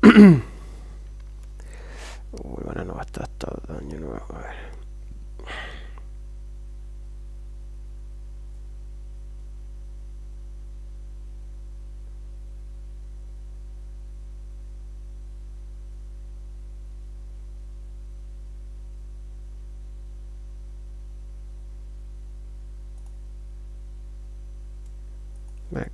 Uy, bueno, no va a estar todo daño nuevo. A ver. Ven.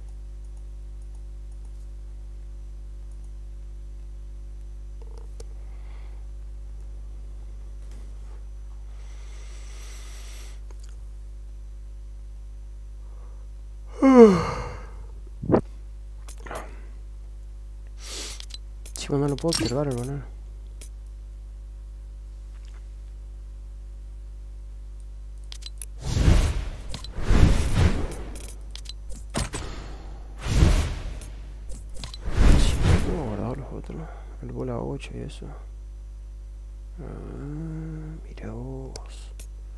Chico, no lo puedo observar, hermano. ¿Cómo he guardado los otros? El bola 8 y eso. Mira vos.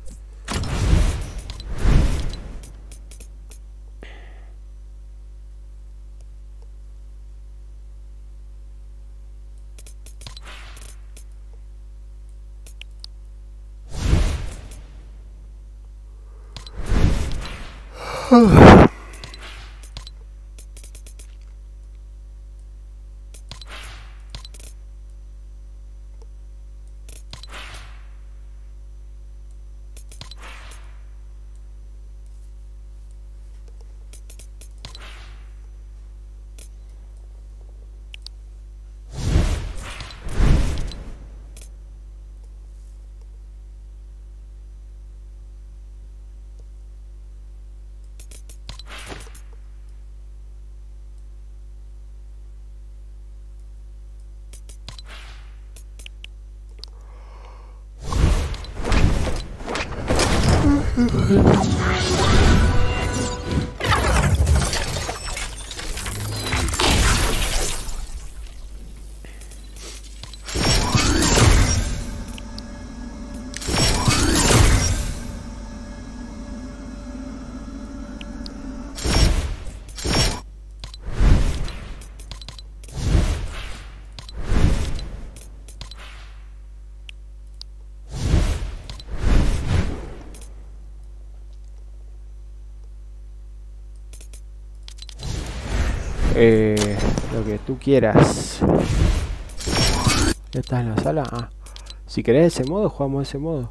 Lo que tú quieras. ¿Ya estás en la sala? Ah. Si querés ese modo, jugamos ese modo.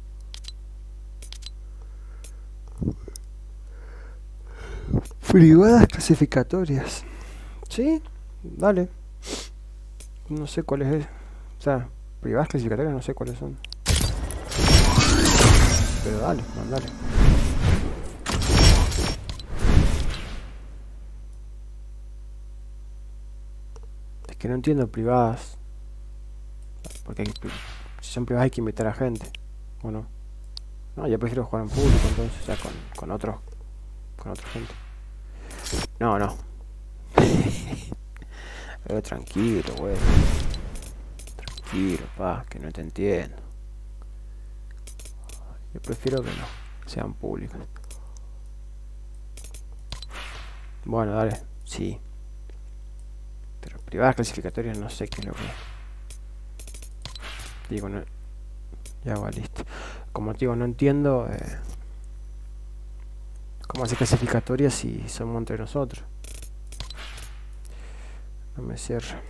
Privadas clasificatorias. ¿Sí? Dale. No sé cuáles es. O sea, privadas clasificatorias no sé cuáles son. Pero dale, mandale. Es que no entiendo privadas. Porque si son privadas hay que invitar a gente. ¿O no? No, yo prefiero jugar en público entonces, o sea, con otra gente. No. Tranquilo, güey. Tranquilo, pa, que no te entiendo. Yo prefiero que no, sean públicas. Bueno, dale, sí. Pero privadas clasificatorias no sé qué es lo que... Digo, no... Ya va, listo. Como te digo, no entiendo cómo hacer clasificatorias si somos entre nosotros. No me cierra.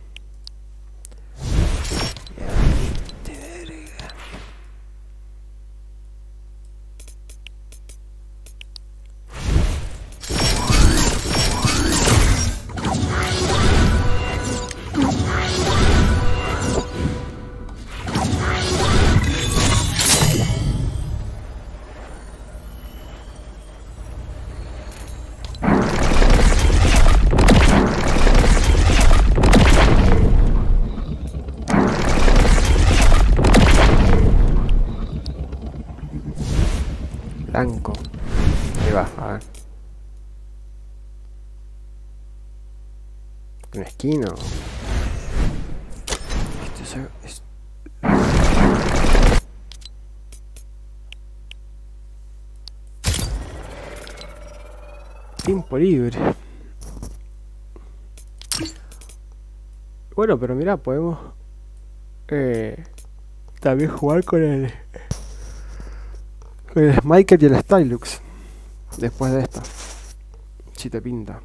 Blanco. Ahí va, a ver. Un esquino. Es... Tiempo libre. Bueno, pero mira, podemos también jugar con el Smiker y el Stylux. Después de esto, si te pinta.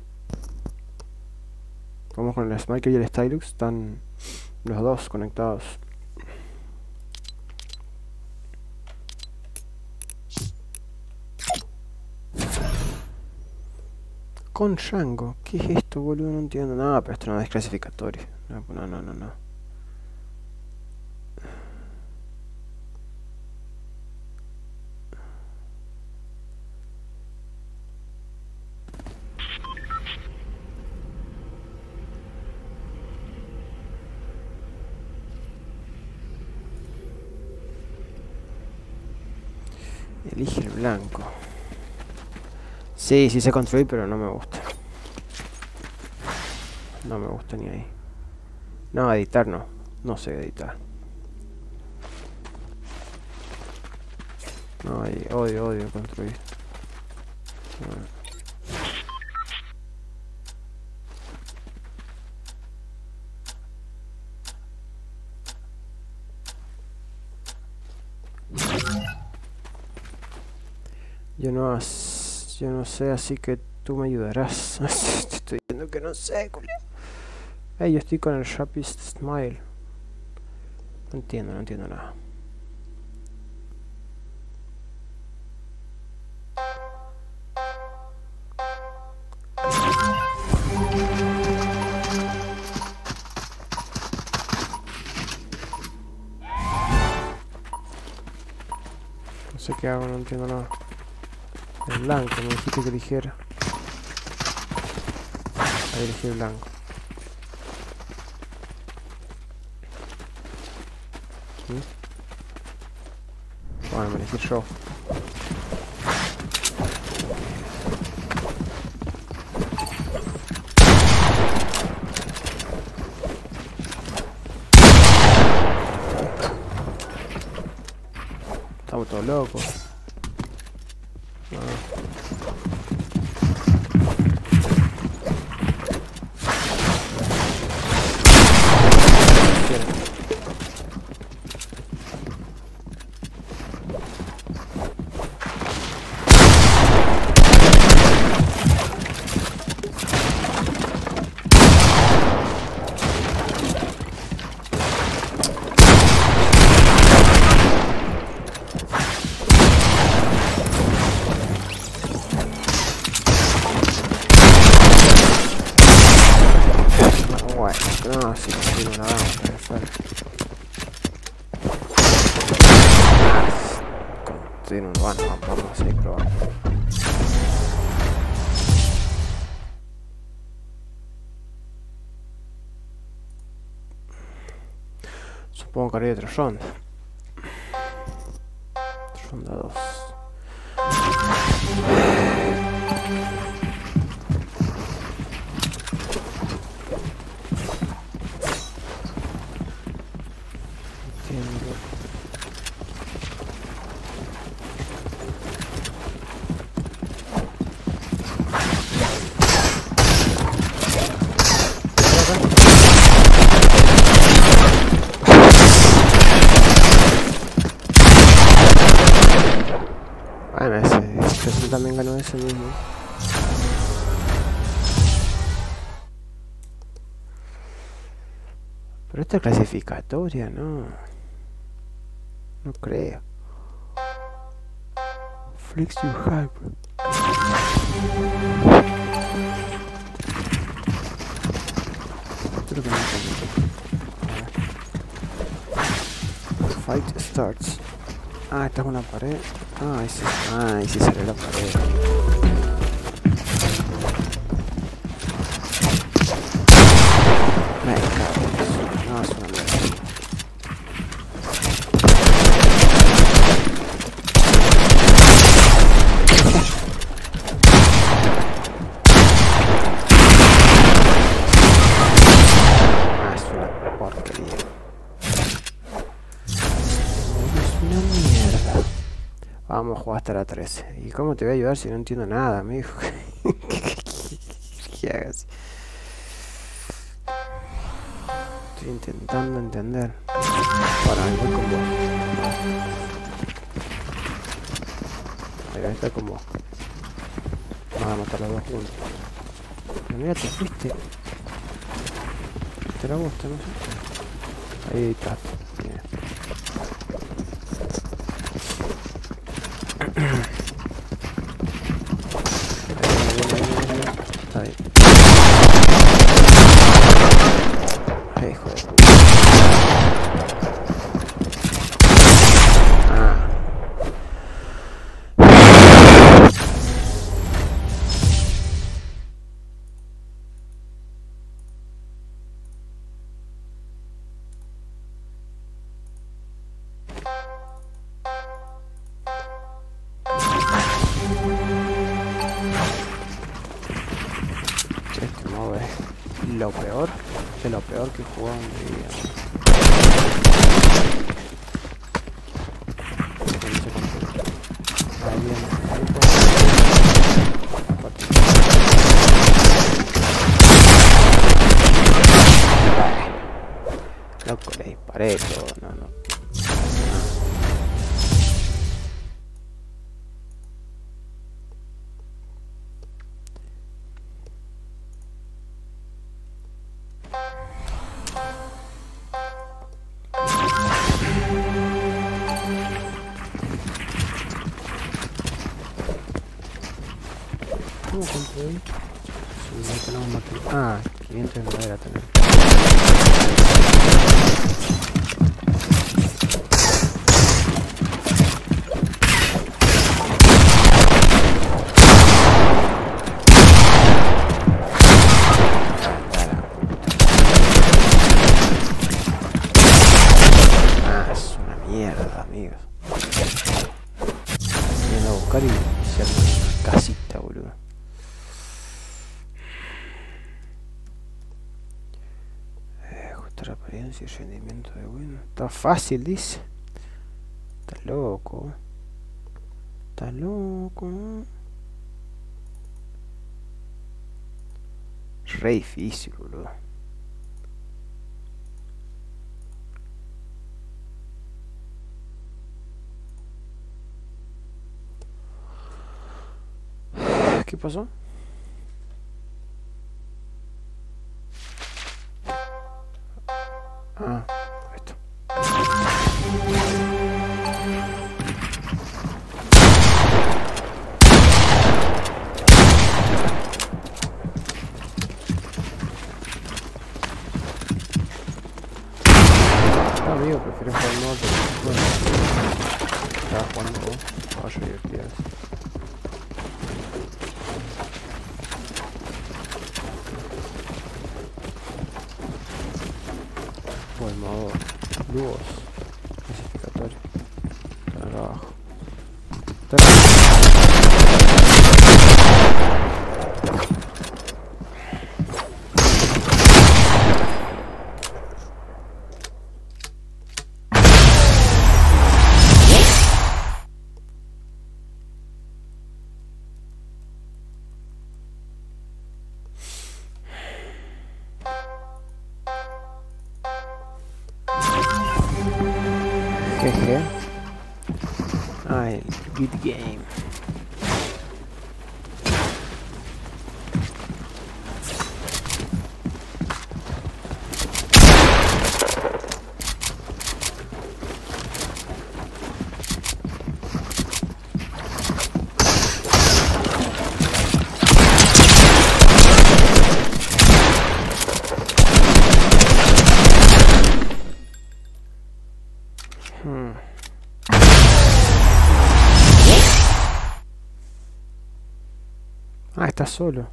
Vamos con el Smiker y el Stylux, están los dos conectados. Con Django, ¿qué es esto, boludo? No entiendo nada, pero esto no es clasificatorio. No. Elige el blanco. Sí sé construir, pero no me gusta. No me gusta ni ahí. No, editar no. No sé editar. No, odio construir. Yo no sé, así que tú me ayudarás. Te estoy diciendo que no sé, culiao. Yo estoy con el Sharpest Smile. No entiendo nada. No sé qué hago, no entiendo nada. El blanco, me dijiste que eligiera. Ahí elegí el blanco. ¿Sí? Bueno, me elegí yo. Estamos todos locos. No, sí, no la vamos a hacer. Continuo, bueno, vamos a seguir probando. Supongo que haré otra ronda. Ronda 2. Bueno, ese también ganó ese mismo. Pero esta clasificatoria, no. No creo. Flex your hype. Creo que no entiendo. Fight starts. Ah, esta es una pared. Ah, sí sale la pared. Me cago en eso. No, es una mierda. Ah, es una porquería. Es una mierda. Vamos a jugar hasta la 13. ¿Y cómo te voy a ayudar si no entiendo nada, amigo? ¿Qué hagas? Estoy intentando entender. Para, voy con vos. Ahí va a estar con vos. Vamos a matar los dos juntos. Pero mira, te fuiste. ¿Te la gusta, no sé? Ahí está. Bien. Está bien. Ay, hijo de puta. Este modo es lo peor, es lo peor que he jugado en mi vida. Ahí viene, ahí loco, le disparé todo, no. ¿Cómo compré ahí? Si no tenemos material. Ah, 500 de madera también. Ah, es una mierda, amigos. Vienen a buscar y se arman una casita, boludo. Ajustar apariencia y rendimiento de Windows. Está fácil, dice. Está loco. Está loco. Re difícil, boludo. ¿Qué pasó? Ah, esto. Ah, amigo, prefiero jugar modo, pero bueno, estaba jugando vos, vaya divertidas. O el modo luz clasificatorio. Está acá abajo. Jeje. Ay, good game. Ah, está solo.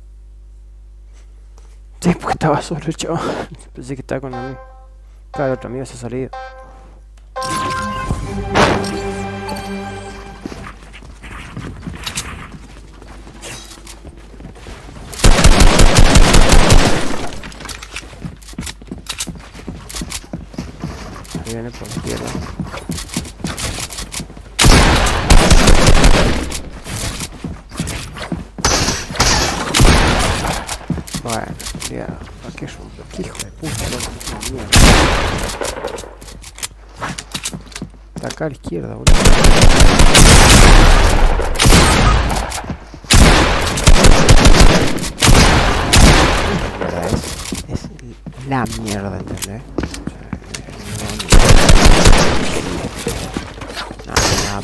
Sí, porque estaba solo el chaval. Pensé que estaba con un amigo. Claro, otro amigo se ha salido. Ahí viene por la izquierda. Bueno, culiado. ¿Para qué romper? ¿Qué hijo de puta, loco? Qué mierda. Está acá a la izquierda, boludo. Es la mierda, ¿entendés? No, nada,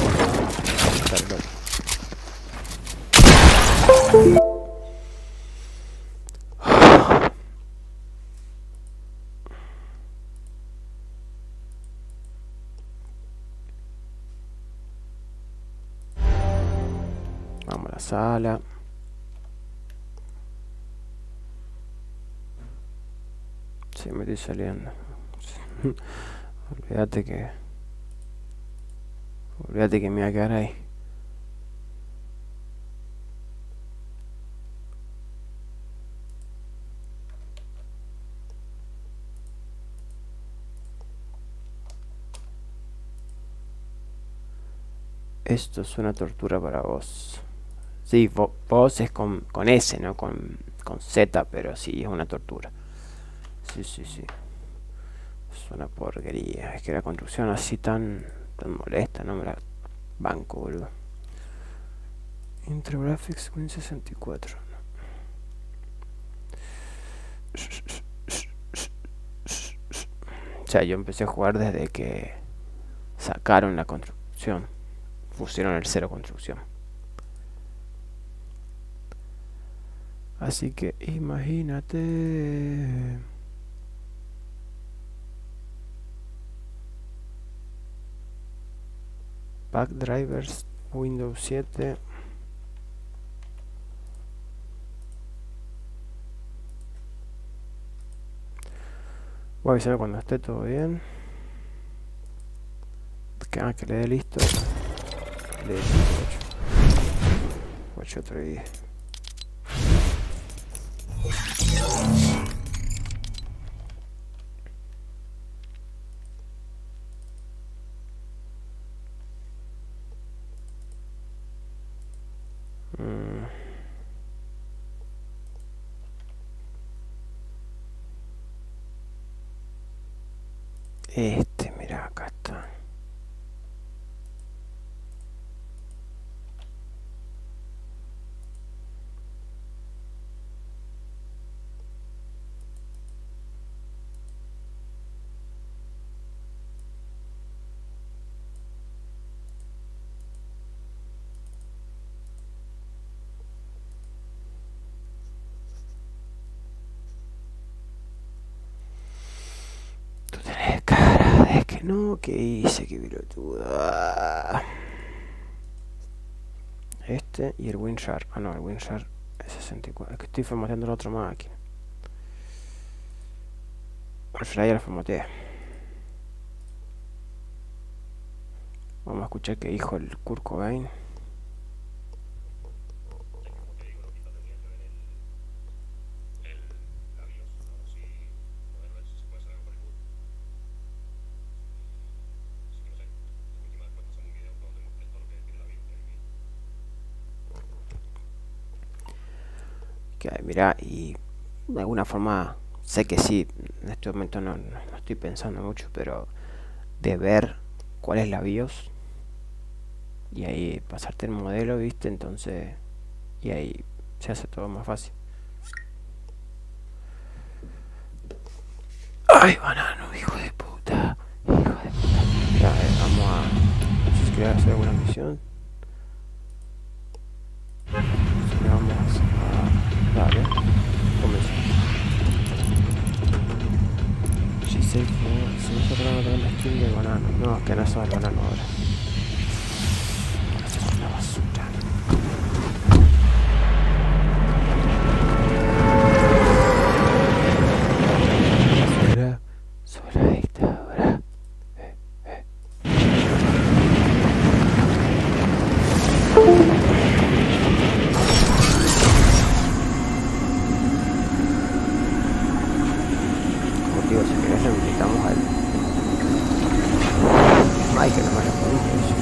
vamos a la sala. Sí, me estoy saliendo. Olvídate que me voy a quedar ahí. Esto es una tortura para vos. Sí, vos es con S, no con Z, pero sí, es una tortura. Sí, sí, sí. Es una porquería. Es que la construcción así tan molesta, no me la banco, boludo. Intro Graphics Win 64. O sea, yo empecé a jugar desde que sacaron la construcción. Pusieron el cero construcción. Así que imagínate. Pack drivers Windows 7. Voy a avisar cuando esté todo bien. Que le dé listo. Le dé 8 otro día. Mira, acá está. Tú tenés cara de que no, que hice, que virotuda. Y el WinRAR. Ah, no, el WinRAR es 64. Es que estoy formateando la otra máquina. El flyer lo formateé. Vamos a escuchar qué dijo el Kurt Cobain. Mira, y de alguna forma sé que sí, en este momento no estoy pensando mucho, pero de ver cuál es la BIOS y ahí pasarte el modelo, viste, entonces, y ahí se hace todo más fácil. Ay, banano, hijo de puta, hijo de puta. Ya, vamos a, no sé si quería hacer alguna misión. Vamos a, dale, comenzó. Se está tratando de la skin del banano. No, es que no es el banano ahora. Es una basura. Sobre la dictadura. Como digo, si querés lo invitamos al Mike, que no me responde eso.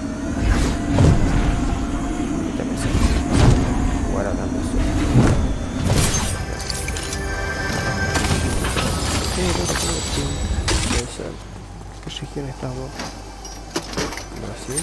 Invítame a jugar hablando eso. región estás vos? Brasil.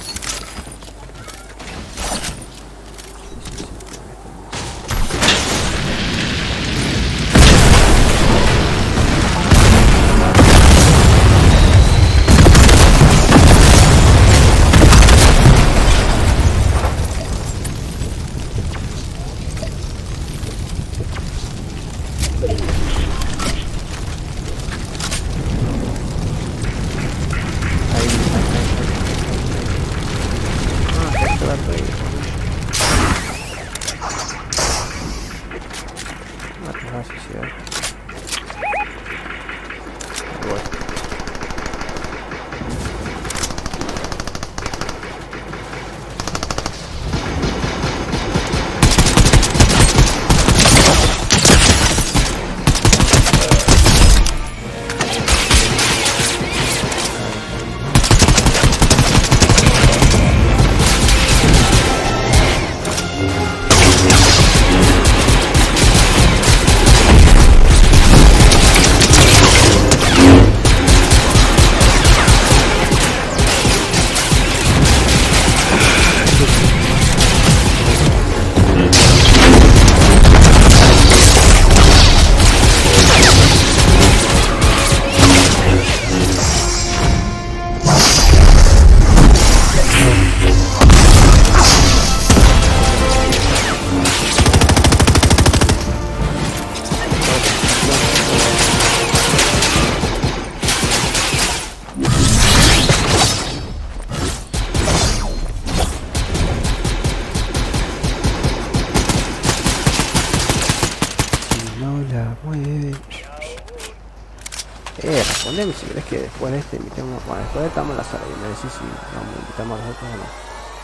Respondeme si crees que después de este invitemos. Bueno, después de estamos en la sala y me decís si vamos, invitamos a los otros o no.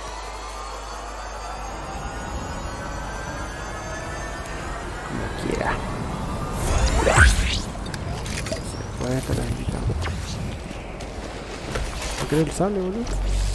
Como quiera. Después de esto los invitamos. ¿No querés el sable, boludo?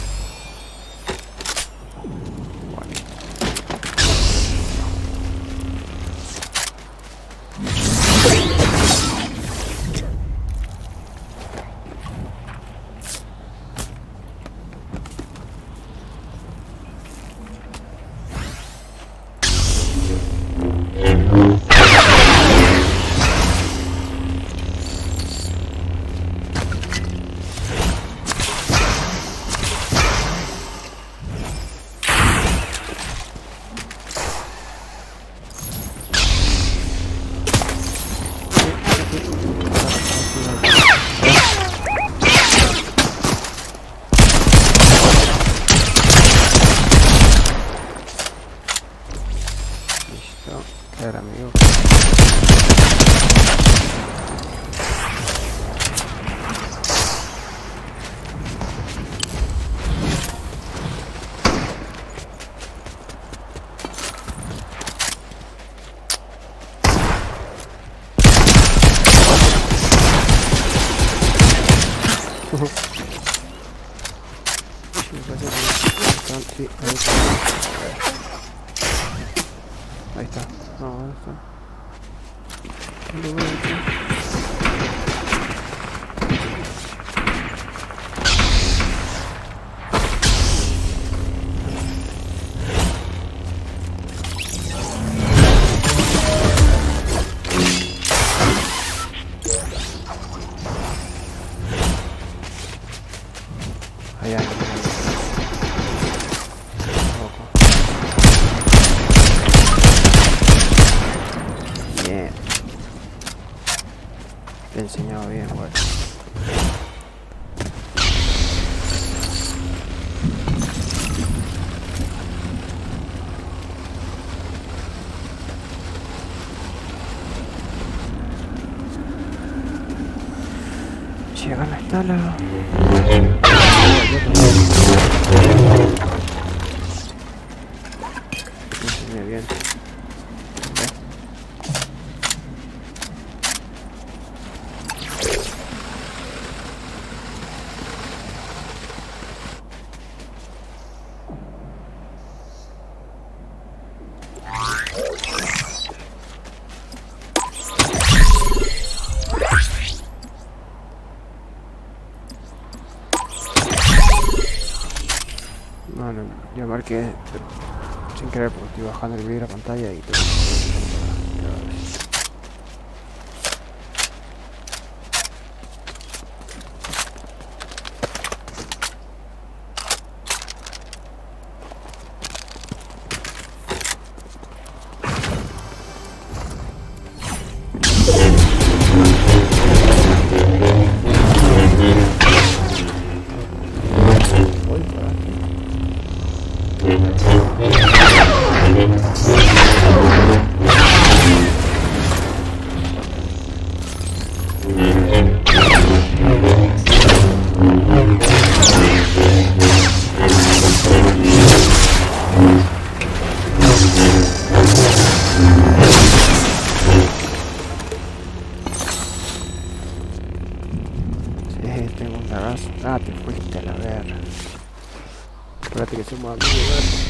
Sí, ahí está. No, ahí está. Te he enseñado bien, güey. Llegan hasta la... Me bien. Yo marqué sin querer porque estoy bajando el vídeo de la pantalla y todo. Tengo un lagazo. Ah, te fuiste a la verga. Espérate que somos amigos.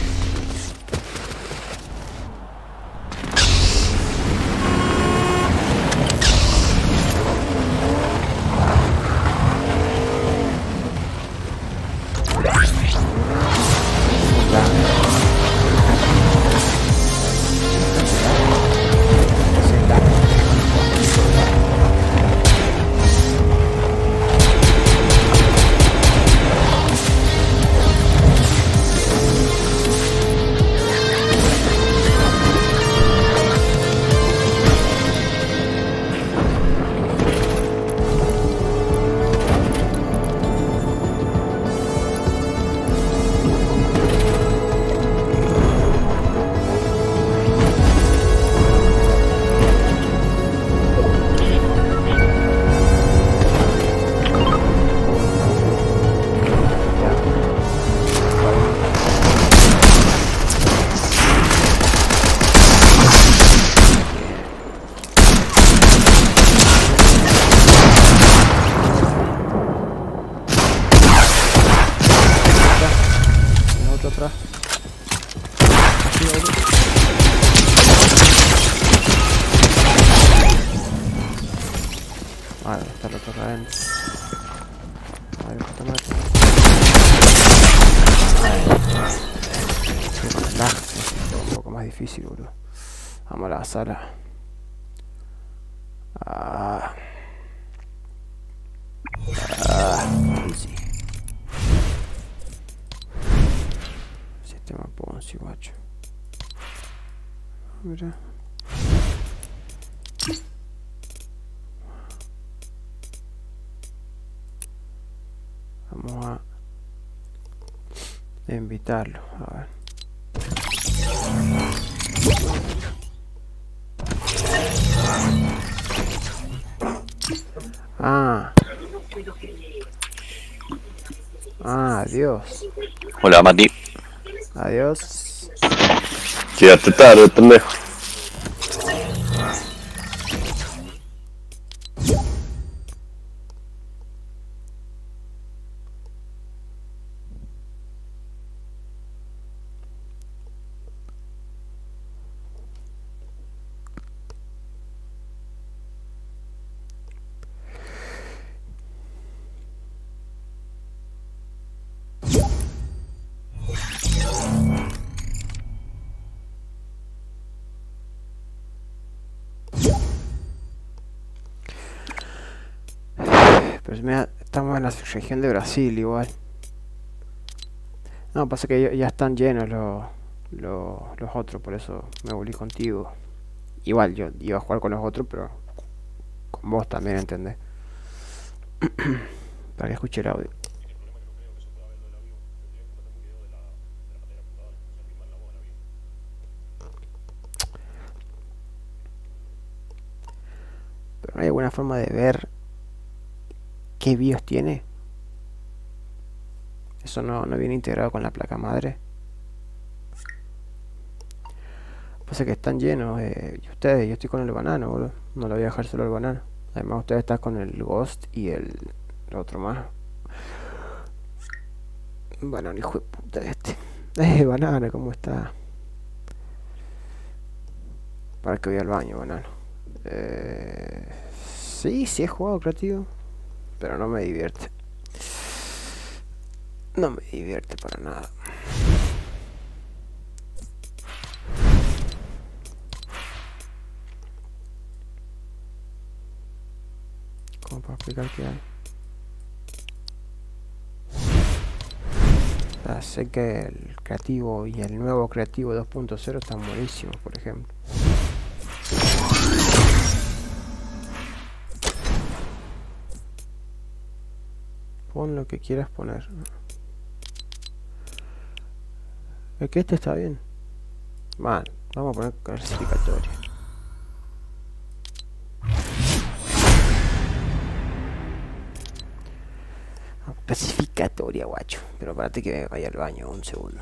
Atrás. Vale, está el otro acá adentro. A ver, está mal. Un poco más difícil, boludo. Vamos a la sala. Sí. Sistema Ponzi, guacho. Mira. Vamos a invitarlo. A ver. Adiós. Hola, Mati. Adiós. Quédate tarde, pendejo. Pero mira, estamos en la región de Brasil igual. No, pasa que ya están llenos los otros, por eso me volví contigo. Igual yo iba a jugar con los otros, pero con vos también, ¿entendés? Para que escuche el audio. Pero no hay alguna forma de ver qué BIOS tiene. Eso no viene integrado con la placa madre. Pasa que están llenos. Y ustedes, yo estoy con el banano, boludo. No lo voy a dejar solo el banano. Además ustedes están con el Ghost y el otro más. Banano, hijo de puta este. Banano, ¿cómo está? Para que voy al baño, banano. Sí he jugado creativo, pero no me divierte. No me divierte para nada. como para explicar qué hay. O sea, sé que el creativo y el nuevo creativo 2.0 están buenísimos, por ejemplo. Pon lo que quieras poner. Es que este está bien. Man, vamos a poner clasificatoria. Clasificatoria, guacho. Pero espérate que vaya al baño, un segundo.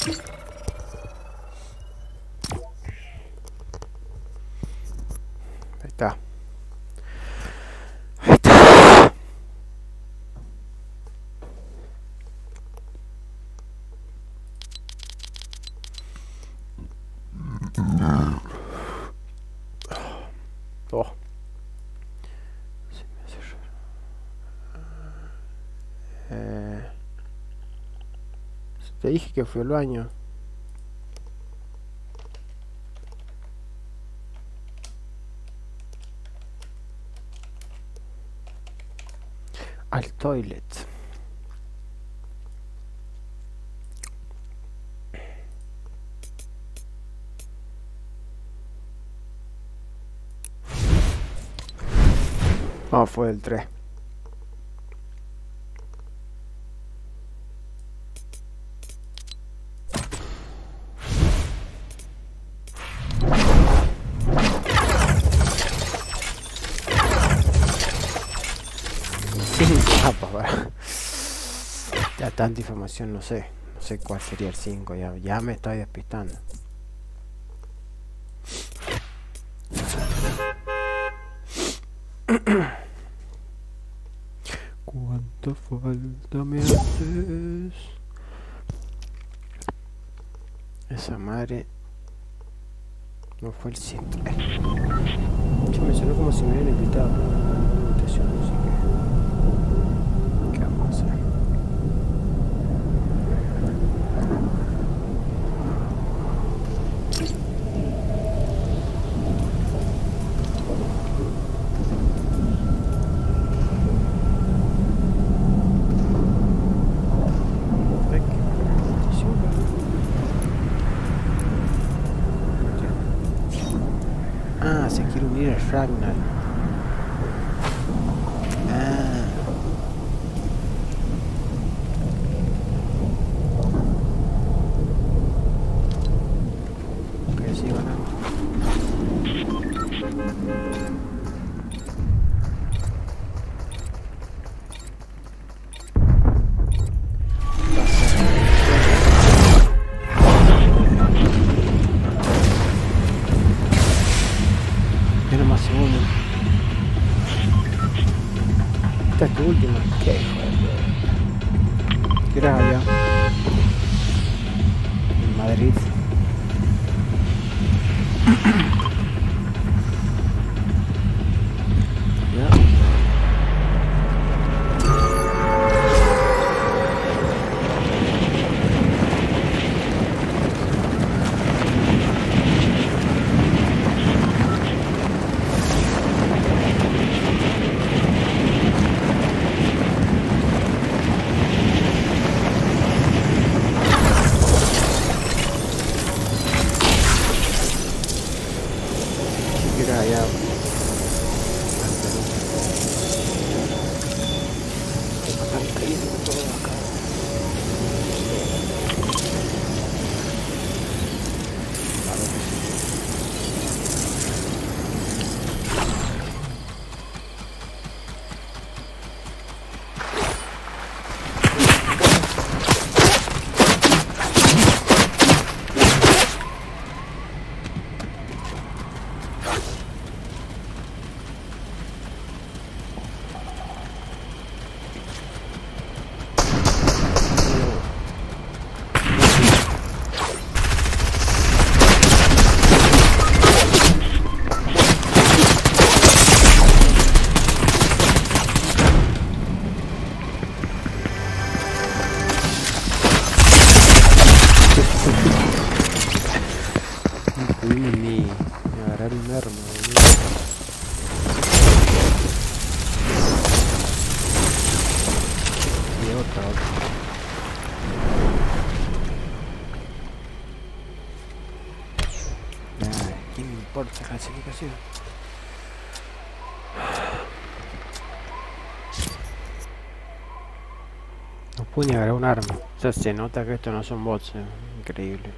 Ahí está. Ahí está. Oh. Se me hace raro. Te dije que fui al baño. Al toilet. Ah, fue el 3. Ya tanta información, no sé cuál sería el 5, ya me estoy despistando. ¿Cuánta falta me haces? Esa madre no fue el 5. Yo me sonó como si me hubieran invitado a una invitación, así que ¿qué vamos a hacer? Ah, se quiere unir al Ragnar. Ah. Ok, sí, bueno. Menos más segundo. Esta es tu última. ¿Qué hijo de puta? ¿Qué eras allá? En Madrid. ¿Ya? ¿Qué eras allá? Están cayendo todo acá. No pudimos ni agarrar un arma, boludo. Y otra. Nah, ¿qué me importa la clasificación? No pude ni agarrar un arma. O sea, se nota que estos no son bots, increíble.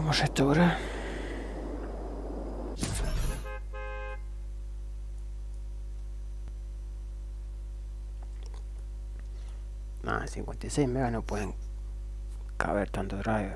¿Cómo restaurar? Nah, 56 megas no pueden caber tanto driver.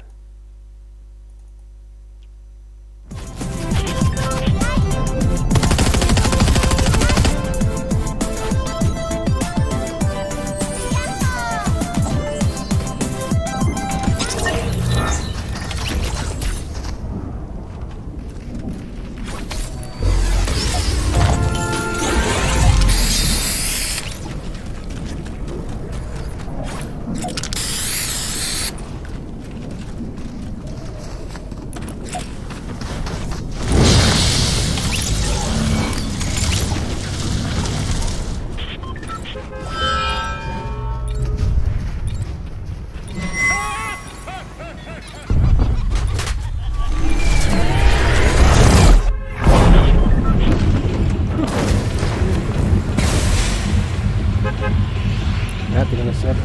Tiene que ser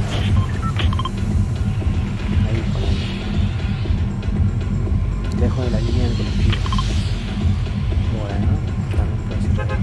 ahí ponele, lejos de la línea del colectivo. Bueno, también puede ser ahí.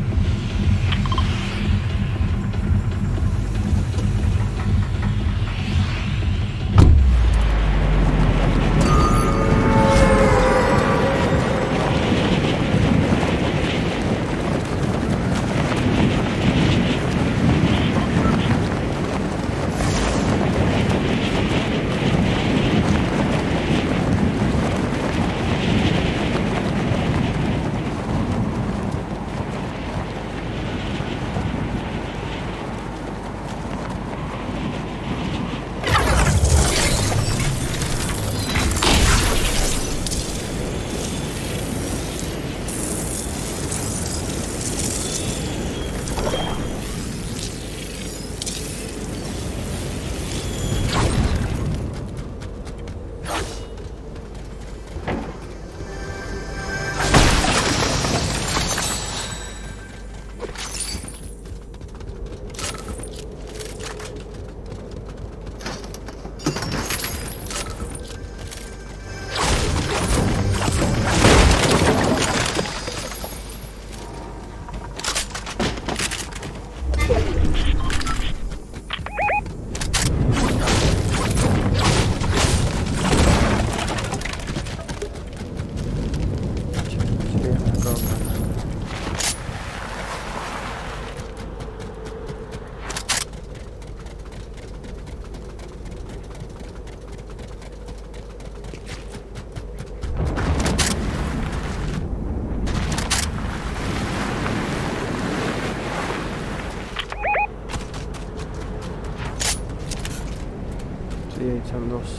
Sí, son dos.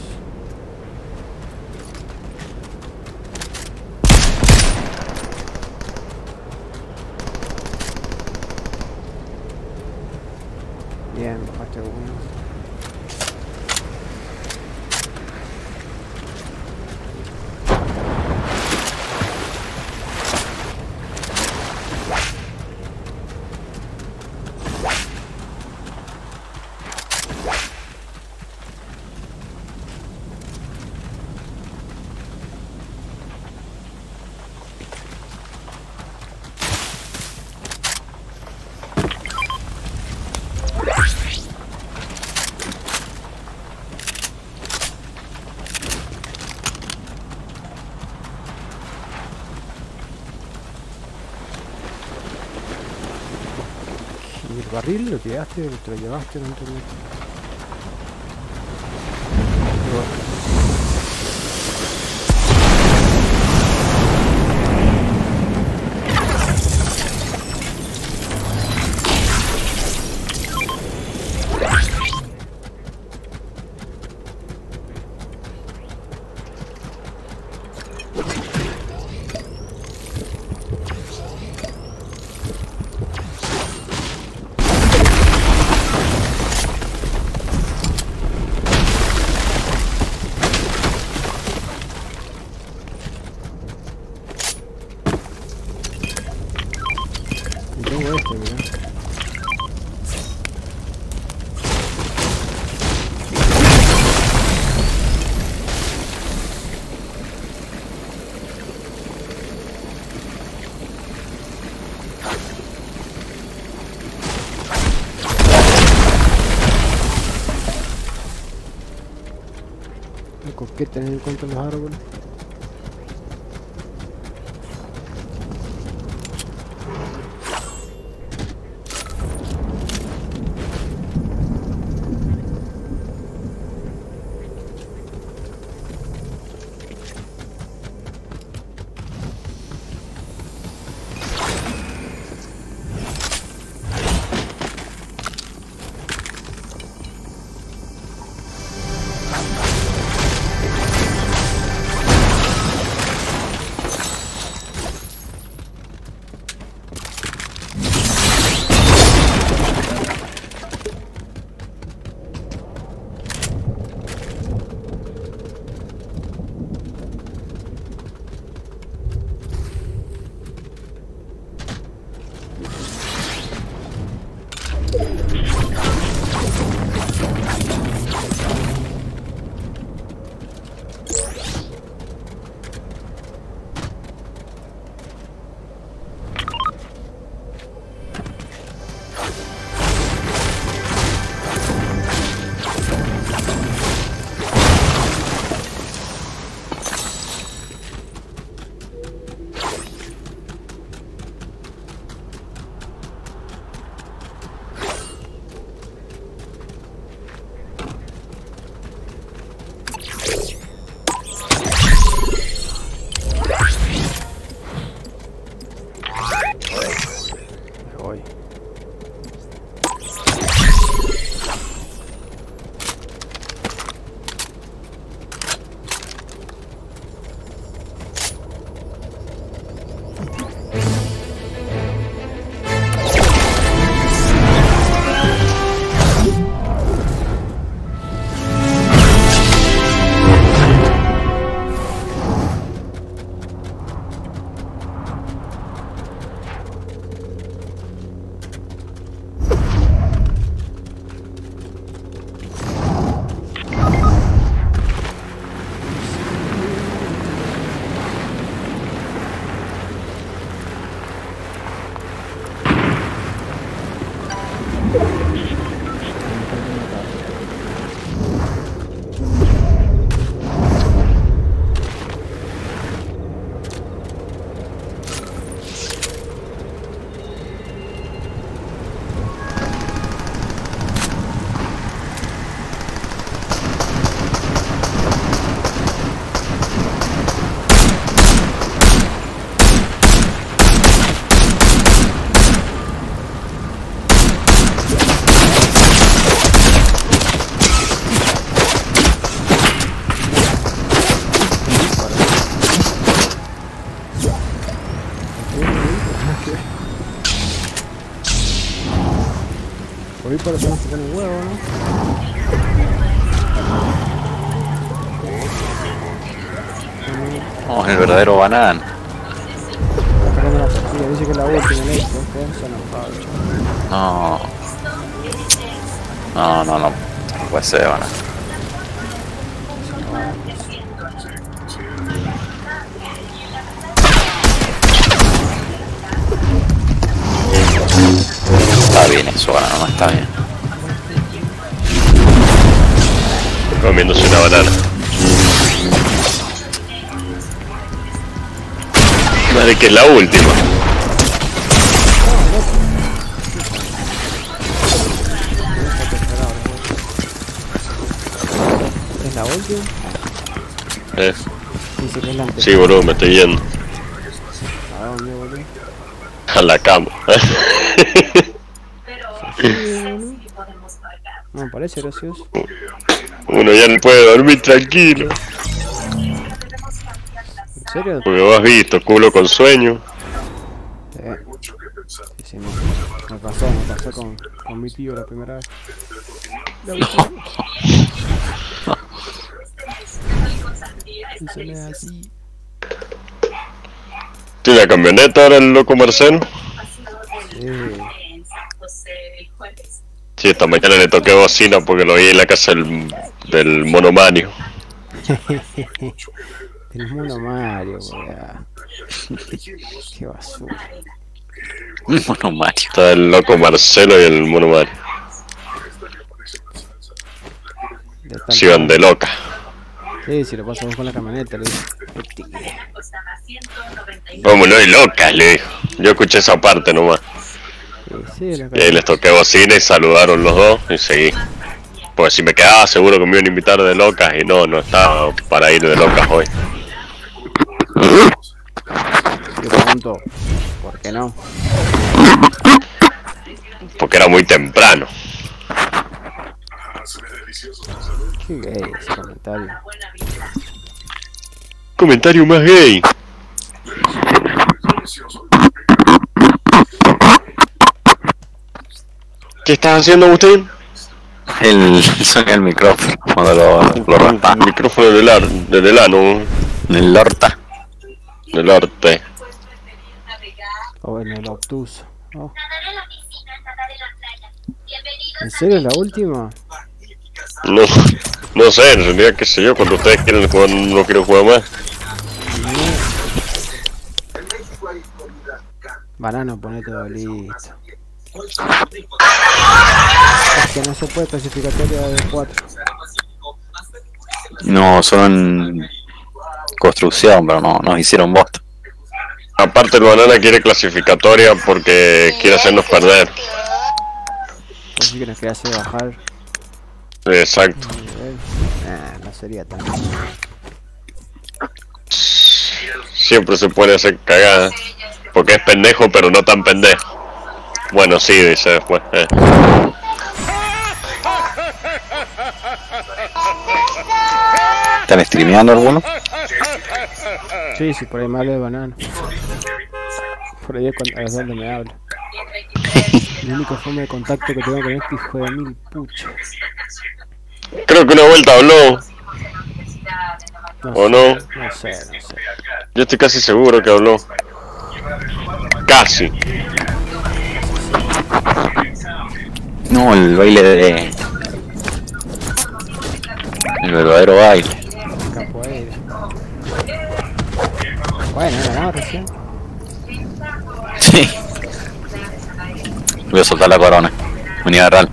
Bien, bajaste uno. ¿Y el barril lo tiraste? ¿Te lo llevaste? No entendí. ¿Qué tenés en cuenta los árboles? Por ahí para que no se pone huevo, ¿no? Oh, el verdadero banán. Sacando la partida, dice que es la última en esto, se han enojado, chaval. No puede ser banán. Está bien eso, banano, no está bien. Comiéndose una banana. Madre que es la última. ¿Es la última? Dice que es la anterior. Sí, boludo, me estoy yendo. ¿A dónde, boludo? A la cama. No me parece gracioso. Uno ya no puede dormir tranquilo. ¿En serio? Porque vos has visto, culo con sueño. Sí, me pasó con mi tío la primera vez. Eso no es así. ¿Tiene la camioneta ahora el loco Marcelo? Sí. Sí, esta mañana le toqué bocina porque lo vi en la casa del mono Mario. El mono Mario, weá. Qué basura. Un mono Mario. Está el loco Marcelo y el mono Mario. Se iban de loca. Sí, si lo pasamos con la camioneta, le digo. Vámonos y locas, le dijo. Yo escuché esa parte nomás. Sí, la Y ahí les toqué bocina y saludaron los dos y seguí. Pues si me quedaba seguro que me iban a invitar de locas y no estaba para ir de locas hoy. Yo pregunto, ¿por qué no? Porque era muy temprano. Qué gay ese comentario. Comentario más gay. ¿Qué estás haciendo, Agustín? Suena el micrófono cuando lo raspa. El micrófono del ano. El horta. Del orte. O en el obtuso. Oh. ¿En serio la última? No sé, en realidad qué sé yo, cuando ustedes quieren jugar no quiero jugar más. Banano, pone todo listo. Es que no se puede clasificatoria de 4. No, solo en construcción, pero no nos hicieron bosta. Aparte el banana quiere clasificatoria porque quiere hacernos perder. Así que nos queda hacer bajar. Exacto. No sería tan. Siempre se puede hacer cagada. Porque es pendejo, pero no tan pendejo. Bueno, sí, dice después. ¿Están streameando alguno? Sí, por ahí me habla de banano. Por ahí es a las donde me habla. La única forma de contacto que tengo con este hijo de mil pucha. Creo que una vuelta habló. ¿O no? No sé. Yo estoy casi seguro que habló. Casi. No, el baile de... El verdadero baile. Capoeira. Bueno, ganado recién. Sí. Voy a soltar la corona. Unidad real.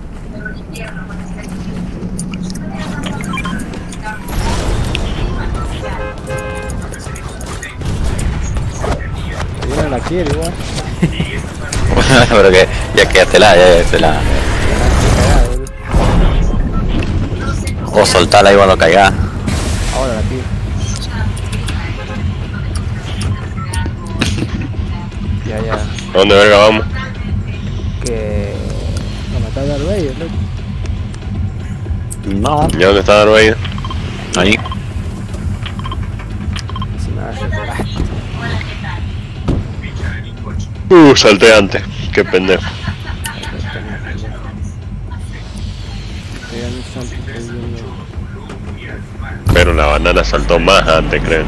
Yo no la quiero igual. Pero que ya quédatela. O soltarla igual lo caiga. Ahora la tiro. Ya. ¿A dónde verga vamos? Que... a matar a Darth Vader, loco. No. ¿Y dónde está Darth Vader? Ahí. Y si me va a recuperar. Salté antes. Qué pendejo. Pero la banana saltó más antes, creo.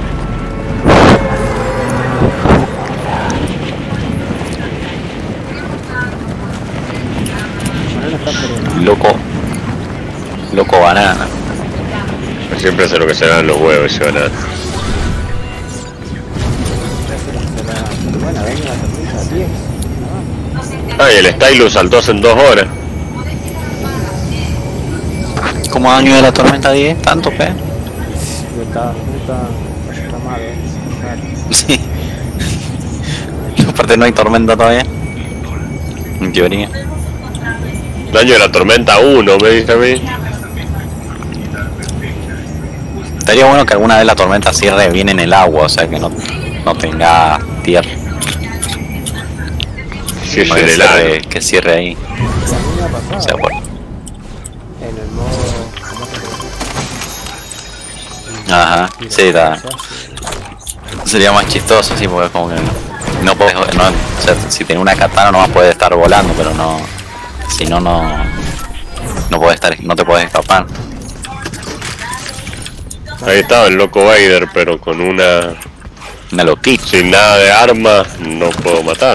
Loco banana. Siempre hace lo que se dan los huevos ese banana. Bueno, venga, la tormenta 10. Ah, y el Stylus saltó hace 2 horas. ¿Cómo daño de la tormenta 10? ¿Tanto, pe? Está mal, Sí. Aparte no hay tormenta todavía. En teoría. Daño de la tormenta 1, me dice a mí. Estaría bueno que alguna vez la tormenta cierre bien en el agua, o sea que no tenga tierra. Sí, es el helado. Que cierre ahí. O sea, bueno. En el modo... Ajá, sí, está. Sería más chistoso, sí, porque como que no puedes, o sea, si tenés una katana nomás puedes estar volando, pero no, si no, no te puedes escapar. Ahí estaba el loco Vader, pero con una loquita. Sin nada de armas, no puedo matar.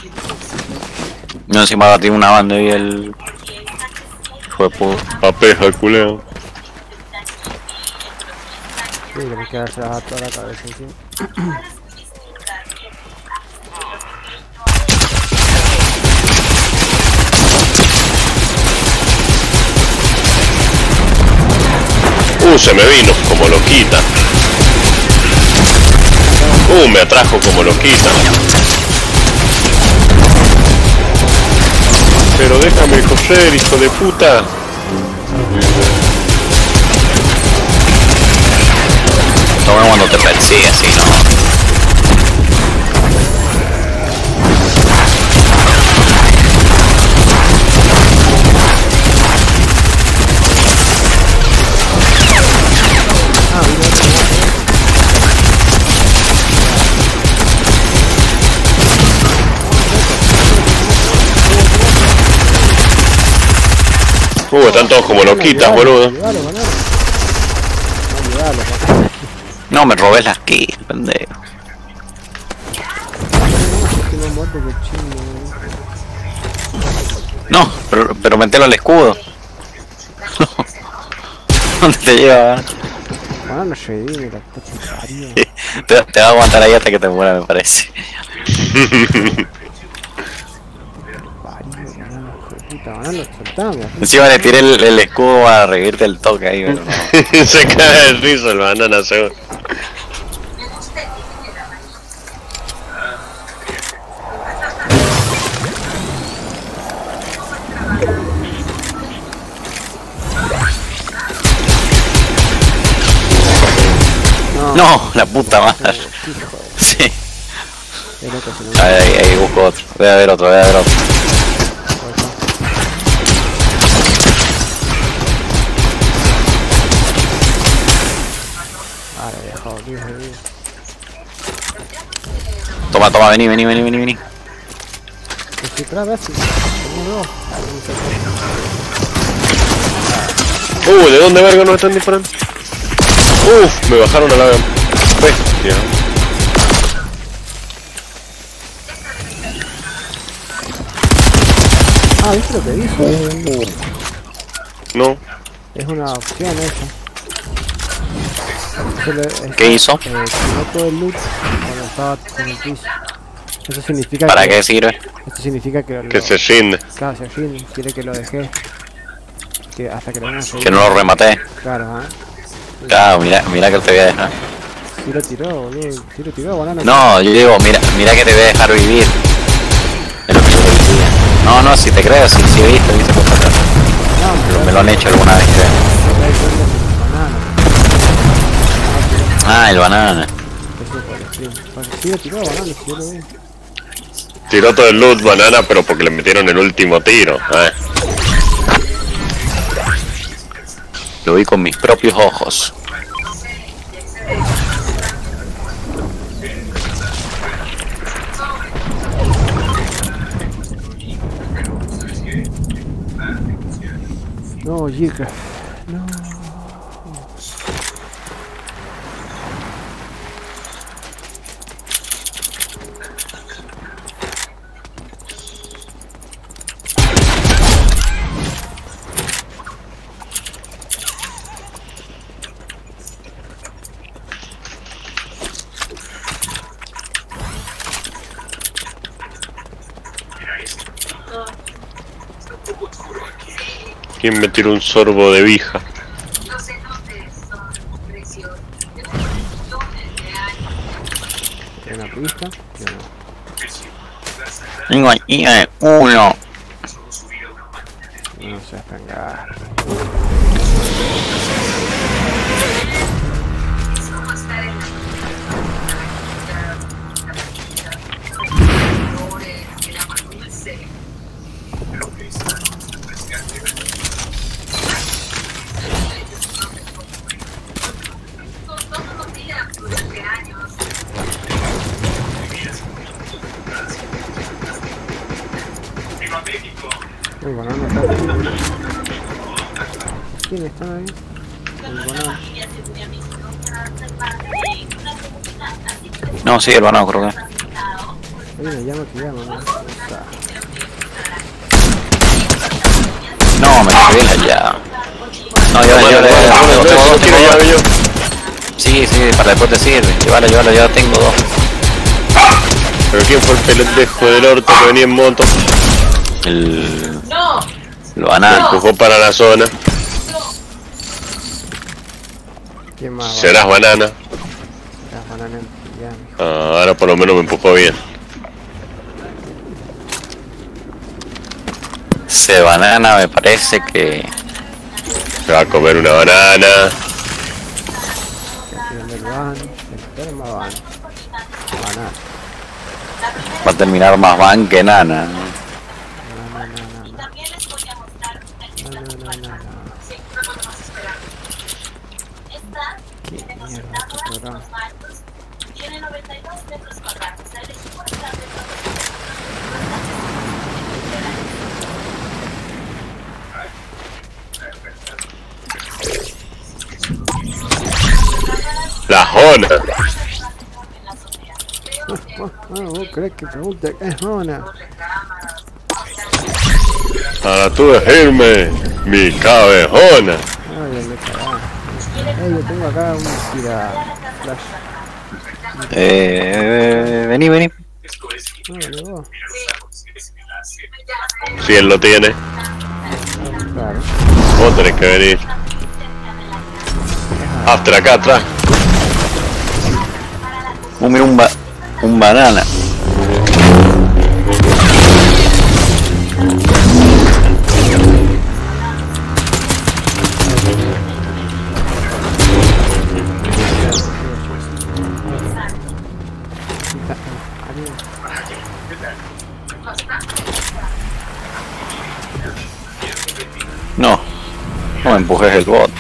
No, encima tiene una banda y el... Hijo de puta. Papeja el culeo. Sí, tenés que darse a toda la cabeza encima. Se me vino como loquita. Me atrajo como loquita. Pero déjame correr, hijo de puta. Toma cuando te persigue así, ¿no? Están todos como loquitas, boludo. No, me robé las keys, pendejo. No, pero metelo al escudo. ¿Dónde te lleva? Bueno, no sé, la puta parió. Te va a aguantar ahí hasta que te muera, me parece. Encima le tiré el escudo a revivirte el toque ahí, pero no. Se cae el rizo el banana, seguro. No, la puta madre. Sí. Ahí busco otro. Debe haber otro, debe haber otro. Toma, vení. ¿De dónde verga nos están disparando? Me bajaron a la bestia. ¿Viste lo que dice? No. Es una opción esa. ¿Qué hizo? No todo el loot cuando estaba con el piso. Eso significa ¿Para que, qué sirve? Esto significa que se rinde. Claro, se rinde. Quiere que lo deje. Hasta que lo vengan a seguir. Que no lo rematé. Claro, Claro, mira que te voy a dejar. Sí lo tiró, boludo. Sí lo tiró, banana. No, yo digo, mira que te voy a dejar vivir. Es lo que yo te decía. No, si te creo, si viste cosas raras. Pero me lo han hecho alguna vez, creo. El banana. Sí lo tiró, banana, si yo lo vi. Tiró todo el loot banana, pero porque le metieron el último tiro. Lo vi con mis propios ojos. No, Yika. No. ¿Quién me tiró un sorbo de vija? ¿Tiene una pista? Tengo ahí uno. No seas tan gato. El banano está aquí. ¿Quién está ahí? El banano. No, sí, el banano creo que. Hay una llama que llama, ¿no? Está. No, me cagué la llave. No, yo. Sí, para después te sirve. Llévala, yo tengo dos. ¿Pero quién fue el pendejo del orto que venía en moto? El banano. Empujó para la zona. ¿Quién más? Serás banana. Serás banana ya, mijo. Ah, ahora por lo menos me empujó bien. Ese banana me parece que... Se va a comer una banana. Aquí donde el van, el terma van. Banana. va a terminar más van que nana. No. Qué mierda este programa. La Jona. ¿Vos crees que pregunte qué es Jona? Para tú decirme, mi cabejona. Ay, me cagá. Yo tengo acá un tira flash. Vení. No, llegó. Si él lo tiene, Claro. vos tenés que venir. After acá atrás. Mira un banana. No me empujes el bot.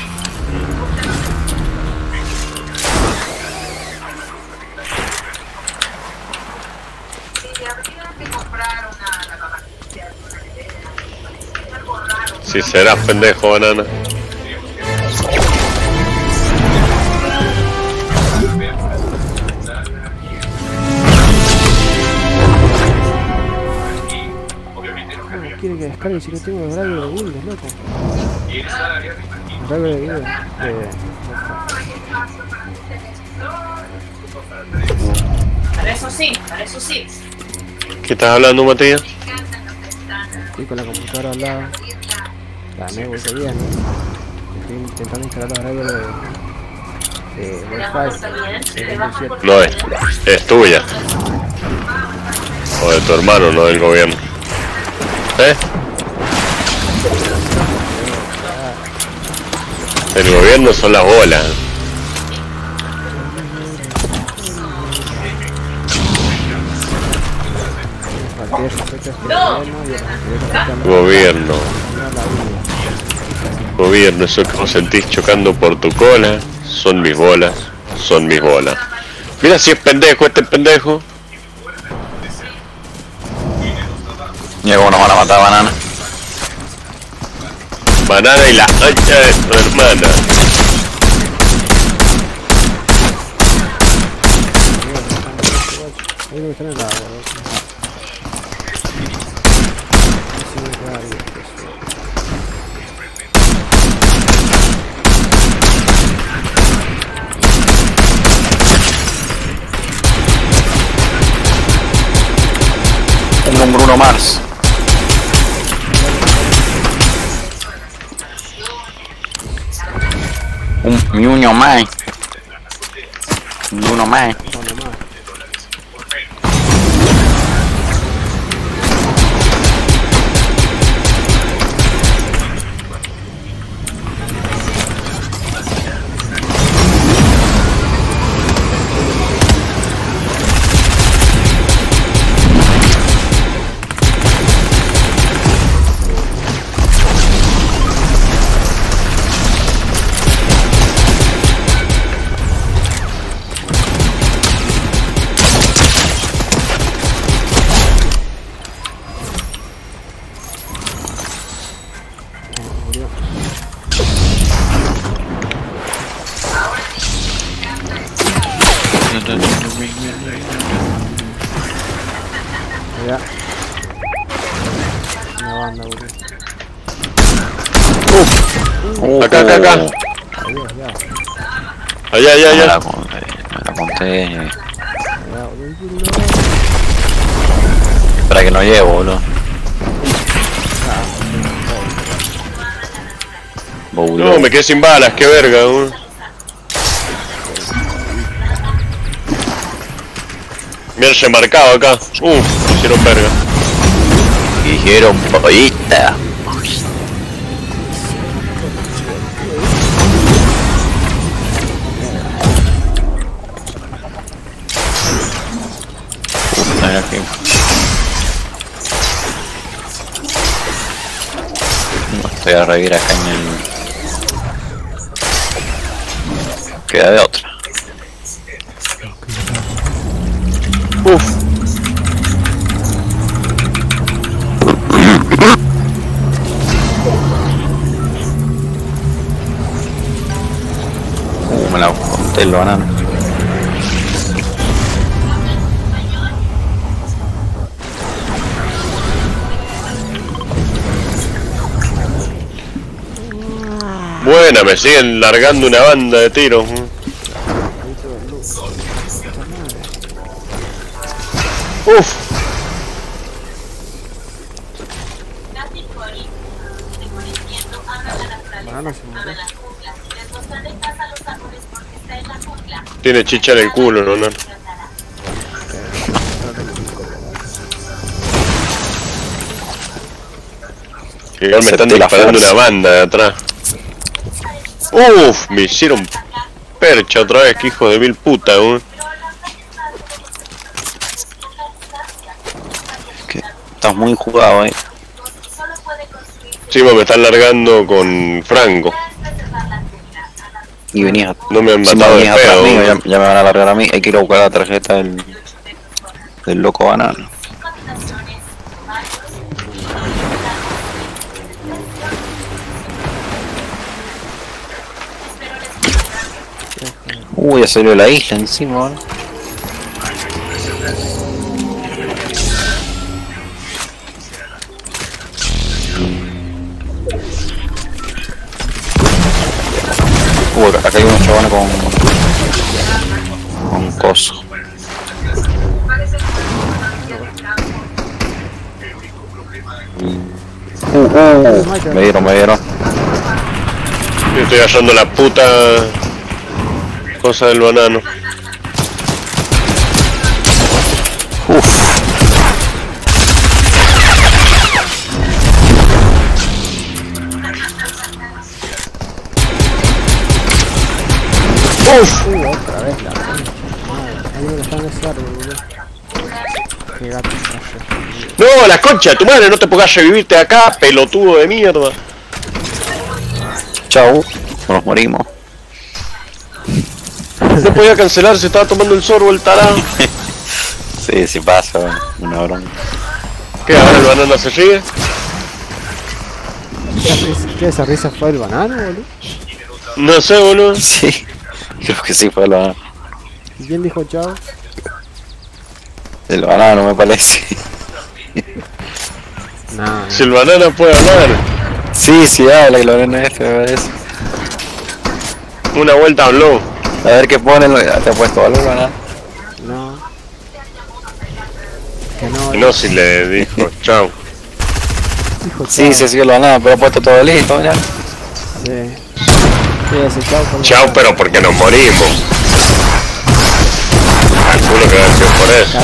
Si serás pendejo, banana. ¿Cómo quiere que descargue si no tengo el driver de Windows, loco? El driver de Windows. Para eso sí. ¿Qué estás hablando, Matías? Estoy con la computadora al lado. La network bien, ¿no? Estoy intentando instalar los drivers de Wi-Fi. De Windows 7. No es tuya. O de tu hermano, no del gobierno. ¿Eh? El gobierno son las bolas. Cualquier sospecha es que el Gobierno. Gobierno, eso que vos sentís chocando por tu cola, son mis bolas, son mis bolas. Mira si es pendejo este pendejo. Mira cómo nos van a matar, banana. Banana y la ancha de tu hermana. Ahí me están en el agua, ¿no? Sí, me queda bien, pues. Tengo un Bruno Mars. Un Bruno Mars. Bruno Mars. No, nomás. Murió. Ya. Una banda, boludo. Acá. Adiós, ya. Allá. Me la conté. Ya, boludo. Espera que no llevo, boludo. No, me quedé sin balas, qué verga, Mira ese marcado acá. Hicieron verga. Dijeron pollita. Aquí. No estoy a revivir acá en el... Queda de otra. Me la conté el banano. Buena, me siguen largando una banda de tiros. Banano se murió. Tiene chicha en el culo, ¿no? Igual me están disparando una banda de atrás. Me hicieron percha otra vez, que hijo de mil puta, Estás muy jugado, Sí, me están largando con Franco. Y venías... No me han Si matado de venías atrás pedo. mío, ya me van a largar a mí. Hay que ir a buscar la tarjeta del loco banano. Ya salió la isla encima, ¿no? Acá hay unos chabones con coso. Me dieron. Yo estoy hallando la puta cosa del banano. Otra vez la hay uno que está en ese árbol, boludo. Qué gato No, la concha de tu madre, no te pongas a revivirte acá, pelotudo de mierda. Chau, nos morimos. No podía cancelar, se estaba tomando el sorbo el tarado. Sí pasa, una broma. ¿Qué? ¿Ahora el banano se sigue? ¿Qué esa risa fue el banano, boludo? No sé, boludo. Sí, creo que sí fue el banano. ¿Y quién dijo chao? El banano me parece. No. Si el banano puede hablar. Sí, habla que lo ven me parece. Una vuelta habló. A ver qué pone, te ha puesto algo, banano. No. Que no. No, si le dijo chao. Dijo chao. Sí, el banano, pero ha puesto todo listo, ya. Sí. Sí, ese chao por Chao, pero porque nos morimos. Calculo que va a ser por eso.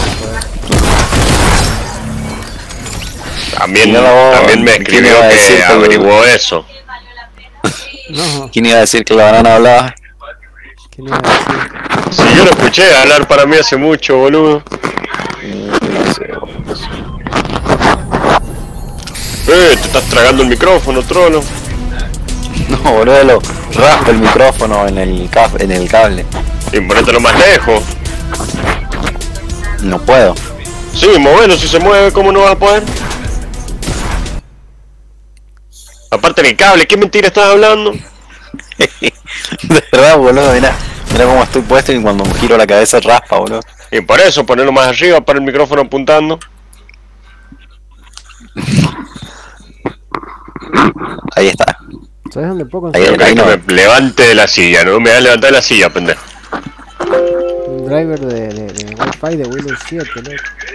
También me escribió que averiguó eso. No. ¿Quién iba a decir que la banana hablaba? ¿Quién iba a decir? Si yo lo escuché hablar para mí hace mucho, boludo. No sé, Te estás tragando el micrófono, trolo. no, boludo, raspa el micrófono en el cable. Y ponételo más lejos. No puedo. Sí, movelo, si se mueve, ¿cómo no vas a poder? Aparte del cable, ¿qué mentira estás hablando? De verdad, boludo, mirá cómo estoy puesto y cuando giro la cabeza raspa, boludo. Y por eso, ponerlo más arriba para el micrófono apuntando. Ahí está. ¿Sabes dónde puedo Ahí, conseguir ahí no. Me levante de la silla, no me vas a levantar de la silla, pendejo. un driver de Wi-Fi de Windows 7, loco?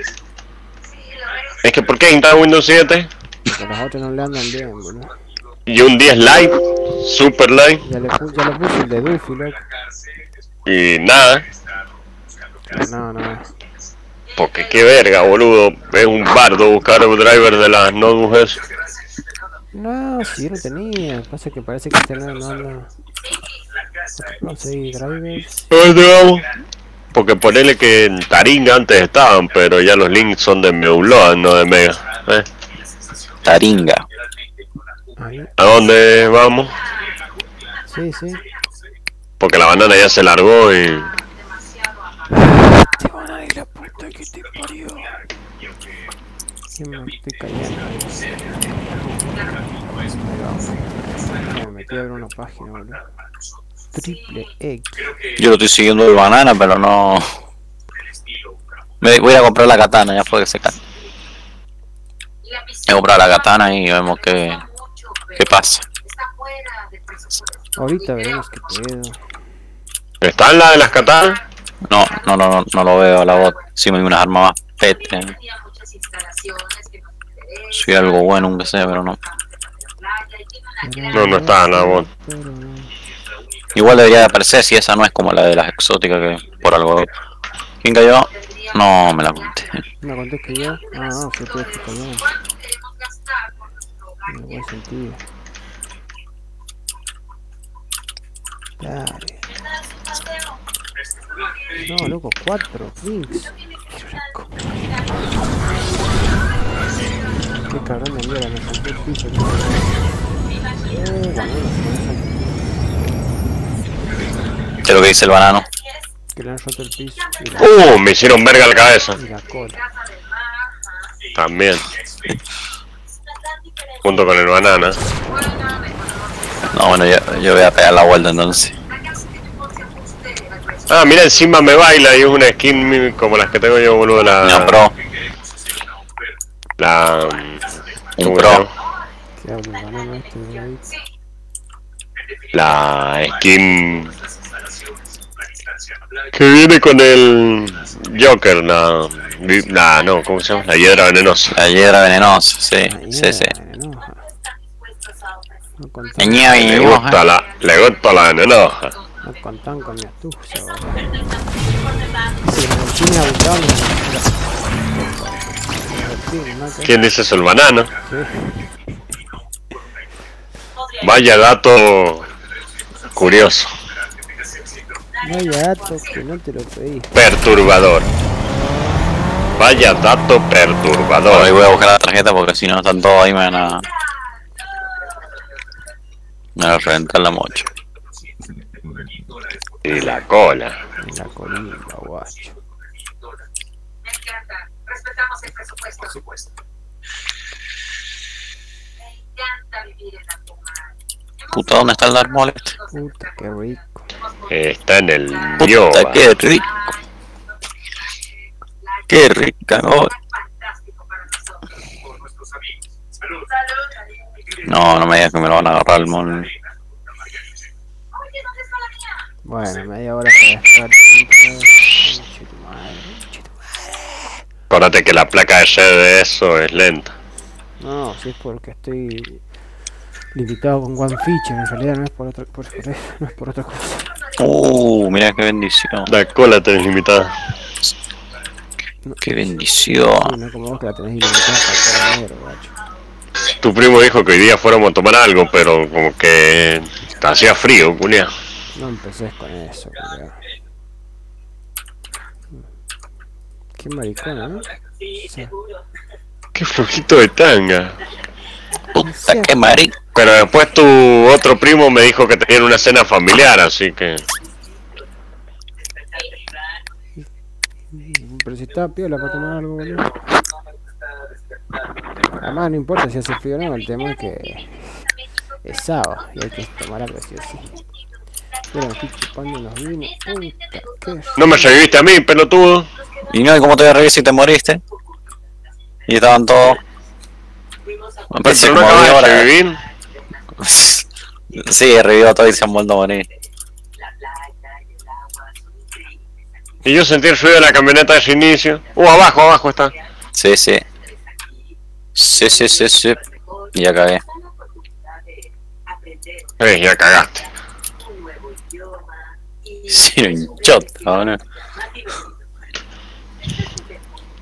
Es que ¿por qué instala Windows 7? Porque los otros no le andan bien, boludo. Y un 10 Lite, Super Lite, Ya le puse el de Duffy, loco. y nada. No. Porque qué verga, boludo. Es un bardo buscar el driver de las notebooks. No, si yo no tenía. Pasa que parece que no anda. No sé, drivers. ¿A dónde vamos? Porque ponele que en Taringa antes estaban, pero ya los links son de Meuloa, no de Mega. Taringa. Ahí. ¿A dónde vamos? Sí, sí. Porque la banana ya se largó y... Te van a ir la puta que te parió. Que me estoy cayendo. Me metí a ver una página, boludo. Triple X. Yo lo estoy siguiendo el banana, pero no... Voy a ir a comprar la katana, ya fue que se cae. Voy a comprar la katana y vemos qué pasa. Ahorita veremos qué pedo. ¿Está en la de las katanas? No lo veo a la bot. Sí me dio unas armas más pete. Soy algo bueno, aunque sea, pero no. No está en la bot. Igual debería de aparecer si esa no es como la de las exóticas que por algo. ¿Quién cayó? No, me la conté. ¿Me conté que yo? Ah, no, fue todo que cayó. En buen sentido. Dale. No, loco, 4 rings. Qué cabrón de mierda, me salté el piso. ¿Qué es lo que dice el banano? Que le han roto el piso. Me hicieron verga la cabeza. Y la cola. También. Junto con el banana. No, bueno, yo voy a pegar la vuelta entonces. Ah, mira, encima me baila y es una skin como las que tengo yo, boludo. No, pro. Un pro. ¿Qué hablo, banano este de ahí? La skin que viene con el Joker, no, ¿cómo se llama? La hiedra venenosa. La hiedra venenosa, sí, sí. No contan, Le gusta la venenosa. no contan con mi astucia, boludo. Dice que me tiene abusado. ¿Quién dice eso? El banano. Sí. Vaya dato curioso. Vaya dato que no te lo pedí. Perturbador. Vaya dato Ahí perturbador. voy a buscar la tarjeta porque si no están todos ahí me van a reventar la mocha. Y la cola. En la colina, guacho. Respetamos el presupuesto. Por supuesto. Me encanta vivir en la comarca. Puta, ¿dónde está el árbol este? Puta, qué rico. Está en el Puta, yoga. qué rico. Qué rica, ¿no? No me digas que me lo van a agarrar el mono. Bueno, media hora para estar. Acuérdate que la placa de sede de eso es lenta. No, si es porque estoy limitado con one feature, en realidad no es por otra, no es por otra cosa. Mira qué bendición. La cola tenés limitada. No, Qué bendición. no como vos que la tenés ilimitada para todo negro, guacho. Tu primo dijo que hoy día fuéramos a tomar algo, pero como que hacía frío, culia. No empeces con eso, culiao. Qué maricona, ¿no? Sí. Qué flojito de tanga. Puta, qué marico. Pero después tu otro primo me dijo que tenían una cena familiar, así que... Pero si estaba piola para tomar algo, boludo. Además no importa si hace frío o no, el tema es que es sábado y hay que tomar algo así o sí. Mira, me estoy chupando los vinos. Puta, qué No me reviviste a mí, pelotudo. Y no, ¿y cómo te voy a reír si te moriste? Y estaban todos... Me parece Pero no como 10 acabas de horas. revivir. Sí, he revivido todo y se han vuelto a morir. Y yo sentí el ruido de la camioneta de ese inicio. Abajo está. Sí. Sí. Y ya cagué. Ya cagaste. Sí, un shot, cabrón.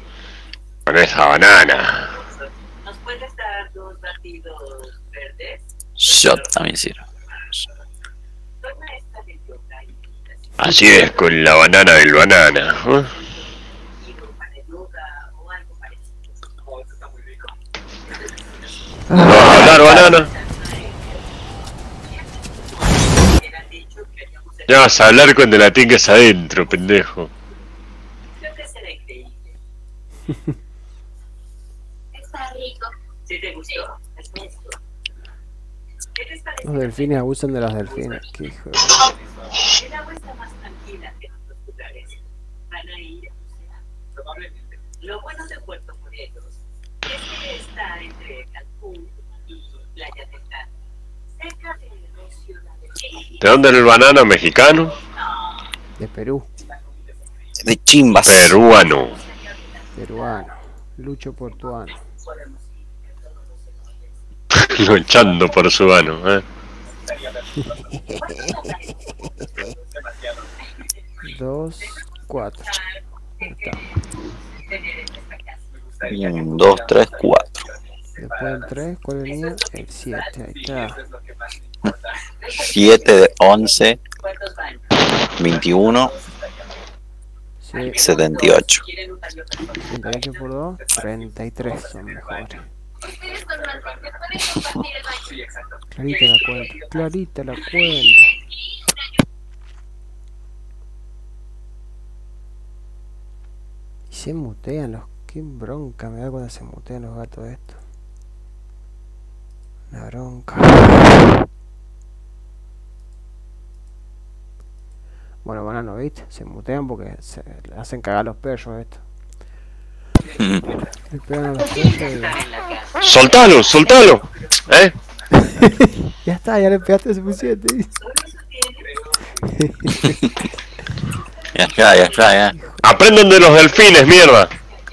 Con esa banana. ¿Nos puedes dar 2 batidos verdes? Yo también sirvo. Toma esta de yoga y Así es, con la banana del banana. yoga o algo parecido. Oh, esto está muy rico. ¿No vas a hablar, banana? Ya vas a hablar cuando la tengas adentro, pendejo. Creo que será increíble. Está rico. Si te gustó, es fresco. ¿Qué les parece? Los delfines abusan de los delfines. Qué hijo de... El agua está más tranquila que en otros lugares. Van a ir a bucear. Probablemente. Lo bueno de Puerto Morelos es que está entre Cancún y Playa del Carmen, cerca de dos ciudades. ¿De dónde es el banana mexicano? De Perú. De chimbas. Peruano. Peruano. Lucho Portuano. Luchando por su ano, 2, 4. Está. 1, 2, 3, 4. Después del 3, ¿cuál venía? El 7, ahí está. 7 de 11, 21, Sí, 78. 38 por 2, 33 son mejores. Clarita la cuenta, clarita la cuenta. Y se mutean los... Qué bronca me da cuando se mutean los gatos estos. Una bronca. Bueno, banano, ¿viste? Se mutean porque se le hacen cagar los perros estos. Le pegan a los perros y... ¡Soltalo, soltalo! Ya está, ya le pegaste suficiente. Ya está, ya está, ya. ¡Aprendan de los delfines, mierda!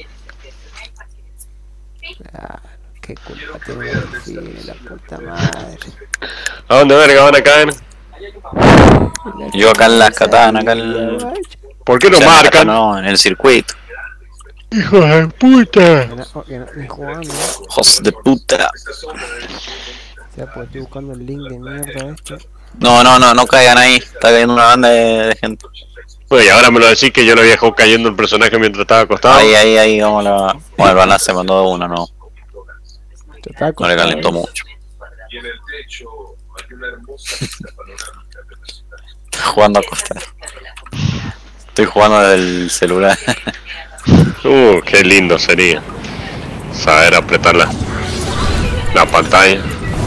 Claro, qué culpa tiene el delfín, la puta madre. ¿A dónde verga van a caer? Yo acá en las katanas, acá en... ¿Por qué o no sea, en la marcan? katana no, en el circuito. ¡Hijo de puta! Ni jugando. Hijos de puta. O sea, pues estoy buscando el link de mierda este. No caigan ahí. Está cayendo una banda de gente. Bueno, y ahora me lo decís que yo lo había dejado cayendo el personaje mientras estaba acostado. Ahí, vamos a... Bueno, el banana se mandó de una, no le calentó mucho. Y en el techo hay una hermosa vista panorámica de la ciudad. Estoy jugando a acostar. Estoy jugando del celular. Qué lindo sería saber apretar la pantalla.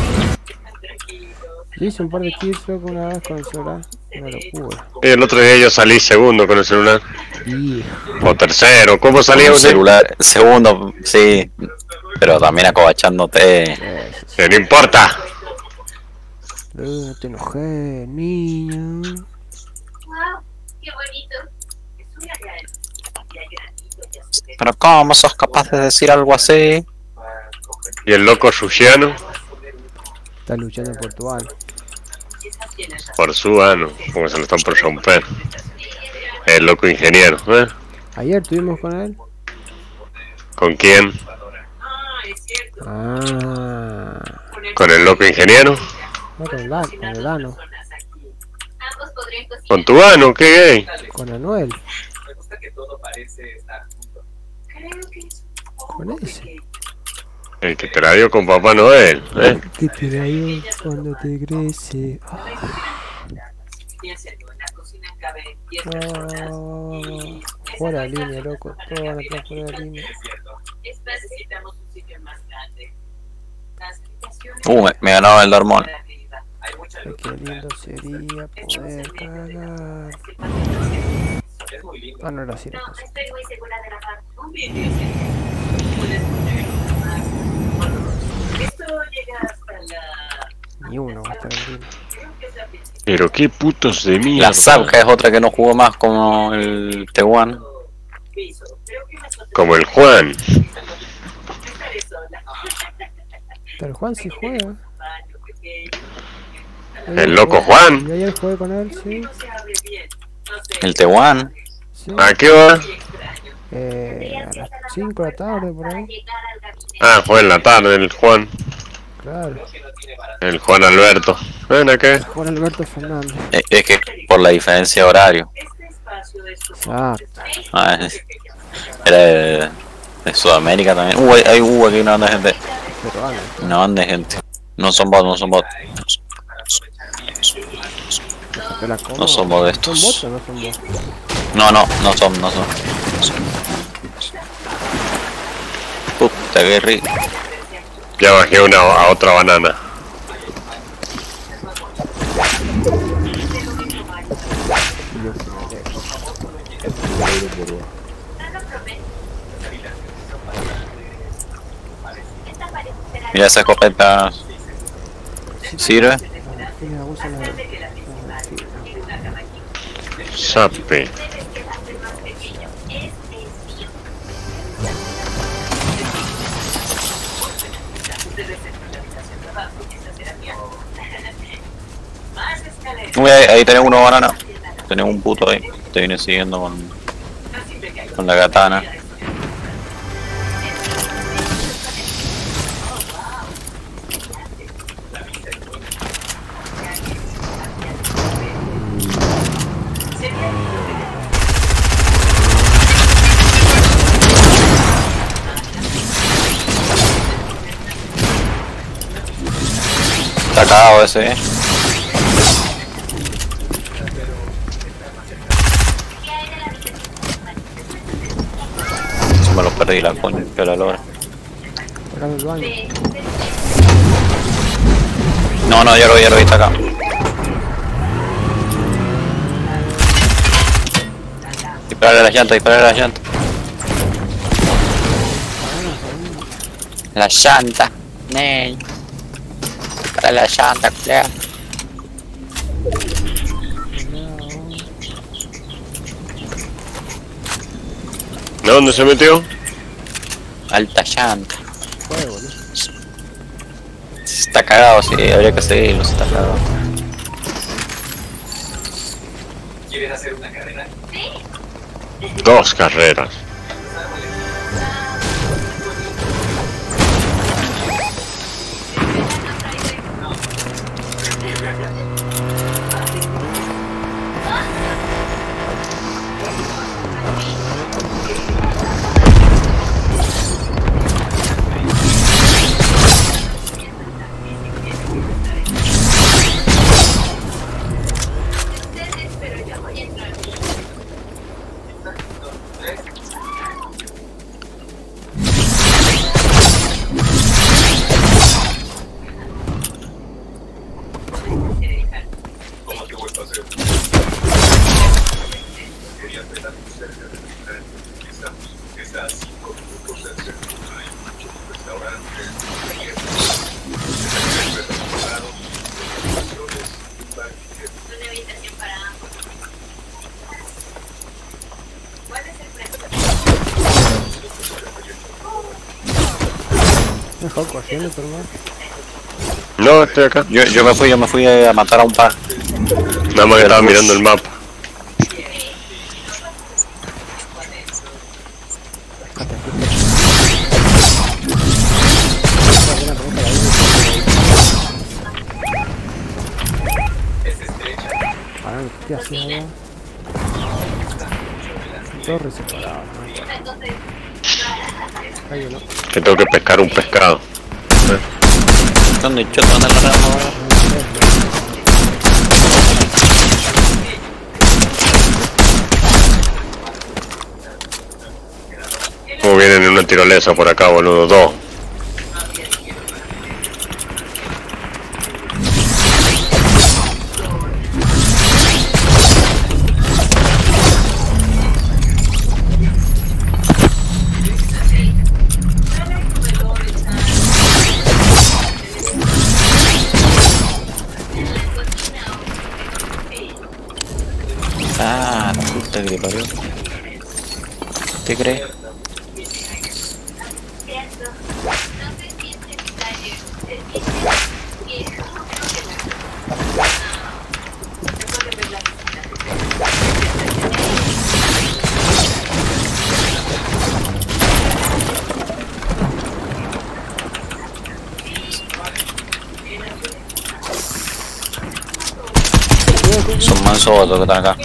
Yo hice un par de kills loco una vez con el celular. Una locura. Y el otro día yo salí segundo con el celular. O tercero, ¿cómo salía Un usted? celular, segundo, sí. Pero también acobachándote. Que no importa. No te enojé, niño. Wow, qué bonito. Es una gran. Ya granito, ya se ve. Pero ¿cómo sos capaz de decir algo así? Y el loco Rusiano, Estás luchando por tu alma. por su ano, como se lo están por romper. El loco ingeniero, Ayer estuvimos con él. ¿Con quién? Ah, es cierto. Ah, ¿Con el loco ingeniero? no con el ano, Ambos podrían cocinar. ¿Con tu ano? ¿Qué gay? con Anuel, Me gusta que todo parece estar junto. Creo que es un con poco ese. pequeño. El que te la dio con Papá Noel, Que te la dio cuando te crece. Piénsenlo, en la cocina caben 10 personas. Oh, fuera de línea, loco. Todo van a estar fuera de línea. Necesitamos un sitio más grande. Las habitaciones Me ganaba el dormón. para arriba. Hay mucha Ay, luz. qué lindo sería poder cagar. Es muy lindo. Ah, no era así. No, estoy muy segura de la parte. Un vídeo, sí. Puedes poner más. Esto llega hasta la... Ni uno va a estar en línea. Creo que es la principal. Pero qué putos de mierda. La Zabka es otra que no jugó más como el Tewan. Piso. Creo que las otras Como el Juan. estaré sola. Pero Juan sí juega. Baño pequeño. El loco Juan. Yo ayer jugué con él, sí. No se abre bien. No sé. El Tewan. Sí. ¿A qué va? Muy extraño. A las 5 de la tarde, por ahí. Ah, fue en la tarde el Juan. Claro. El Juan Alberto. ¿Ven acá? Juan Alberto Fernández. Es que por la diferencia de horario. Exacto. Ah, era de Sudamérica también. Hay aquí una banda de gente. Peruano. Una banda de gente. No son bots, no son bots. No son bots de estos. ¿Son bots o no son bots? No son. Puta, qué rico. Ya bajé a otra banana. Mira esa escopeta. ¿Sirve? Sape. Uy, ahí tenés uno banana. Tenés un puto ahí. Te viene siguiendo con la katana. Está cagado ese, Me lo perdí la coña, que la lora. Acá en el baño. No, ya lo vi, está acá. Disparale a la llanta. La llanta, ney. Para la llanta, claro. ¿De dónde se metió? Alta llanta. Fuego, ¿no? Está cagado, sí, habría que seguirlo, está cagado. ¿Quieres hacer una carrera? 2 carreras. Mejor cogiendo, pero no. No, estoy acá. Yo me fui a matar a un par. Nada más que estaba mirando el mapa. ¿Qué hacía? Torre separada, ¿no? Que tengo que pescar un pescado. ¿Dónde choto anda la rama? Como vienen en una tirolesa por acá, boludo, 2. Ah, la puta que le parió. ¿Qué crees? Son mansos otros que están acá.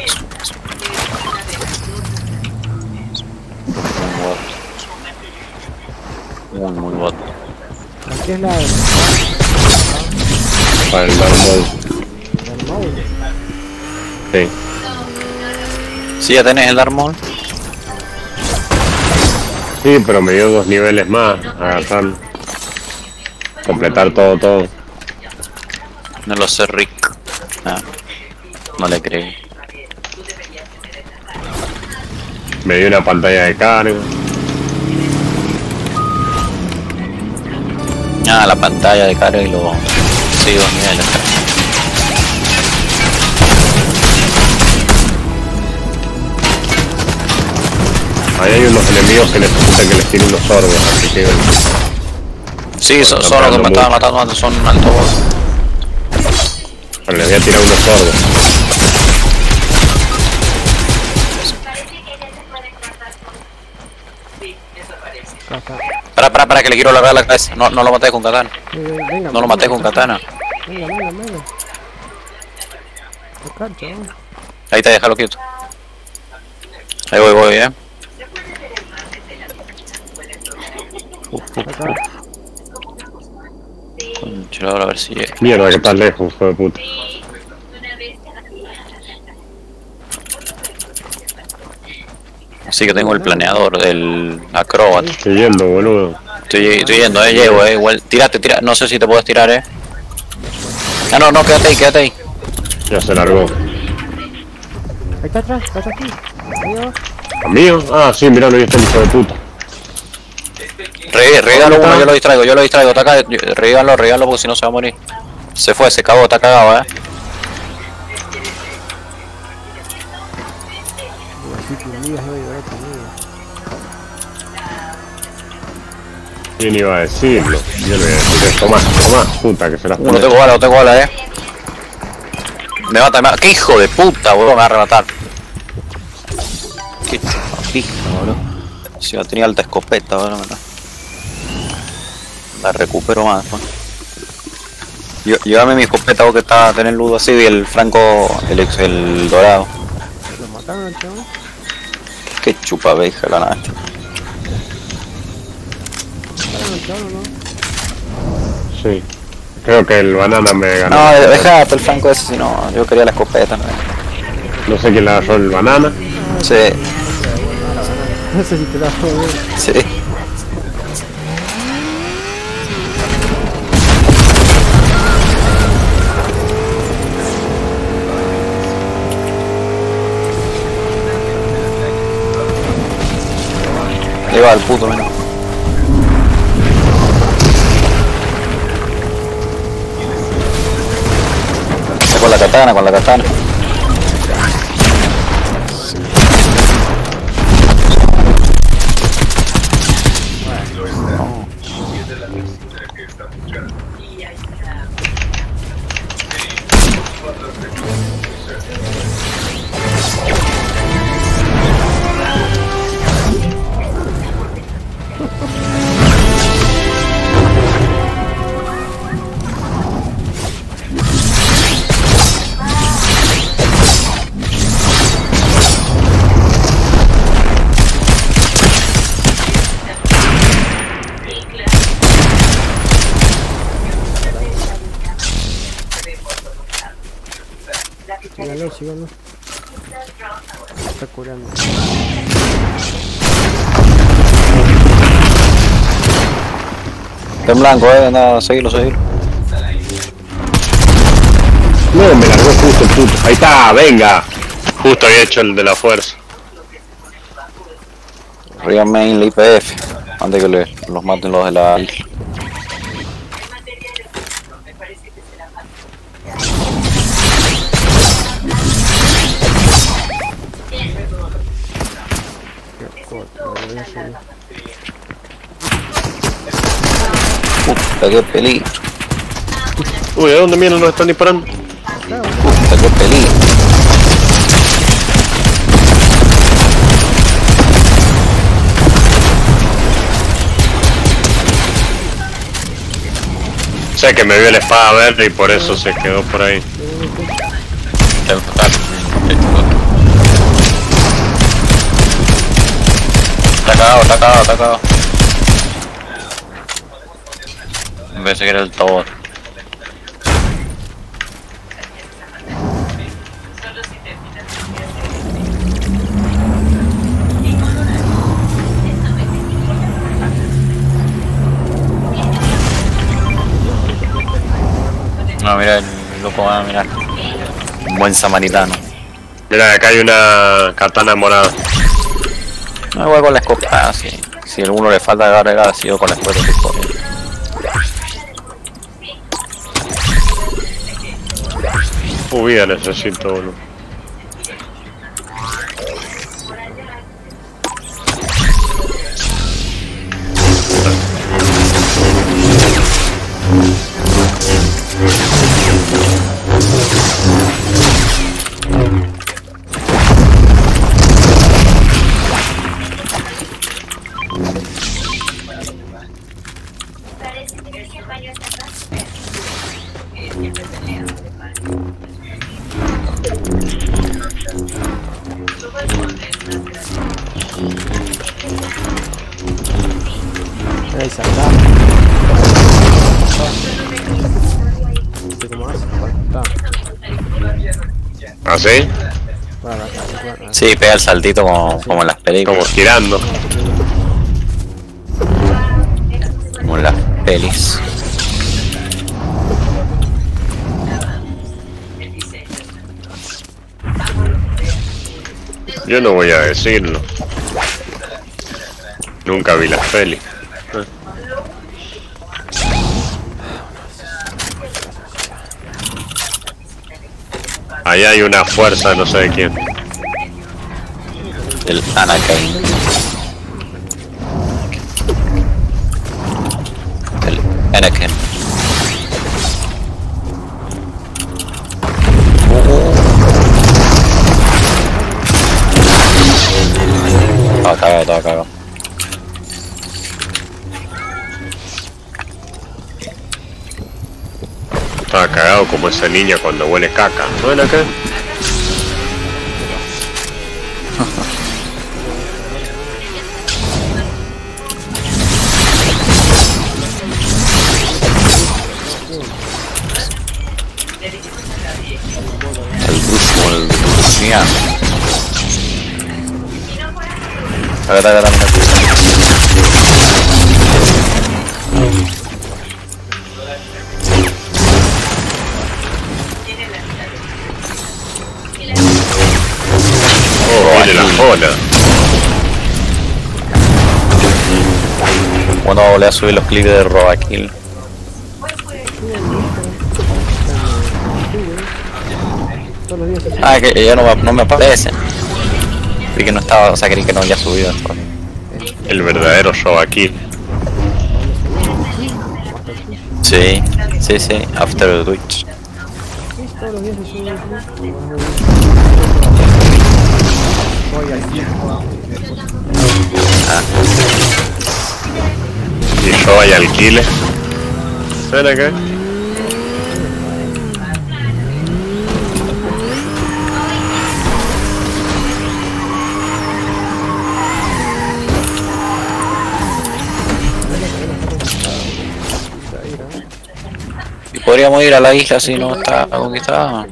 Muy bot. Aquí es la del Para el Darmol. móvil. Sí. Sí, ya tenés el Darmol. Sí, pero me dio 2 niveles más. Agarrar. Completar todo. No lo sé, Rick. Ah, no le creí. Me dio una pantalla de carga. Ah, la pantalla de carga y luego... Sí, 2 niveles. Ahí hay unos enemigos que necesitan que les tire unos sordos, así que... Sí, son los que me estaban matando antes, son altos bots. Pero les voy a tirar unos sordos. Acá. Para, que le quiero largar la cabeza. No lo maté con katana. Venga, No lo maté con katana. Venga. Acá, chaval. Ahí te déjalo quieto. Ahí voy, Acá. Concho, ahora a ver si llega. Mierda, que estás lejos, hijo de puta. Así que tengo el planeador, el acrobat. Estoy yendo, boludo. Estoy yendo, llego, igual. Tira. No sé si te puedes tirar, Ah, no, quédate ahí. Ya se largó. Ahí está atrás, aquí. Ahí abajo. ¿Mío? Ah, sí, miralo, ahí está el hijo de puta. Regalo uno, yo lo distraigo, está acá, regalo porque si no se va a morir. Se fue, se cagó, está cagado, Así que amigas, voy a llorar conmigo. ¿Quién iba a decirlo? Yo le voy a decir esto. Tomá, puta, que se las No tengo bala, Me mata. ¡Qué hijo de puta, boludo! Me va a arrebatar. Qué pija, boludo. Si no tenía alta escopeta, boludo. La recupero más después. Llévame mi escopeta, vos que está a tener ludo así, y el franco, el dorado. ¿Lo mataron al chaval? Qué chupa veja la nada. ¿Mataron al chaval o no? Sí. Creo que el banana me ganó. No, dejate el franco ese, si no, yo quería la escopeta. No sé quién le agarró el banana. Sí, No sé si te la puedo ver. sí. Le va al puto menos. Con la katana. Síganlo. Está curando. Está en blanco, anda, seguilo. No, me largó justo el puto. Ahí está, venga. Justo había hecho el de la fuerza. Real main la IPF. Antes que los maten los de la... Puta, qué peligro. Uy, ¿a dónde mierda nos están disparando? Puta, qué peligro. Sé que me vio la espada verde y por eso se quedó por ahí. tengo que tocar. Está cagado, está cagado, está cagado. Pensé que era el Thor. No, mira el loco, va a mirar. Un buen samaritano. Mira, acá hay una katana morada. No, igual con la escopeta, si a alguno le falta carga, sigo con la escopeta que corre. Vida necesito, boludo. Ahí salta. No sé cómo hace, está. ¿Ah, sí? Bueno, bueno. Sí, pega el saltito como en las películas. Como girando. Como en las pelis. Yo no voy a decirlo. Nunca vi las pelis. Ahí hay una fuerza, no sé de quién. El Anakin. El Anakin. Estaba cagado. Estaba cagado como esa niña cuando huele caca. ¿No ven acá? El Rusiano. Acá. Oh, mire la jola. Bueno, volví a subir los clips de Robakill. Todos los días se Ah, que ya no me aparecen. Creí que no estaba, o sea, creí que no había subido esto. El verdadero show aquí. Sí, after the Twitch. todos los días se sube voy aquí. Y yo hay alquiler. ¿Ven acá? Y podríamos ir a la isla si no está conquistada.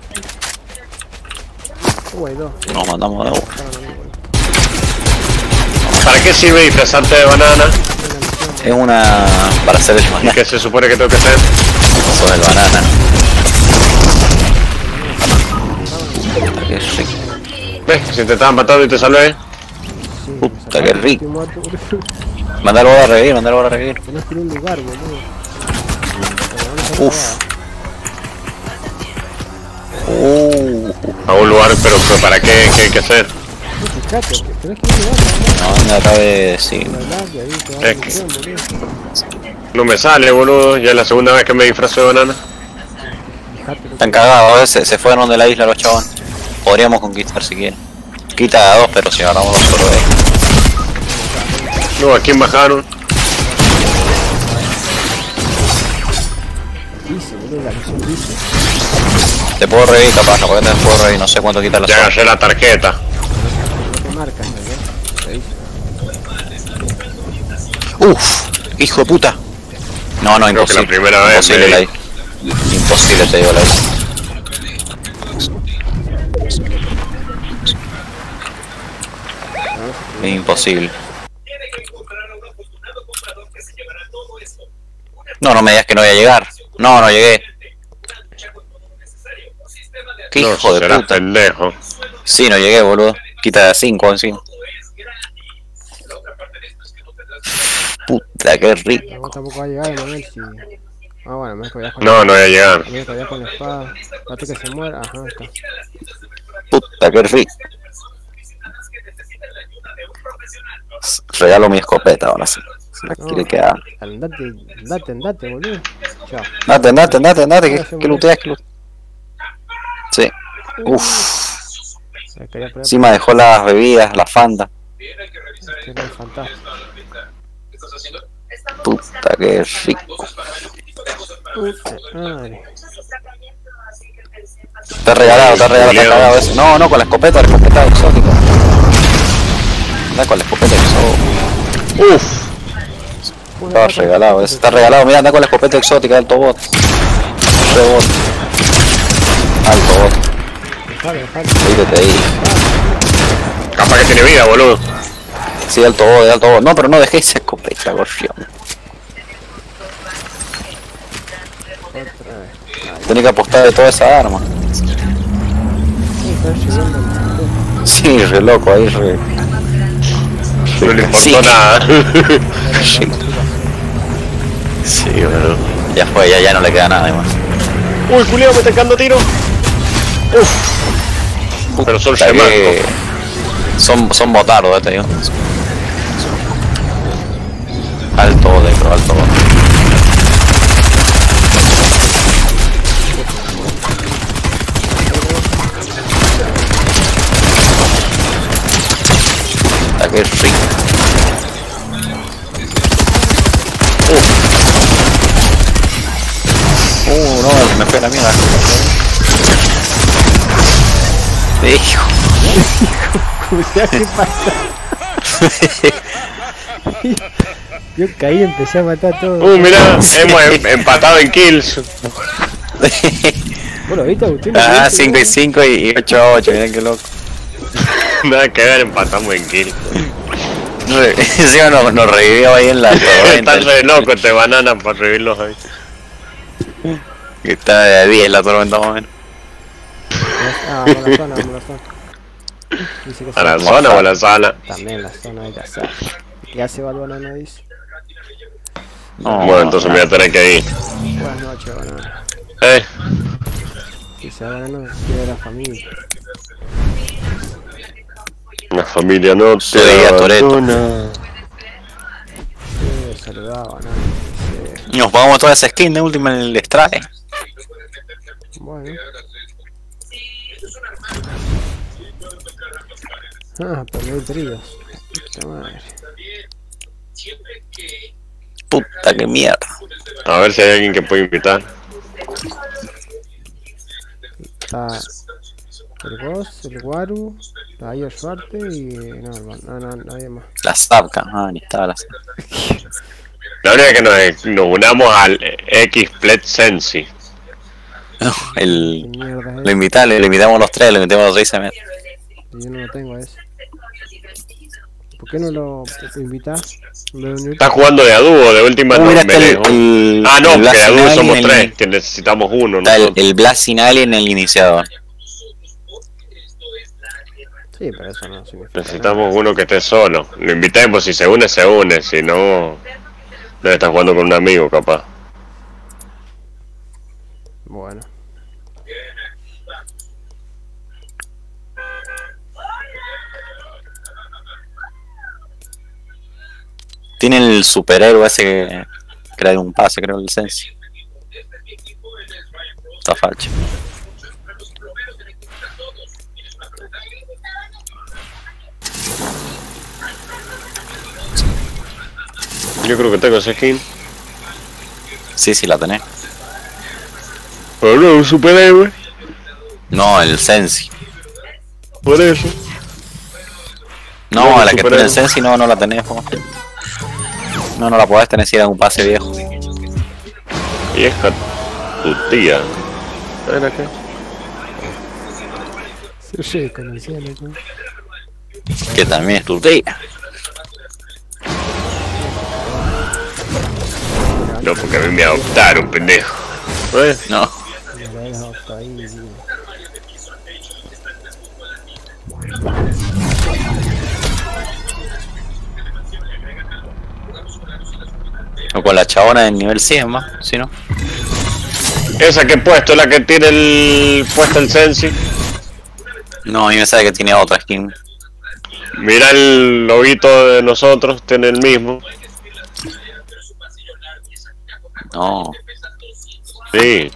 Nos mandamos de vuelta. ¿Para qué sirve disfrazarte de banana? Es una... para hacer el ¿Y banana. qué se supone que tengo que hacer? Sos el banana. Qué rico. ¿Ves? Si te estaban matando y te salvé. Puta, qué rico. Mandalo a revivir. Tenés que ir a un lugar, boludo. Uff. A un lugar, pero ¿para qué? ¿Qué hay que hacer? Fíjate, tenés que ir a un lugar, No, me acaba de decir. Es que no me sale, boludo. Ya es la segunda vez que me disfrazo de banana. Están cagados, se fueron de la isla los chavales. Podríamos conquistar si quieren. Quita a dos, pero si agarramos los solo de. No, ¿a quién bajaron? Dice, boludo, la misión dice. Te puedo revivir capaz, porque te puedo revivir, no sé cuánto quita la Ya zona. agarré la tarjeta. No te marcas, ¿no? Te dice. Uf, hijo de puta. No, no, Creo que imposible. la primera vez Imposible me- la I. Imposible te digo la I. Imposible. No, no me digas que no voy a llegar. No, no llegué. Qué No, hijo de serás puta. pendejo. Sí, no llegué, boludo. Quita 5 encima. Puta, qué rico. No, tampoco va a llegar, Emanuel, si... Ah, bueno, me voy a con No, no voy a llegar. me voy a con la espada. Espérate que se muera. Ajá, está. Puta, qué rico. Regalo mi escopeta ahora sí. Se la quiere quedar. Andate, boludo. Chao. Andate, que looteas, que looteas. Sí. Uff. Se quería poner Encima dejó las bebidas, la Fanta. que era el fantasma. Puta, qué rico. Madre. Está regalado, está cagado ese. No, no, con la escopeta exótica. Anda con la escopeta exótica. Uf. Estaba regalado, ese está regalado. Mira, anda con la escopeta exótica, alto bot. Rebot. Alto bot. Dejalo. Ahí te dije. Capaz que tiene vida, boludo. Sí, alto bot. No, pero no dejé esa escopeta, gorrión. Otra vez. Tenía que apostar de toda esa arma. Está llegando el... Sí, re loco ahí, re. No le importó Sí. nada. Sí, boludo. Ya fue, ya no le queda nada más. Uy, culiao, me está cagando tiro. Uf. Pero son Puta que- chemacos. Son botardos, te digo. Alto bot, alto bot. Puta, qué rico. No, me fue la mierda. Hijo. ¿Qué pasa? Yo caí y empecé a matar a todos. Mirá, hemos empatado en kills. Bueno, ¿viste, Agustín? Ah, 5 y 5 y 8 a 8, miren qué loco. Nada que ver, empatamos en kills. Encima nos revivió ahí en la tormenta. Estás re loco este banana para revivirlos ahí. Que está de 10 la tormenta más o menos. Ah, vamos a la zona. Dice que ¿A la sí. zona o a la sala? También la zona hay que hacer. Ya se va el banano, dice. No, Bueno, entonces me voy a tener que ir. Buenas noches, banano. Dice banano, quiere la familia. La familia no te Soy Toretto. abandona. Saludaba, banano. Dice, Nos pagamos toda esa skin de última en el extrae. bueno. Ah, perdí tríos. Puta madre. Puta que mierda. A ver si hay alguien que pueda invitar. Está el boss, el Waru, la Ayo Suarte y... No, nadie más. La Zapka, ni estaba la Zapka. La única es que nos unamos al X-Plet Sensi. No, ¿Qué mierda es? le invitamos los tres, le invitamos los 6 a meter. Yo no lo tengo a ese. ¿Por qué no lo invitas? Está jugando de a dúo, de última no Mira, me está lejos. el Ah, no, el que de a dúo Blasting somos Alien en el- tres, que necesitamos uno. Está nosotros. el Blasting Alien en el iniciador. Sí, pero eso no significa Necesitamos uno que esté solo. Lo invitemos, si se une, se une. Si no, debe estar jugando con un amigo, capaz. nada. Bueno. Tiene el superhéroe ese que crea un pase, creo, el Sensi. Está facho. Yo creo que tengo esa skin. Sí, la tenés. Pero no, un superhéroe. No, el Sensi. Por eso. No, No, la que super tiene el héroe. Sensi no la tenés, po. No la podés tener si era un pase viejo. Y es tu tía. ¿Era qué? Se reconocía, loco. Que también es tu tía. No, porque a mí me adoptaron, pendejo. No. Mira, él adoptó ahí, tío. O con la chabona del nivel 100 más, si no. Esa que he puesto es la que tiene puesto el Sensi. No, a mí me sabe que tiene otra skin. Mira el lobito de nosotros, tiene el mismo. No. Sí.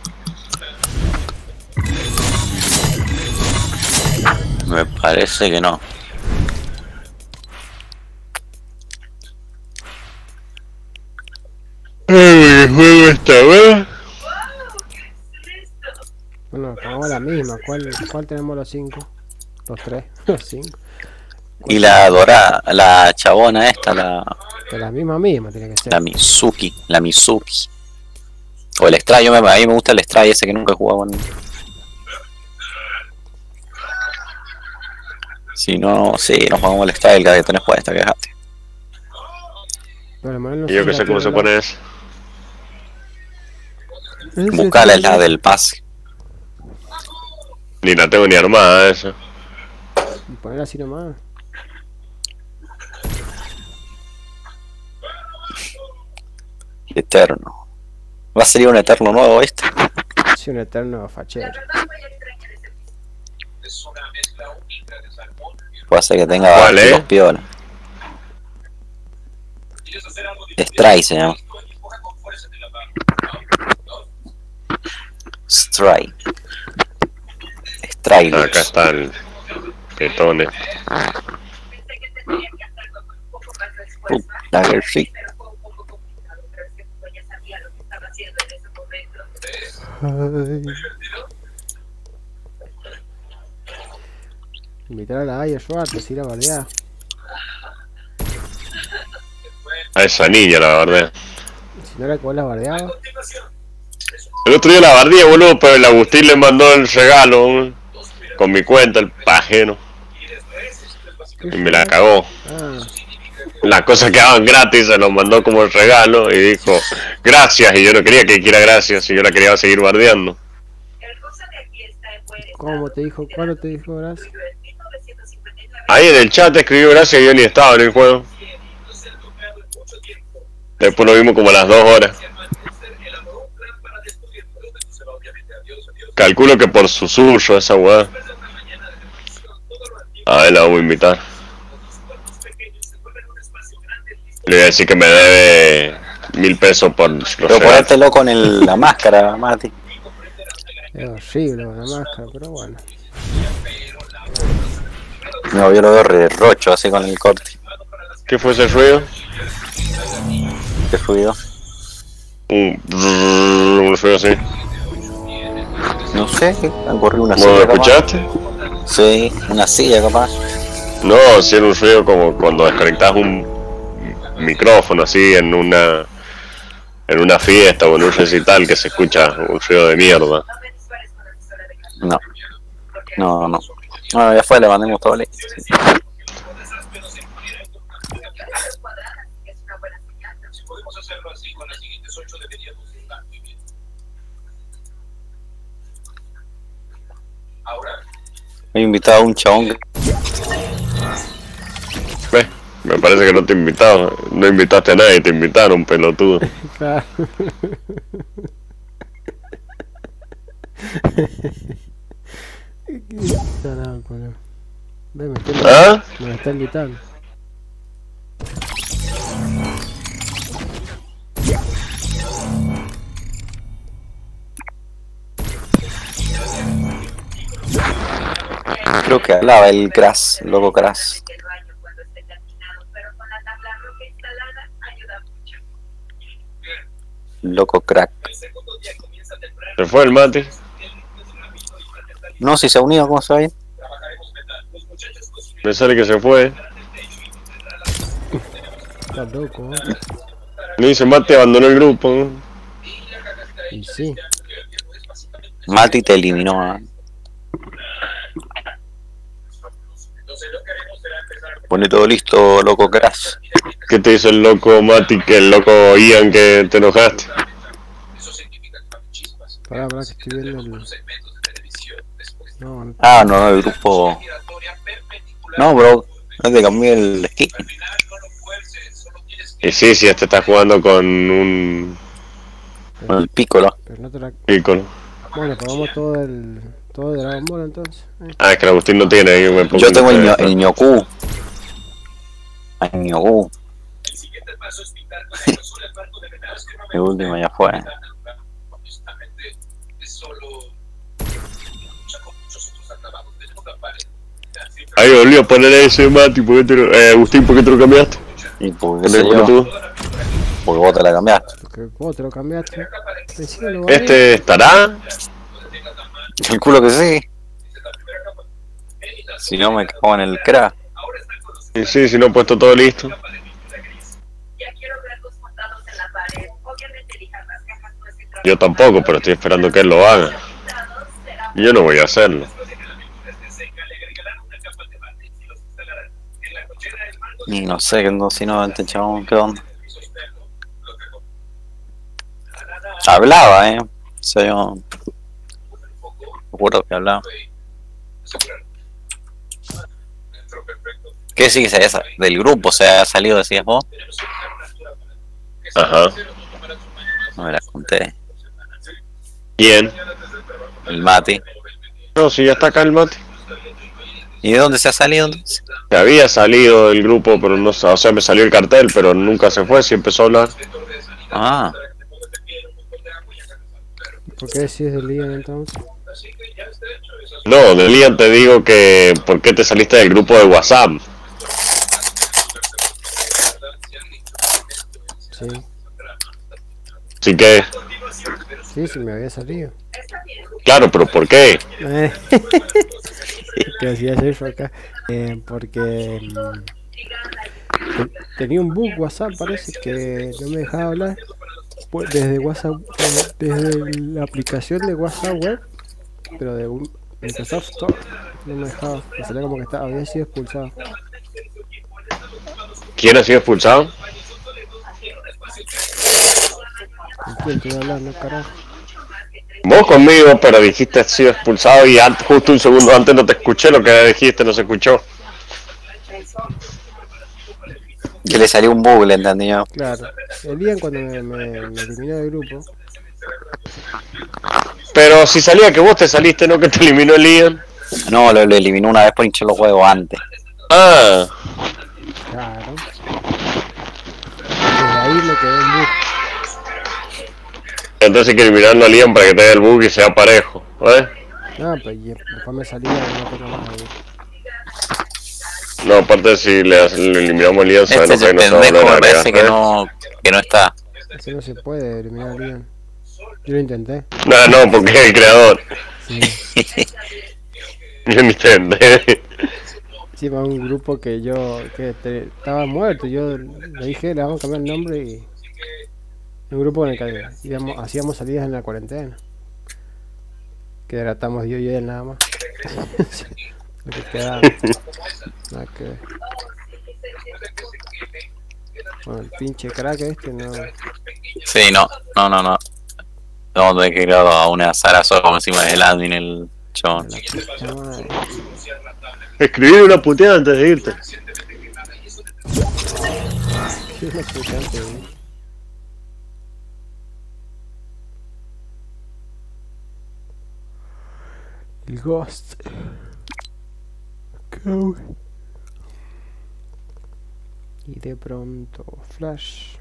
Me parece que no. ¿Qué juego está, güey? Bueno, acabamos la misma. ¿Cuál tenemos los 5? Los 3. Los 5. Y la dorada, la chabona esta, De la misma tiene que ser. la Mizuki. O el Stray, a mí me gusta el Stray ese que nunca he jugado con. Si no, sí, no jugamos el Stray, el que tenés puesta, quejate. Pero Manuel no Y yo si que la sé cómo se tiene pone eso. la- Ese Buscala, es tiene- la del pase. Ni la tengo ni armada esa. Poner así nomás. Eterno. Va a salir un Eterno nuevo, ¿viste? Sí, un eterno fachero. Es una mezcla única de salmón Puede ser que tenga ¿Cuál, los piolas. y quieres hacer algo diferente. Stray se llama. Empuja con fuerza de la mano. Stray. Stray. Acá está el petone. Pensé que tendría que hacerlo con un poco más de esfuerzo. La Gershi. Pero fue un poco complicado, pero es que tú ya sabía lo que estaba haciendo en ese momento. Invitar a la Aya Schwartz, así la bardeada. A esa niña, la verdad. Si no era que vos la bardeaba. El otro día la bardía, boludo, pero el Agustín le mandó el regalo, ¿no? Con mi cuenta, el pajero. Y me la cagó. Ah, Las cosas que daban gratis se los mandó como el regalo y dijo gracias, y yo no quería que quiera gracias, y yo la quería seguir bardeando. El cosa de aquí está en buen estado. ¿cómo te dijo? ¿Cuándo te dijo gracias? En 1959, Ahí en el chat escribió gracias y yo ni estaba en el juego. Después lo vimos como a las 2 horas. Calculo que por susurro esa weá. A ver, la vamos a invitar. Le voy a decir que me debe 1000 pesos por los Pero regalos. ponértelo con la máscara, Mati. Es horrible con la máscara, pero bueno. No, yo lo veo re rocho así con el corte. ¿Qué fue ese ruido? Qué ruido. Un ruido así. No sé, han corrido una ¿Cómo silla lo capaz. escuchaste? Sí, una silla capaz. No, sí era un ruido como cuando desconectas un micrófono así en una fiesta o en un recital que se escucha un ruido de mierda. No. No, no. Bueno, ya fue, le mandemos todo listo. Sí. Si podemos hacerlo así, con las siguientes 8 deberíamos estar muy bien. Ahora, He invitado a un chabón que... Ve, me parece que no te he invitado. No invitaste a nadie, te invitaron, pelotudo. Claro. ¿Qué carajo, boludo? Ve, ¿Ah? me está invitando. Creo que hablaba el Crash, loco Crash. el baño cuando esté terminado, pero con la tabla roja instalada ayuda mucho. Loco crack. ¿Se fue el Mati? No, si se ha unido, ¿cómo se va a ir? Me sale que se fue. Está loco, ¿eh? Me dice Mati abandonó el grupo, ¿no? Y sí. Mati te eliminó. Pone todo listo, loco Crash. ¿Qué te hizo el loco Mati, el loco Ian que te enojaste? Pará, que estoy viendo el... No, no. Ah, no, el grupo... No, bro, no te cambié el skin. Y sí, este está jugando con un Con el Piccolo. Pero no te la... ícono. Bueno, probamos todo de Dragon Ball entonces. Ah, es que Agustín no tiene, ahí me pongo Yo tengo en el Ñoku. El Ñoku. El último ya fue. Ahí volvió a poner ese Mati, ¿por qué te lo... Agustín, ¿por qué te lo cambiaste? ¿Y por qué ¿Qué sé le yo? tú? Porque vos te la cambiaste. Porque vos te lo cambiaste. Encima lo bajé. ¿Este estará? El culo que sí. Si no me cago en el crack. Y sí, si no he puesto todo listo. Ya quiero ver los montados en la pared. Obviamente elijan las cajas no es el trabajo. Yo tampoco, pero estoy esperando que él lo haga. Yo no voy a hacerlo. Y no sé, si no, este chabón, ¿qué onda? Hablaba, o sea, yo... recuerdo que hablaba. ¿Qué sí que se haya del grupo? ¿Se ha salido, decías vos? Ajá. No me la conté. ¿Quién? El Mati. No, si ya está acá el Mati. ¿Y de dónde se ha salido entonces? Se había salido del grupo, pero no, o sea, me salió el cartel, pero nunca se fue, sí empezó a hablar. Ah, ¿Por qué decís de Lian entonces? No, de Lian te digo que ¿por qué te saliste del grupo de WhatsApp? Sí. Así que, Sí, me había salido. claro, pero ¿por qué? ¿Qué hacía eso acá? Porque tenía un bug WhatsApp, parece que no me dejaba hablar. Pues desde WhatsApp, desde la aplicación de WhatsApp web, pero de un Microsoft Store, no me dejaba. Me salía como que había sido expulsado. ¿Quién ha sido expulsado? ¿Con quién estoy hablando, carajo? Vos conmigo, pero dijiste has sido expulsado y justo un segundo antes no te escuché lo que dijiste, no se escuchó. que le salió un bug, le entendí yo. Claro, el día cuando me eliminó del grupo. Pero si salía que vos te saliste, no que te eliminó el Ian. No, lo eliminó una vez por hinchar los huevos antes. Ah, Claro. Desde ahí me quedé en bug. entonces hay que eliminarlo al Ian para que te dé el bug y sea parejo, ¿eh? No, pues y después me salía y no tengo más ahí. No, aparte si le eliminamos al Ian, se Este enoja y no se va a pendejo volver a me parece agregar, que no está. Eso no se puede eliminar a Lian. Yo lo intenté. No, porque es el creador. Sí. Yo ni intenté. Encima un grupo que estaba muerto. Yo le dije, le vamos a cambiar el nombre y... Un grupo en el que hacíamos salidas en la cuarentena. Que tratamos yo y él nada más. Lo que quedaba. Nada que ver. Bueno, el pinche crack no. Sí, no. No, de que creado a una Sara solo como encima del admin el chabón. La puta madre. Escribir una puteada antes de irte. Qué es lo putante, El Ghost. Go. Y de pronto, Flash.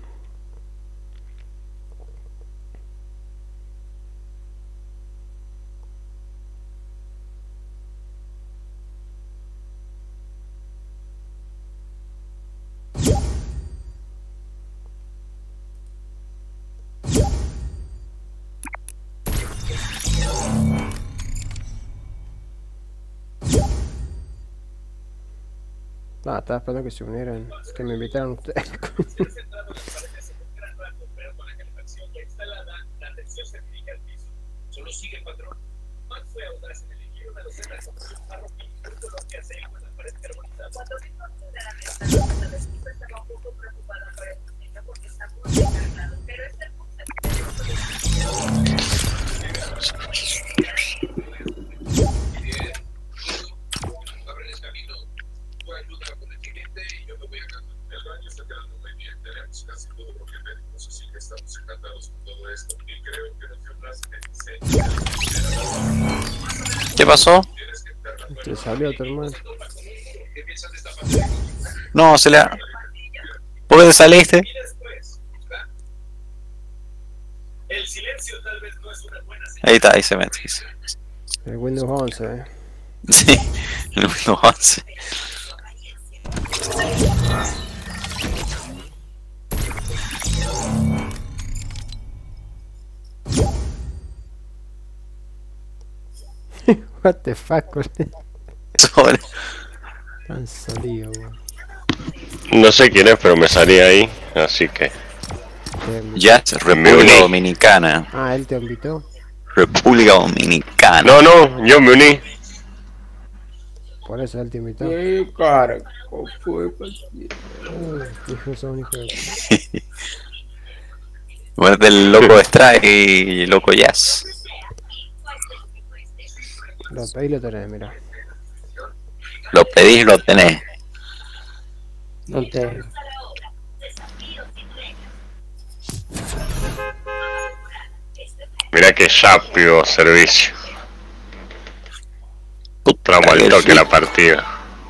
Ah, estaba esperando que se unieran, que me invitaran ustedes. Solo sigue el patrón. Max fue audaz en elegir una docena de soluciones marroquíes, lo que hace con la pared carbonizada. Cuando vi tortura la mesa, la vecina estaba un poco preocupada por el diseño porque está muy encargado, pero es el Abren el camino. Tú ayuda con el cliente y yo me voy a cantar. El baño está quedando muy bien. Tenemos casi todo lo que pedimos, así que estamos encantados con todo esto. Y creo que nuestro plan de diseño. ¿Qué pasó? Te salió tu hermano. ¿Qué piensas de esta pantalla? No, se le... ¿Por qué te saliste? Y después, ¿verdad? El silencio tal vez no es una buena señal. Ahí está, ahí se mete. El Windows 11, Sí, el Windows 11. What the fuck, con Sobre. tan salido, weón. No sé quién es, pero me salí ahí, así que... Jazz, República uní. Dominicana. Ah, él te invitó. República Dominicana. No, no, yo me uní. Por eso él te invitó. Hijo, son hijo de... Bueno, del loco Strike y loco Jazz. Lo pedí y lo tenés, mira. Lo pedís y lo tenés. No te... Mira que rápido servicio. Puta Tramo al que toque sí. la partida.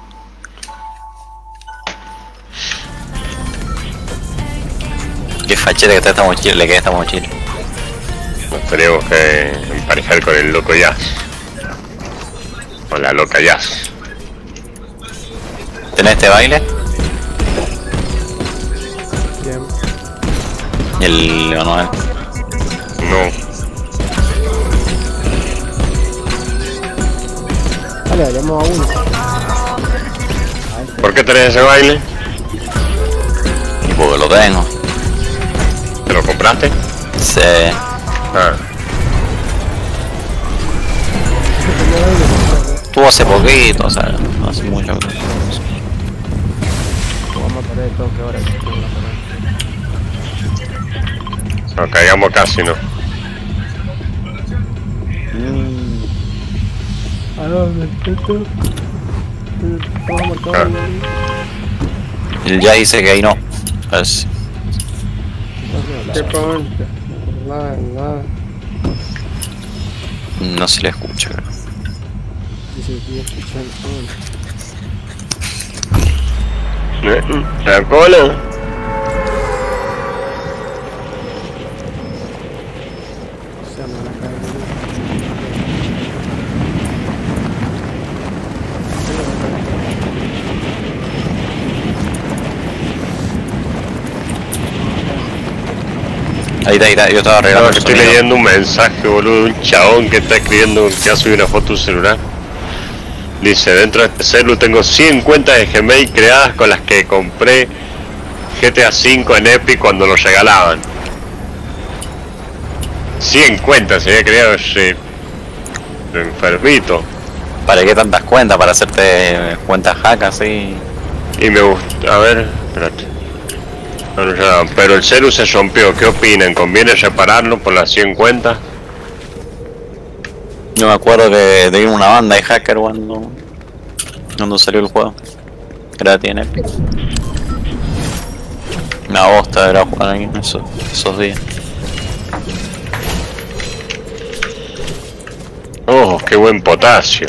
Qué fachera que está esta mochila, le queda esta mochila. Nos tenemos que emparejar con el loco Jazz. Con la loca Jazz. ¿Tenés este baile? Bien. Y el manual. No. Dale, vayamos a uno. ¿Por qué tenés ese baile? Y porque lo tengo. ¿Te lo compraste? Sí. Ah. Estuvo hace poquito, o sea, no hace mucho. Vamos a perder el toque ahora. Nos caigamos casi, ¿no? ¿A dónde? ¿Esto? Vamos a marcar. Él ya dice que ahí no. Pues, ¿Qué ponte? Nada. no se le escucha, creo. Dice que estoy escuchando. ¿La cola? Se me la cae. Ahí está, yo estaba arreglando No, el estoy sonido. leyendo un mensaje, boludo, de un chabón que está escribiendo que ha subido una foto de su celular. Dice, dentro de este celu tengo 100 cuentas de Gmail creadas con las que compré GTA V en Epic cuando lo regalaban. 100 cuentas se había creado ese enfermito. ¿Para qué tantas cuentas? ¿Para hacerte cuentas hack así? Y me gusta, a ver, espérate. No, ya, pero el celu se rompió, ¿qué opinan? ¿Conviene repararlo por las 100 cuentas? Yo me acuerdo que tenía una banda de hacker cuando salió el juego. Gratis en Epic. Una bosta era jugar ahí en esos días. Oh, qué buen potasio.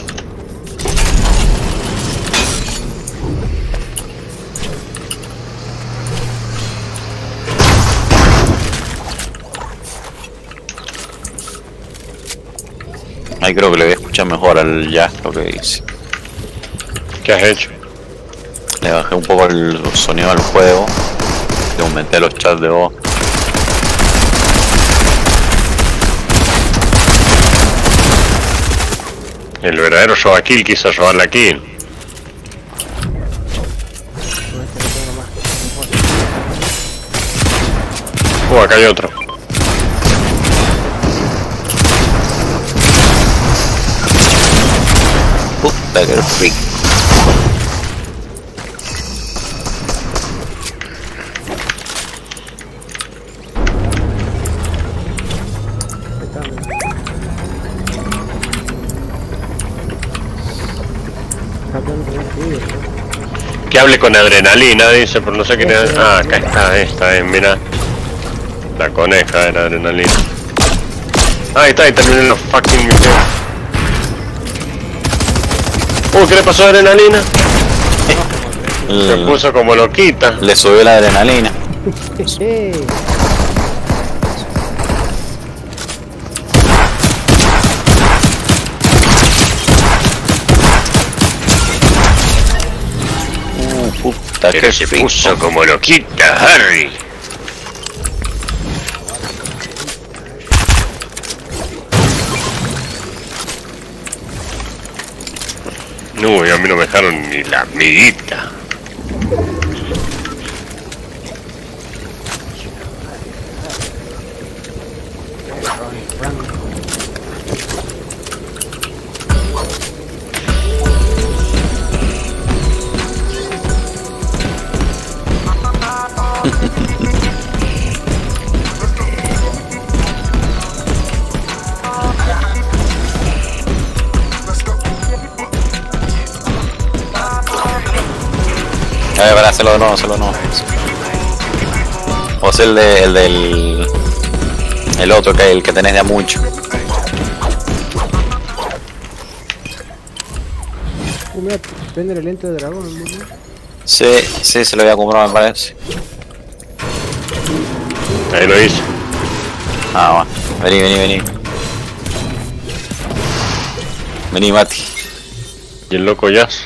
Ahí creo que le voy a escuchar mejor al jazz lo que dice. ¿Qué has hecho? Le bajé un poco el sonido al juego. Le aumenté los chats de voz. El verdadero Roba Kill quiso robar la kill. Acá hay otro. Puta que rico. Que hable con adrenalina, dice, pero no sé quién es. Ah, acá está, esta es, mira. La coneja de la adrenalina. Ahí está, y terminé los fucking videos. ¿Qué le pasó a adrenalina? Se puso como loquita. Le subió la adrenalina. Puta Pero que se rico. puso como loquita, Harry. No, y a mí no me dejaron ni la amiguita. Para hacerlo de nuevo, O sea, el otro que el que tenés de a mucho. Mira, vende el lente de dragón, ¿no? Sí, se lo voy a comprar, me parece. Ahí lo hice. Ah, bueno. Vení. Vení, Mati. Y el loco Jazz.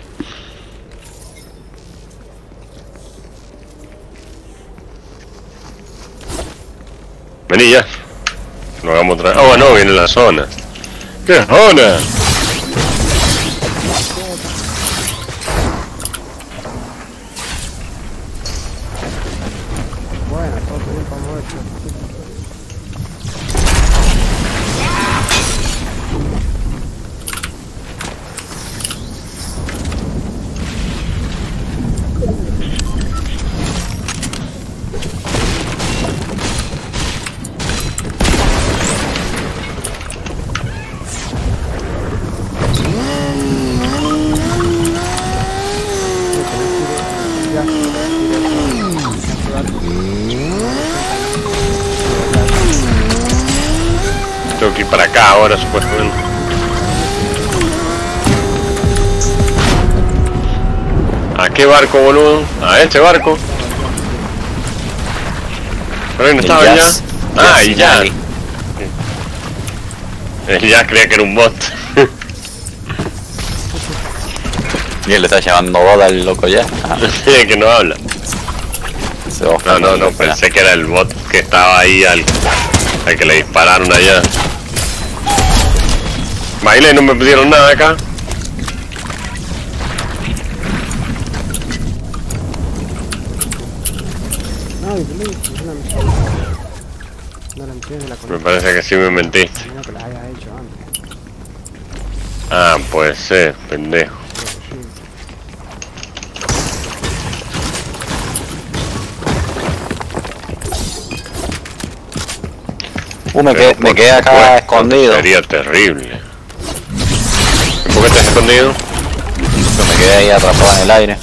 Vení ya. Lo hagamos otra vez. Oh, no, viene la zona. ¿Qué zona? Bueno, todo bien para moverse. Tengo que ir para acá ahora, supuestamente. ¿A qué barco, boludo? ¿A este barco? Pero ahí no estaba ya. Ah, y ya. Ya creía que era un bot. Y él le está llamando boda al loco ya. Ah, Que no habla. No, pensé que era el bot que estaba ahí al que le dispararon allá. Bailé, no me pidieron nada acá. No, es una misión. No la misión de la Me coneja. parece que sí me mentiste. A menos que la hayas hecho antes. Ah, puede ser, pendejo. me quedé acá escondido. Sería terrible. ¿Por qué estás escondido? Me quedé ahí atrapado en el aire.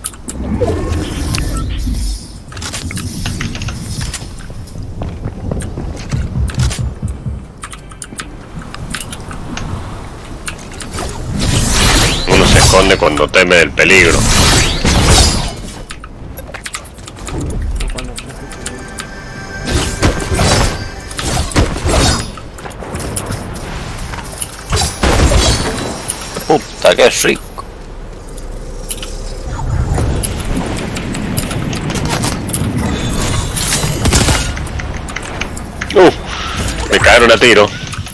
Uno se esconde cuando teme del peligro. Puta, qué rico. Me cayeron a tiro.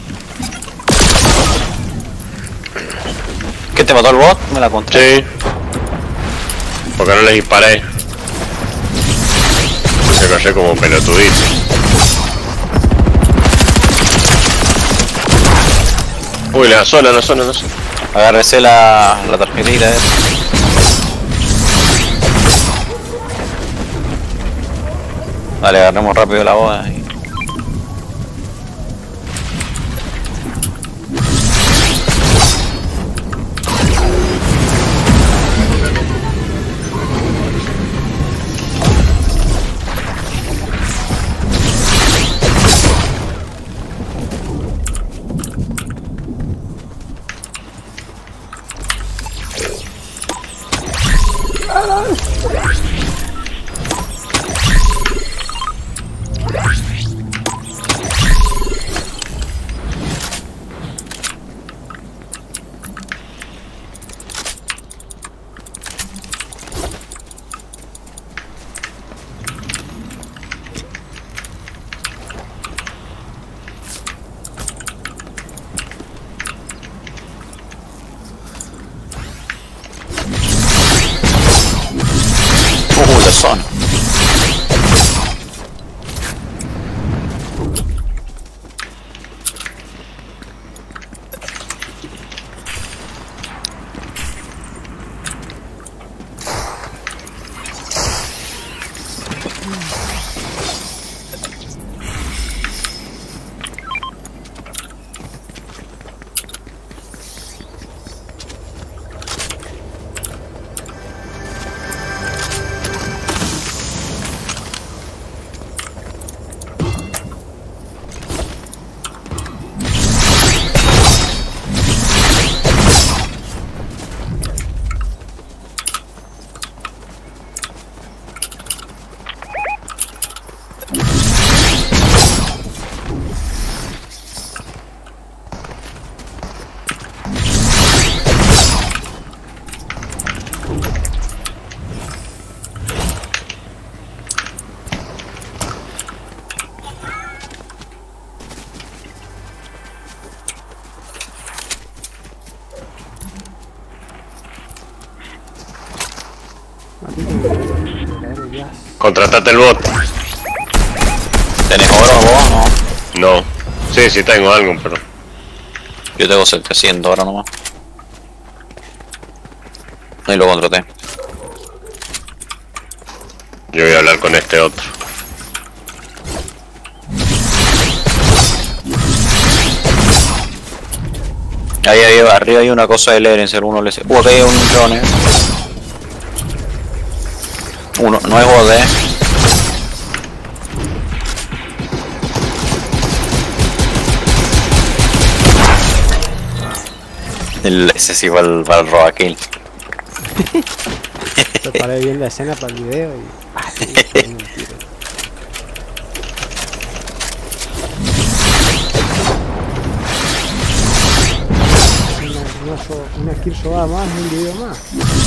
¿Qué te mató el bot? Me la conté. Sí. Porque no les disparé. Se cayó como pelotudito. Uy, la zona. Agárrese la tarjetita esa. Dale, agarremos rápido la boda. La zona. Contratate el bot. ¿Tenés oro vos? No. No. Sí, tengo algo, pero... Yo tengo 700 ahora nomás. Ahí lo contraté. Yo voy a hablar con este otro. Ahí arriba hay una cosa de Lerencer, uno le... acá hay un drone. Uno, no es bode. Ese sí va al robakill. Preparé bien la escena para el video y... una kill sobada más y un video más.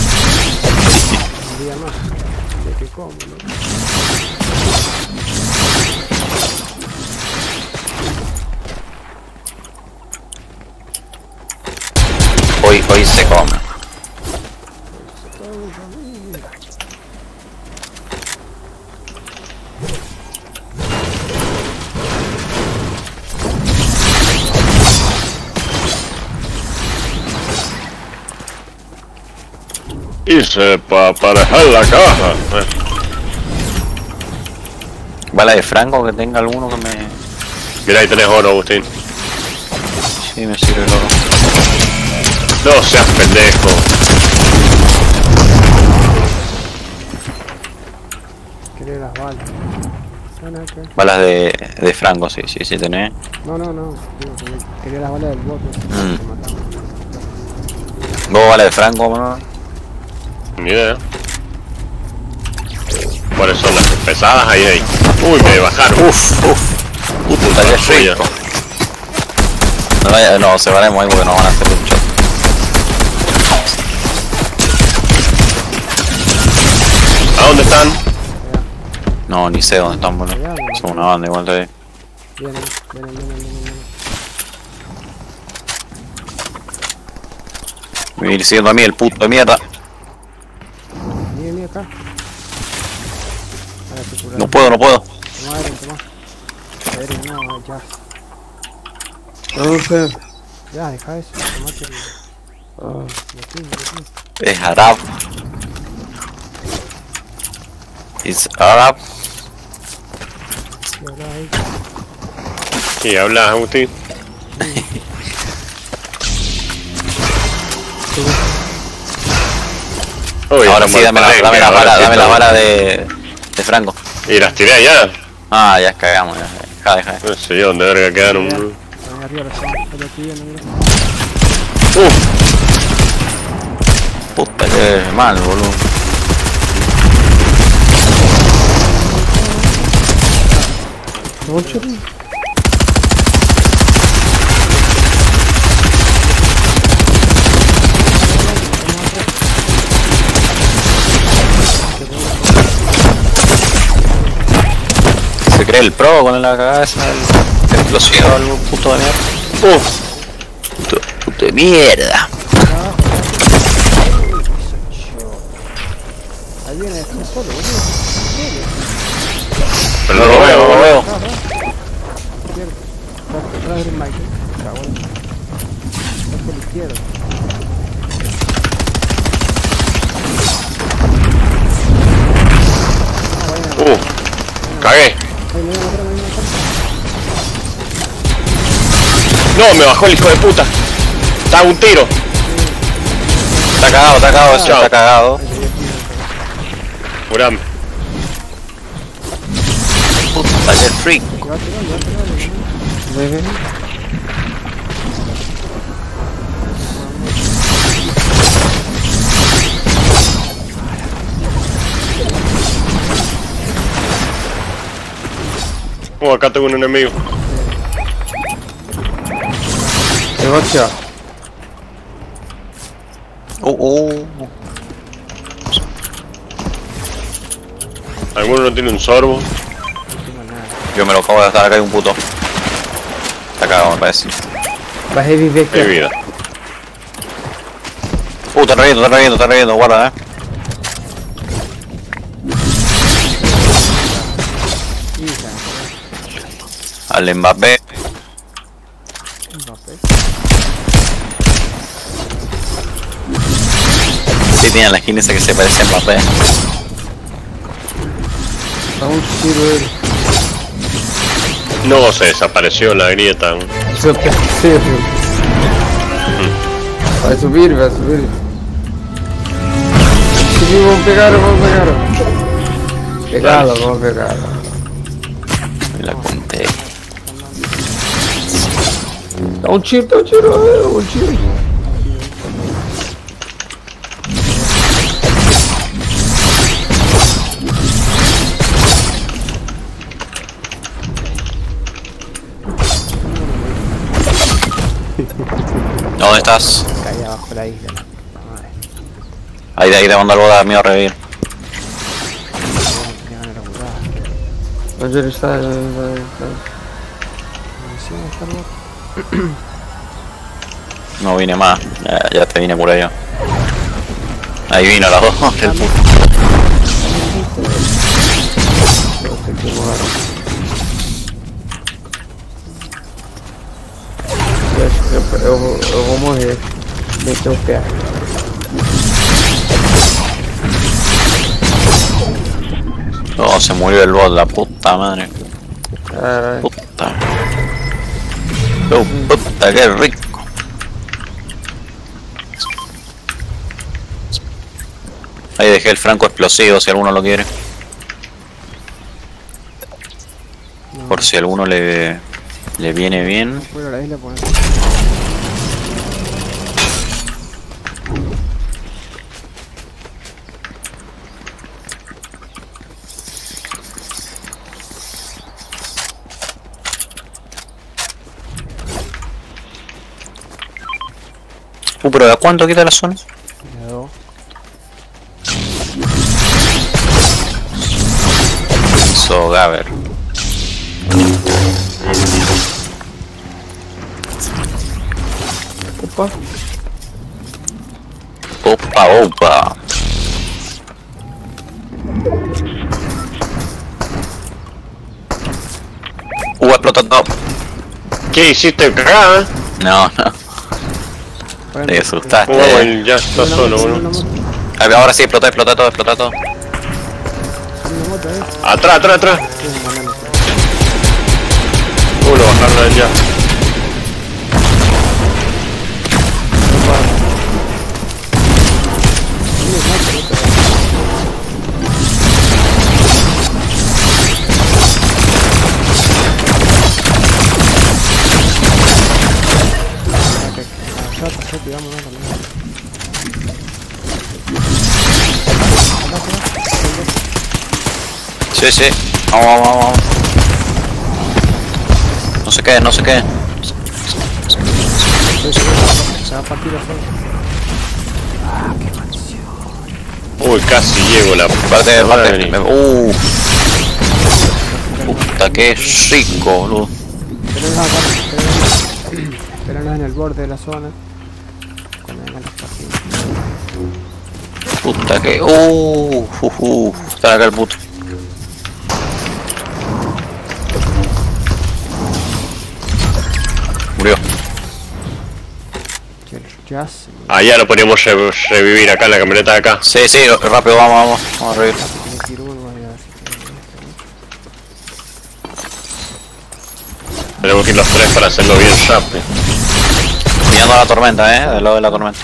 Un día más. De que como, ¿no? Hoy se come. Hice para aparejar la caja. Bala de Franco que tenga alguno que me... Mira, ahí tenés oro, Agustín. Sí, me sirve el oro. No seas pendejo. Quería las balas. Balas de Franco, sí tenés. No. Digo, quería las balas del bot. ¿Vos balas de Franco, no? Ni idea. ¿Cuáles son las pesadas? Ahí. Uy, me bajaron. Puta, ya rico. No, separemos ahí porque no van a hacer un shot. ¿A dónde están? No, ni sé dónde están, boludo. Son una banda igual de ahí. Vienen. Me viene siguiendo a mí el puto de mierda. Viene acá. No puedo. Tomá, Eren, no, ya. No sé. Ya, deja eso. Tomate el... Es Arab. It's Arab. ¿Qué hablas, Agustín? Uy, Ahora sí, dame la bala de Franco. Y las tiré allá. Ah, ya cagamos, ya. Deja. No sé yo dónde verga quedaron. Ahí arriba la zona. Aquí, mira. Puta, que mal, boludo. Mucho. Se cree el pro con la cagada esa del explosivo, algo puto de mierda. Puto de mierda. Ahí viene, está solo, boludo. Pero no lo veo. Atrás del Michael. Está por la izquierda. Cagué. No, me bajó el hijo de puta. Está a un tiro. Está cagado, eso está cagado. Curame. Puta, que freak. Oh, acá tengo un enemigo. Negocio. Alguno no tiene un sorbo. Yo me lo acabo de gastar, acá hay un puto. Está cagado, me parece. Va heavy Qué vector. vida. Está reviendo, guarda, Al Mbappé. Sí, tiene la skin esa que se parece a Mbappé. No, se desapareció la grieta. Va a subir. Sí, vamos a pegar. Vamos a pegarlo. Me la conté. Un chip. ¿Dónde estás? Ahí abajo de la isla. Ahí te mando algo de mío a revivir. Ayer está. No vine más, ya te vine por allá. Ahí vino las dos del puto. Eu vou morrer. Meteu o pé. Oh, se murió el bot, la puta madre. Caralho. Puta. Oh, puta, qué rico. Ahí dejé el franco explosivo si alguno lo quiere. Por si a alguno le viene bien. Fuera de la isla, pues. Pero ¿a cuánto quita la zona? No. So, Gaber. Opa. Opa. Explotó todo. ¿Qué hiciste, cagada? No. Bueno, Te asustaste. Oh, él ya está una solo, moto, boludo. una moto, Ahora sí, explota todo, explota todo. una moto, Atrás, atrás, atrás. Sí, un banano. Lo bajaron ya. Sí, sí. Vamos. No se quede, no se quede. Se va a partir la zona. Uy, casi llego la Parte. madre. Puta, qué rico, boludo. Pero en el borde de la zona. Cuando vengan las partidas. Puta, que. Está acá el puto. Murió. Jazz. Allá lo podríamos revivir acá en la camioneta de acá. Sí, rápido, vamos a reír. Me tiro uno, voy a ver si Tenemos que ir los tres para hacerlo bien rápido. Mirando la tormenta, del lado de la tormenta.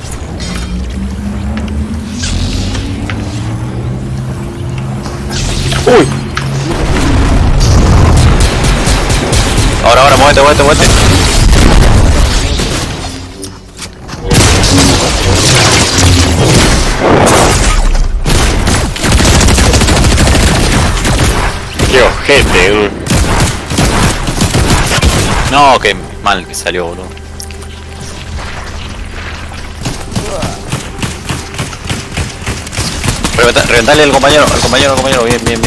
Uy, Ahora, muévete. qué ojete. No, qué mal que salió, boludo. Reventale al compañero, bien.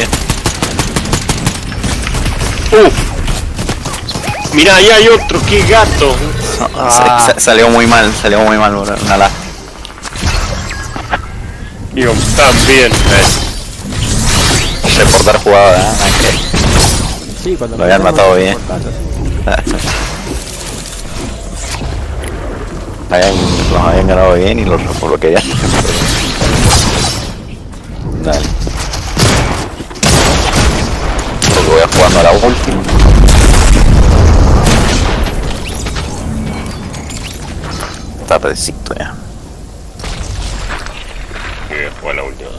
Mirá, allá hay otro, qué gato. Salió muy mal, boludo. Una la. Digo, también. Reportar jugada, sí, cuando Lo habían matado bien. Los habían ganado bien y los bloquearon. Dale. Porque voy a jugando a la última. Tardecito ya. Voy a jugar la última.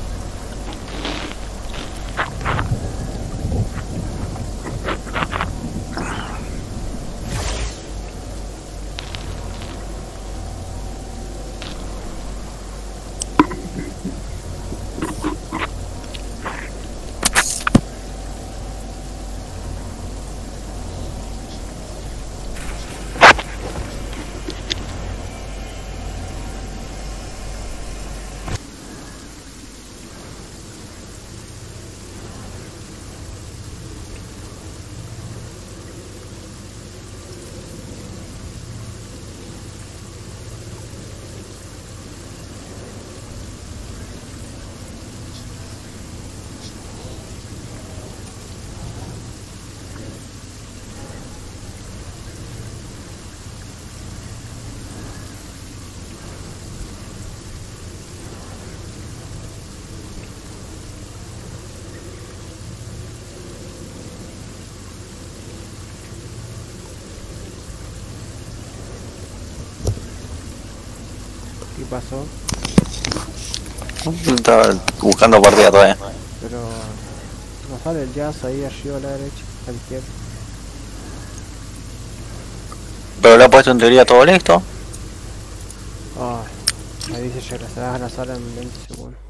¿Qué pasó? Estaba buscando partida todavía. Pero no sale el jazz ahí arriba a la derecha, a la izquierda. Pero le ha puesto en teoría todo listo. Ah, ahí dice regresarás a la sala en 20 segundos.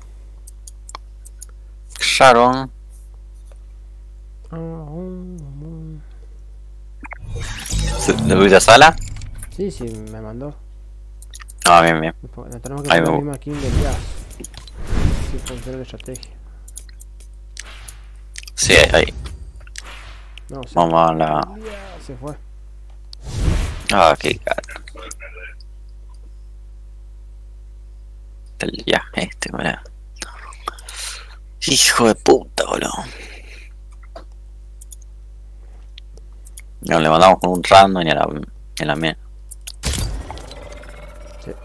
Sharon. ¿Le voy a sala? Sí, me mandó. Ah, bien. Le tenemos que Ahí poner la me misma king del jazz. Si funciona la estrategia. Sí, ahí. No, se, Vamos a la. se fue. Ah, qué cara. El viaje boludo. Hijo de puta, boludo. Nos le mandamos con un random y a la mía. Sí.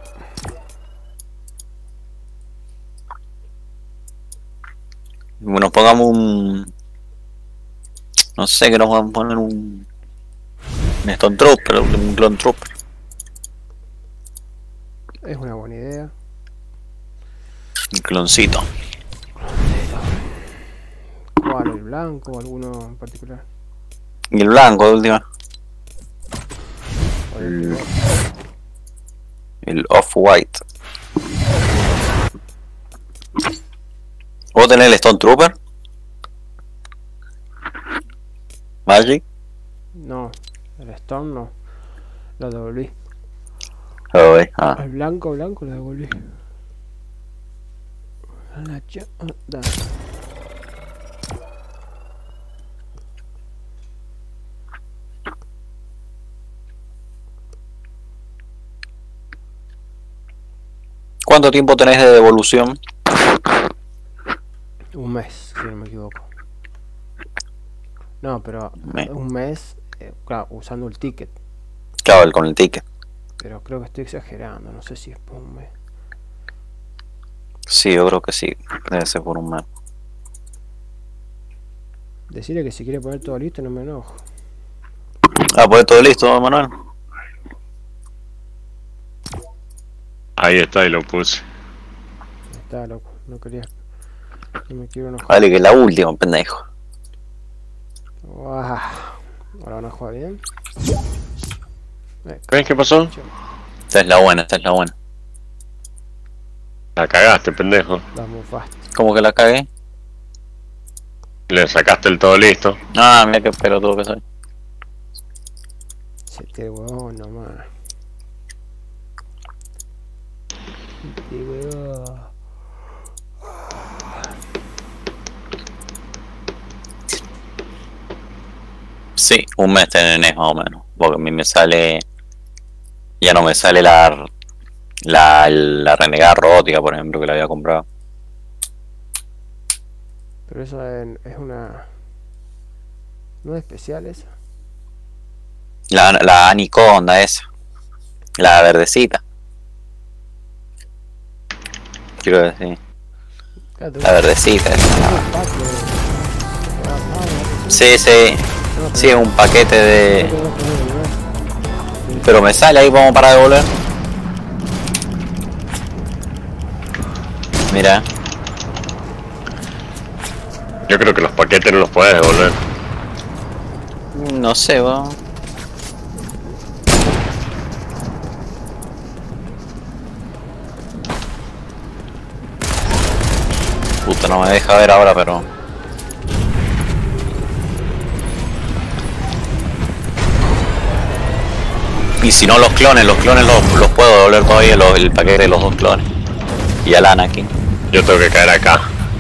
Bueno, pongamos un... No sé, que nos vamos a poner un Stone Trooper, un Clone Trooper. Es una buena idea. Un cloncito. ¿Cuál? ¿El blanco o alguno en particular? Y el blanco de última. ¿O el El Off-White. ¿Vos tenés el Stone Trooper? Magic. No, el Stone no. Lo devolví. Oh, ah. El blanco lo devolví. Da. ¿Cuánto tiempo tenés de devolución? Un mes, si no me equivoco. No, pero Me- un mes, claro, usando el ticket. Claro, con el ticket. Pero creo que estoy exagerando, no sé si es por un mes. Sí, yo creo que sí. Debe ser por un mes. Decirle que si quiere poner todo listo no me enojo. Ah, pues todo listo, Manuel. Ahí está, y lo puse. Está loco, no quería. No me quiero enojar. Vale, que la última, pendejo. Uah, ahora van a jugar bien. ¿Ves qué pasó? Esta es la buena, esta es la buena. La cagaste, pendejo. La mufaste. ¿Cómo que la cagué? Le sacaste el todo listo. Ah, mira qué pelotudo que soy. Se te huevón nomás. Se te huevón. Sí, un mes tenés más o menos. Porque a mí me sale... Ya no me sale la renegada robótica, por ejemplo, que la había comprado. Pero eso es una... ¿No es especial esa? La Anaconda esa. La verdecita. Quiero decir. Claro, La verdecita esa. un pack de- Sí, sí. Sí, es un paquete de... Pero me sale ahí como para devolver. Mira. Yo creo que los paquetes no los puedes devolver. No sé, va. Puta, no me deja ver ahora, pero... Y si no los clones los puedo devolver todavía, el paquete de los dos clones. Y al Anakin. Yo tengo que caer acá.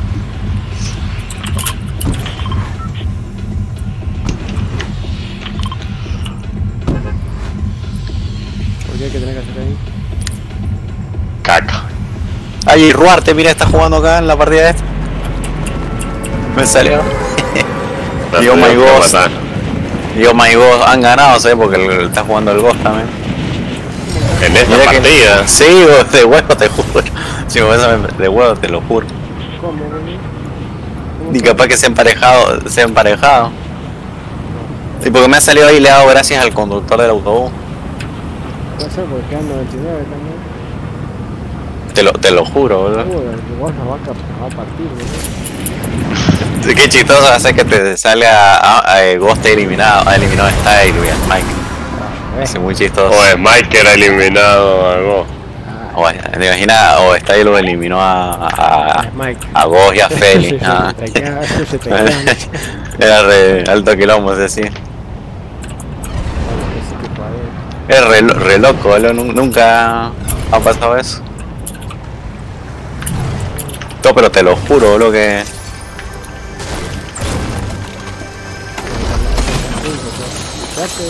¿Por qué hay que tener que hacer ahí? Caca. Ay, Ruarte, mira, está jugando acá en la partida esta. Me salió. No Yo te my tengo que ghost. matar. Yo my ghost han ganado, ¿sabes? Porque está jugando el Ghost también. En esta Mira que- partida. Sí, vos, de huevo te juro. Sí, vos, de huevo te lo juro. ¿Cómo, boludo? ¿Cómo Y se- capaz que se ha emparejado. Y porque me ha salido ahí, le he dado gracias al conductor del autobús. Puede ser porque quedan 99 también. Te lo juro, boludo. El igual nos va a partir, boludo. Qué chistoso hace que te sale a Ghost eliminado. Ha eliminado a Style y a Mike. Es muy chistoso. O es Mike que era eliminado algo. O, ¿te imaginas? O Style lo eliminó a Mike. Ghost y a Feli. Sí, sí, Ah. te queda- se te queda mucho. Era re alto quilombo, es decir. Bueno, ese tipo de- Es re loco, boludo. Nunca ha pasado eso. No, pero te lo juro, boludo, que... Date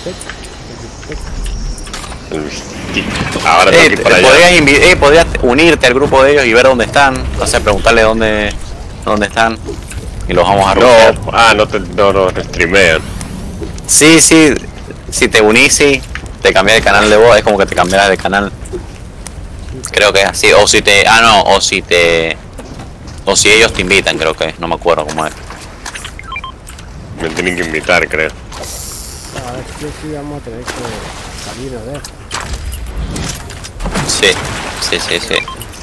el bistec. Ahora tengo que ir para allá. podrías unirte al grupo de ellos y ver dónde están. O sea, preguntarle dónde están. Y los vamos a rushear. No, no te streamean. Sí, sí. Si te unís, sí. Te cambias de canal de voz. Es como que te cambiaras de canal. Creo que es así. O si te... Ah, no. O si te... O si ellos te invitan, creo que no me acuerdo cómo es. Me tienen que invitar, creo. A ver si sí vamos a tener que salirnos de esto. Sí.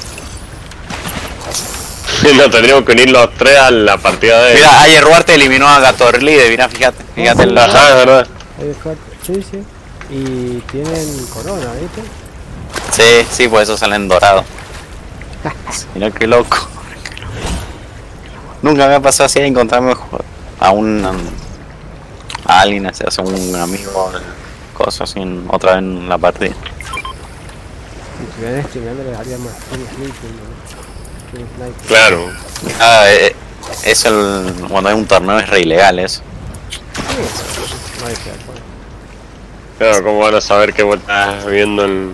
Nos tendríamos que unir los tres a la partida de... Mira, ayer Ruarte eliminó a Gatorlide, mira, fíjate en la... Ajá, es verdad. Ahí es fuerte. Sí, sí. Y tienen corona, ¿viste? Sí, por eso salen dorados. Mira qué loco. Nunca me ha pasado así de encontrarme a alguien, así, a un amigo, cosas así, otra vez en la partida. Si estuvieran streameando les haríamos un sniper, ¿no? Claro. Es cuando hay un torneo es re ilegal eso. No hay que acuerdo. Claro, ¿cómo van a saber que vos estás viendo el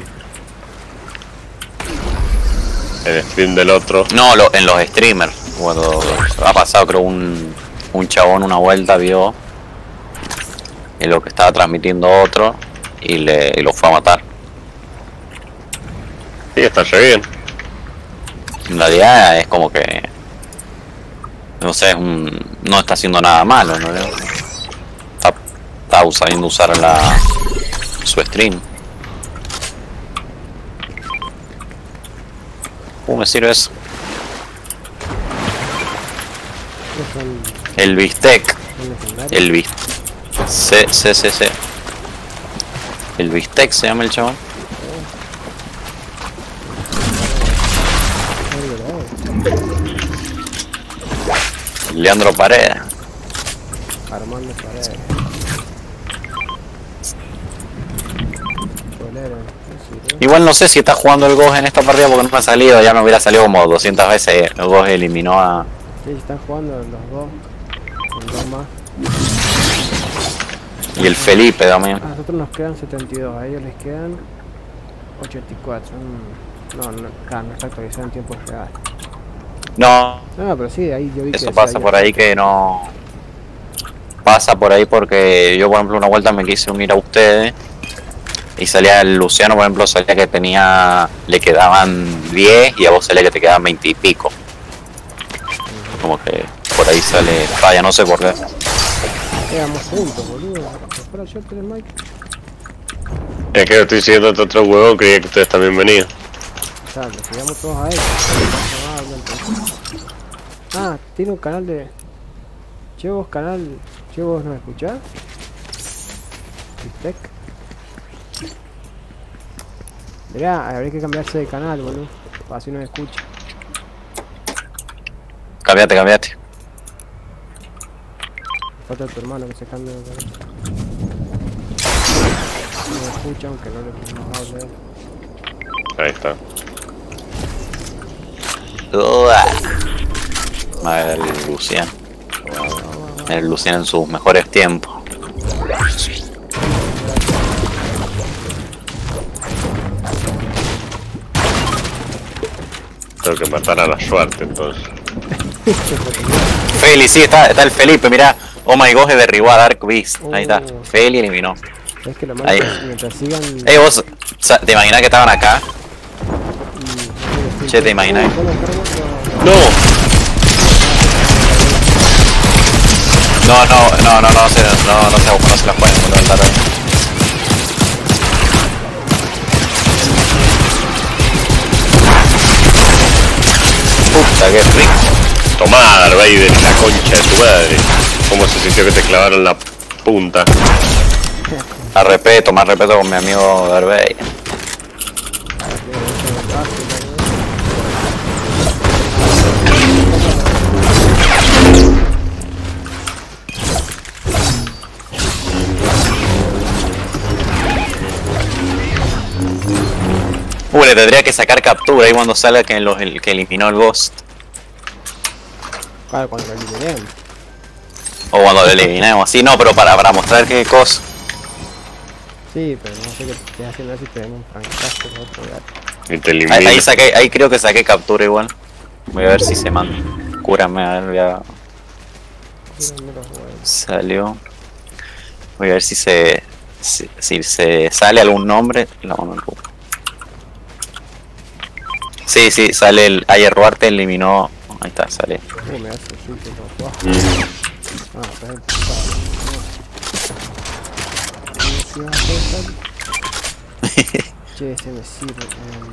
stream del otro? No, en los streamers. Cuando ha pasado, creo, un chabón una vuelta vio en lo que estaba transmitiendo otro y lo fue a matar. Sí, está re bien. En realidad es como que, no sé, no está haciendo nada malo, ¿no? Está sabiendo usar su stream. Me sirve eso. El bistec. El bistec. Sí. El bistec se llama el chabón. Leandro Paredes. Armando Paredes. Igual no sé si está jugando el Ghost en esta partida porque no me ha salido, ya me hubiera salido como 200 veces. El Ghost eliminó a... Sí, están jugando los dos. Con dos más. Y el Felipe también. A nosotros nos quedan 72, a ellos les quedan 84. Claro, no está actualizado en tiempo real. No, No, pero sí, ahí yo vi que... eso pasa por ahí que no... Pasa por ahí porque yo, por ejemplo, una vuelta me quise unir a ustedes y salía el Luciano, por ejemplo, salía que le quedaban 10 y a vos salía que te quedaban 20 y pico. Como que por ahí sale falla, no sé por qué. Quedamos juntos, boludo. Espera, yo tenés Mike. Es que estoy siguiendo este otro huevo, creía que ustedes también venían. O sea, nos sigamos todos a él. Ah, tiene un canal de... Chevos ¿nos escuchás? Bistec. Mirá, habría que cambiarse de canal, boludo. Así nos escucha. Cambiate. Falta tu hermano que se cambie de canal. No escucha, aunque no le nos hable. Ahí está. El Luciano. El Luciano en sus mejores tiempos. Tengo que matar a la suerte entonces. Feli, sí, está el Felipe, mirá. Oh my god, derribó a Dark Beast. Ahí está. Feli eliminó. Es que lo malo es que mientras sigan... Vos, ¿te imaginás que estaban acá? Che, ¿te imaginas? ¡No! No se la pueden levantar ahí. Puta, qué rico. Tomá, Darth Vader, la concha de tu madre. ¿Cómo se sintió que te clavaron la punta? Más respeto con mi amigo Darth Vader. Le tendría que sacar captura ahí cuando salga que eliminó el Ghost. Claro, cuando lo eliminemos. O cuando lo eliminemos, sí, no, pero para mostrar qué cosa. Sí, pero no sé qué estés haciendo así, tenemos un francazo de otro gato. Y te elimina. Ahí creo que saqué captura igual. Voy a ver si se manda. Cúrame, a ver, voy a... Salió. Voy a ver si se sale algún nombre. No. Sí, sale el Ayer Ruarte eliminó Ahí está, sale. Me hace el switch todo. Ah, pero es el che, ese me sirve.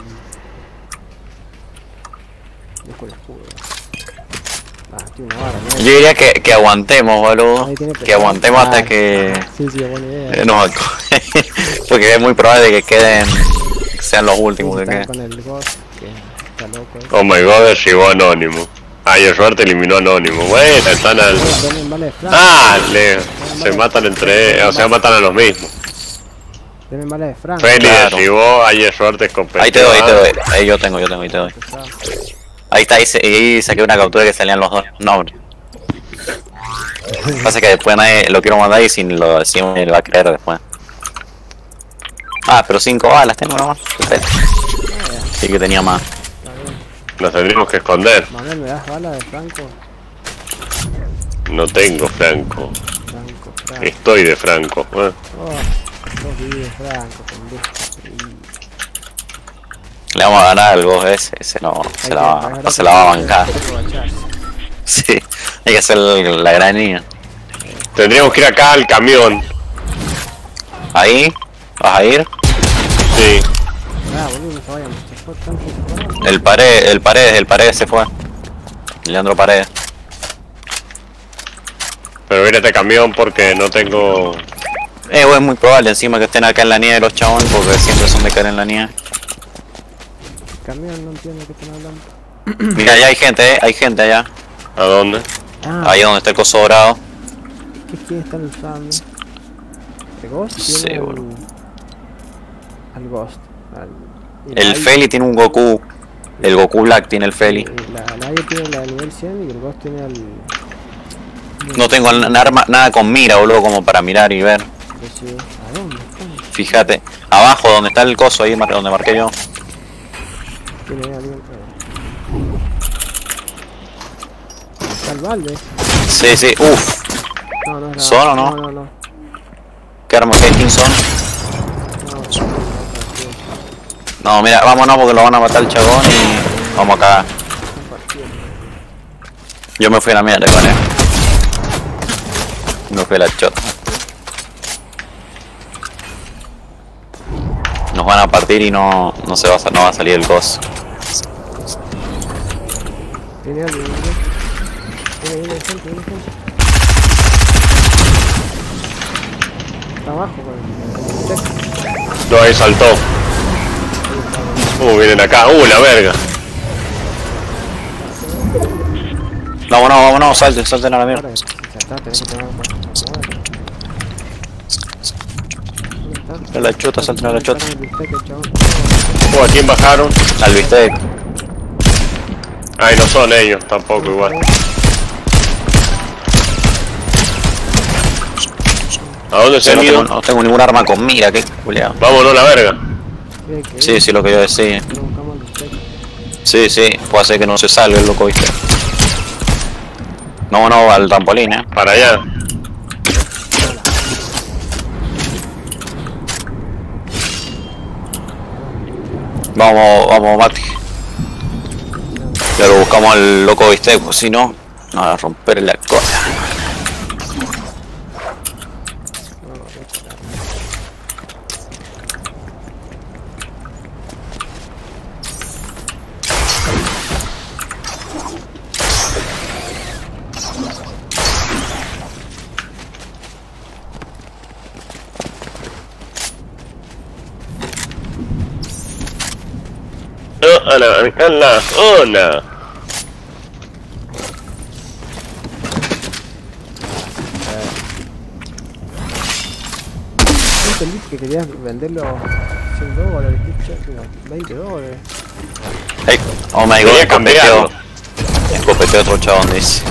Dejo el escudo. Ah, tiene una vara, ¿no? Yo diría que aguantemos, boludo. Ahí tiene Que aguantemos hasta que... Sí, buena idea. No, porque es muy probable de que queden... Que sean los últimos que Están queden. con el Ghost, que está loco. Oh my god, derribó Anónimo. Ayer suerte eliminó Anónimo. Bueno, están al... Tienen balas de Franco. Ah, se matan entre... O sea, matan a los mismos. Tienen balas de Franco. Feli Claro. derribó, Ayer suerte es competitivo. Ahí te doy, ahí te doy. Ahí yo tengo, ahí te doy. Ahí está, ahí saqué una captura que salían los dos nombres. Pasa que después nadie lo quiero mandar y si lo decimos él va a creer después. Ah, pero 5 balas tengo nomás. Perfecto. Sí que tenía más. Nos tendríamos que esconder. Manuel, ¿me das balas de Franco? No tengo Franco. Franco. Estoy de Franco. Oh, vos vivís de Franco, pendejo. Le vamos a ganar al boss ese no se la va a bancar. Sí, hay que hacer la granía. Tendríamos que ir acá al camión. Ahí, ¿vas a ir? Sí. Ah, boludo, no se vayan. Se fue tanto. El Paredes se fue. Leandro Paredes. Pero ir a este camión porque no tengo... Es muy probable encima que estén acá en la nieve los chabones porque siempre son de caer en la nieve. Camión, no entiendo qué están hablando. Mira, allá hay gente allá. ¿A dónde? Ah, Ahí donde está el coso dorado. ¿qué skin están usando? ¿El Ghost? Sí, Tiene boludo. al Ghost. Y El la Feli tiene un Goku. El Goku Black tiene el Feli. La Aya tiene la de nivel 100 y el Ghost tiene al... No tengo nada con mira, boludo, como para mirar y ver. ¿A dónde están? Fíjate. Abajo donde está el coso, ahí donde marqué yo. Tiene ahí alguien... Está el balde. Sí, uff. No, no es la... ¿Son o no? No. ¿Qué arma? ¿Qué skin son? No, mira, vámonos porque lo van a matar el chabón y vamos a cagar. Yo me fui a la mierda con él. Me fui a la chota. Nos van a partir y no va a salir el coso. Viene alguien, viene gente. Está abajo, con No, ahí saltó. Vienen acá. La verga. Vámonos, salten a la mierda. ahora si saltás tenés que tener ¿dónde está? A la chota, salten a la chota. El bistec, el chabón. ¿A quién bajaron? Al bistec. Ay, no son ellos tampoco igual. ¿A dónde se han ido? No tengo ningún arma con mira, qué culiao. Vámonos la verga. Sí, lo que yo decía. No buscamos el bistec. Sí, puede ser que no se salga el loco, viste. No, al trampolín, Para allá. Vamos, Mati. Ya lo buscamos al loco bistec, pues si no, nos va a romper la cola. A la zona. ¿No entendiste que querías venderlo $100? No, $20. Hey, oh my Quería god, cambiarlo. escopeteó otro chabón, dice.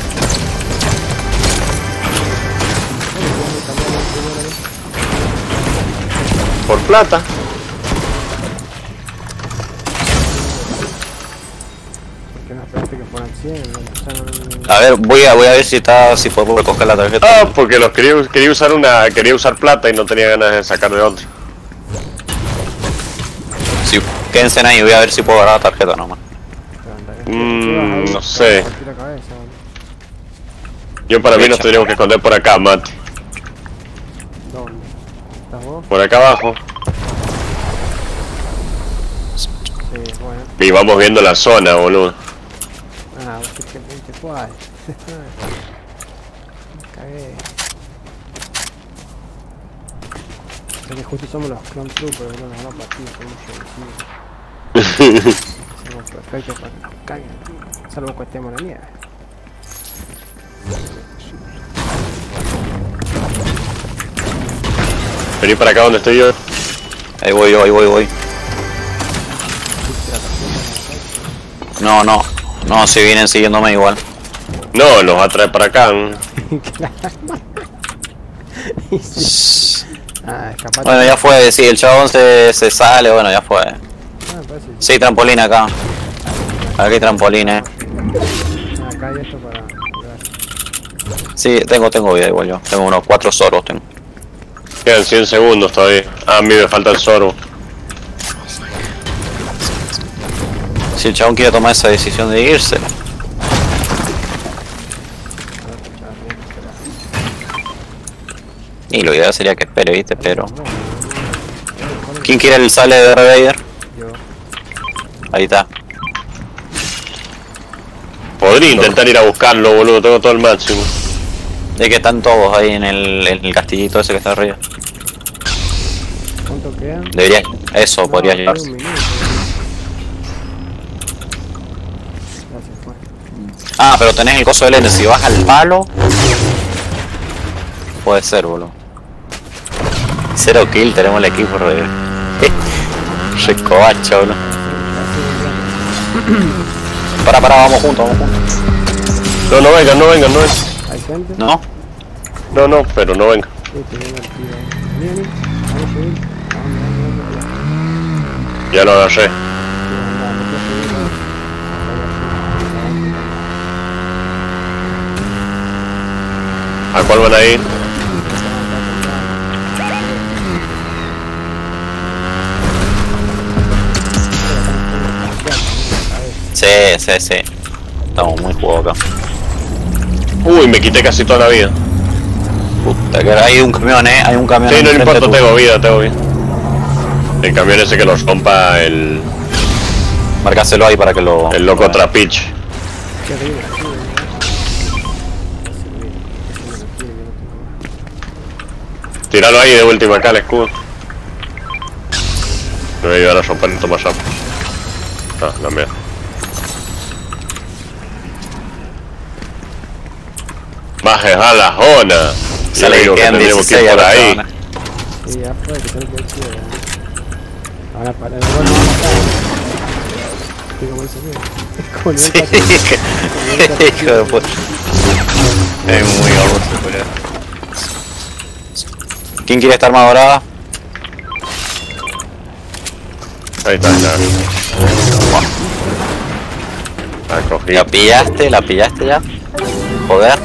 Por plata. ¿Por qué no esperaste que fueran 100? A ver, voy a ver si puedo recoger la tarjeta. Porque los quería usar plata y no tenía ganas de sacar de otra. Sí, quédense ahí, voy a ver si puedo agarrar la tarjeta nomás. ahí, no sé. partí la cabeza, boludo. Yo para mí nos tendríamos que esconder por acá, Mate. ¿Dónde? ¿Estás vos? Por acá abajo. Sí, bueno. Y vamos viendo la zona, boludo. Ah, vos que 20 cuál. Me cagué. O sea que justo somos los Clone Troopers, boludo, nos van a partir con un showcito. Somos perfectos para que nos caguen, salvo que estemos en la nieve. Vení para acá donde estoy yo. Ahí voy yo, ahí voy. No, si vienen siguiéndome igual. No, los va a traer para acá. Ah, escapate. Bueno, ya fue, si el chabón se sale, bueno, ya fue. Ah, me parece que Sí, trampolín acá. Aquí hay trampolín, acá hay esto para curar. Sí, tengo vida igual yo. Tengo unos 4 soros tengo. Quedan 100 segundos todavía. Ah, a mí me falta el sorbo. Si el chabón quiere tomar esa decisión de irse. Y lo ideal sería que espere, viste, pero... ¿Quién quiere el sale de Vader? Yo. Ahí está. Podría intentar ir a buscarlo, boludo. Tengo todo el máximo. Es que están todos ahí en el castillito ese que está arriba. ¿Cuánto queda? Debería... Eso, podría queda llevarse. un minuto. Ya se fue. Ah, pero tenés el coso de lente. Si vas al palo... Puede ser, boludo. 0 kill, tenemos el equipo re... Recobacha, boludo. Para, vamos juntos. No vengan. ¿Hay gente? ¿No? No, pero no vengan. Sí, te viene el tío ahí. Vení. Vamos a subir. Vamos. Ya lo agarré. ¿A cuál van a ir? Sí. Estamos muy jugados acá. Uy, me quité casi toda la vida. Puta, que hay un camión, hay un camión. Sí, no enfrente importa, tuyo. tengo vida. El camión ese que los rompa el Marcáselo ahí para que lo... loco trapiche. Qué horrible, aquí, Tíralo ahí de última acá el escudo. Me voy a ayudar a romper esto más rápido. Ah, la mierda. Bajes a la zona. Sale Yo que digo que quedan tendríamos que 16 ir por a la ahí. zona. Sí, ya fue, que tenés que ir chido, Ahora para el gol no va a matar. Estoy como dice que. Con Sí, hijo de puta. Es muy baboso, boludo. ¿Quién quiere estar más dorada? Ahí está, ya. La cogí. ¿La pillaste ya? Joder.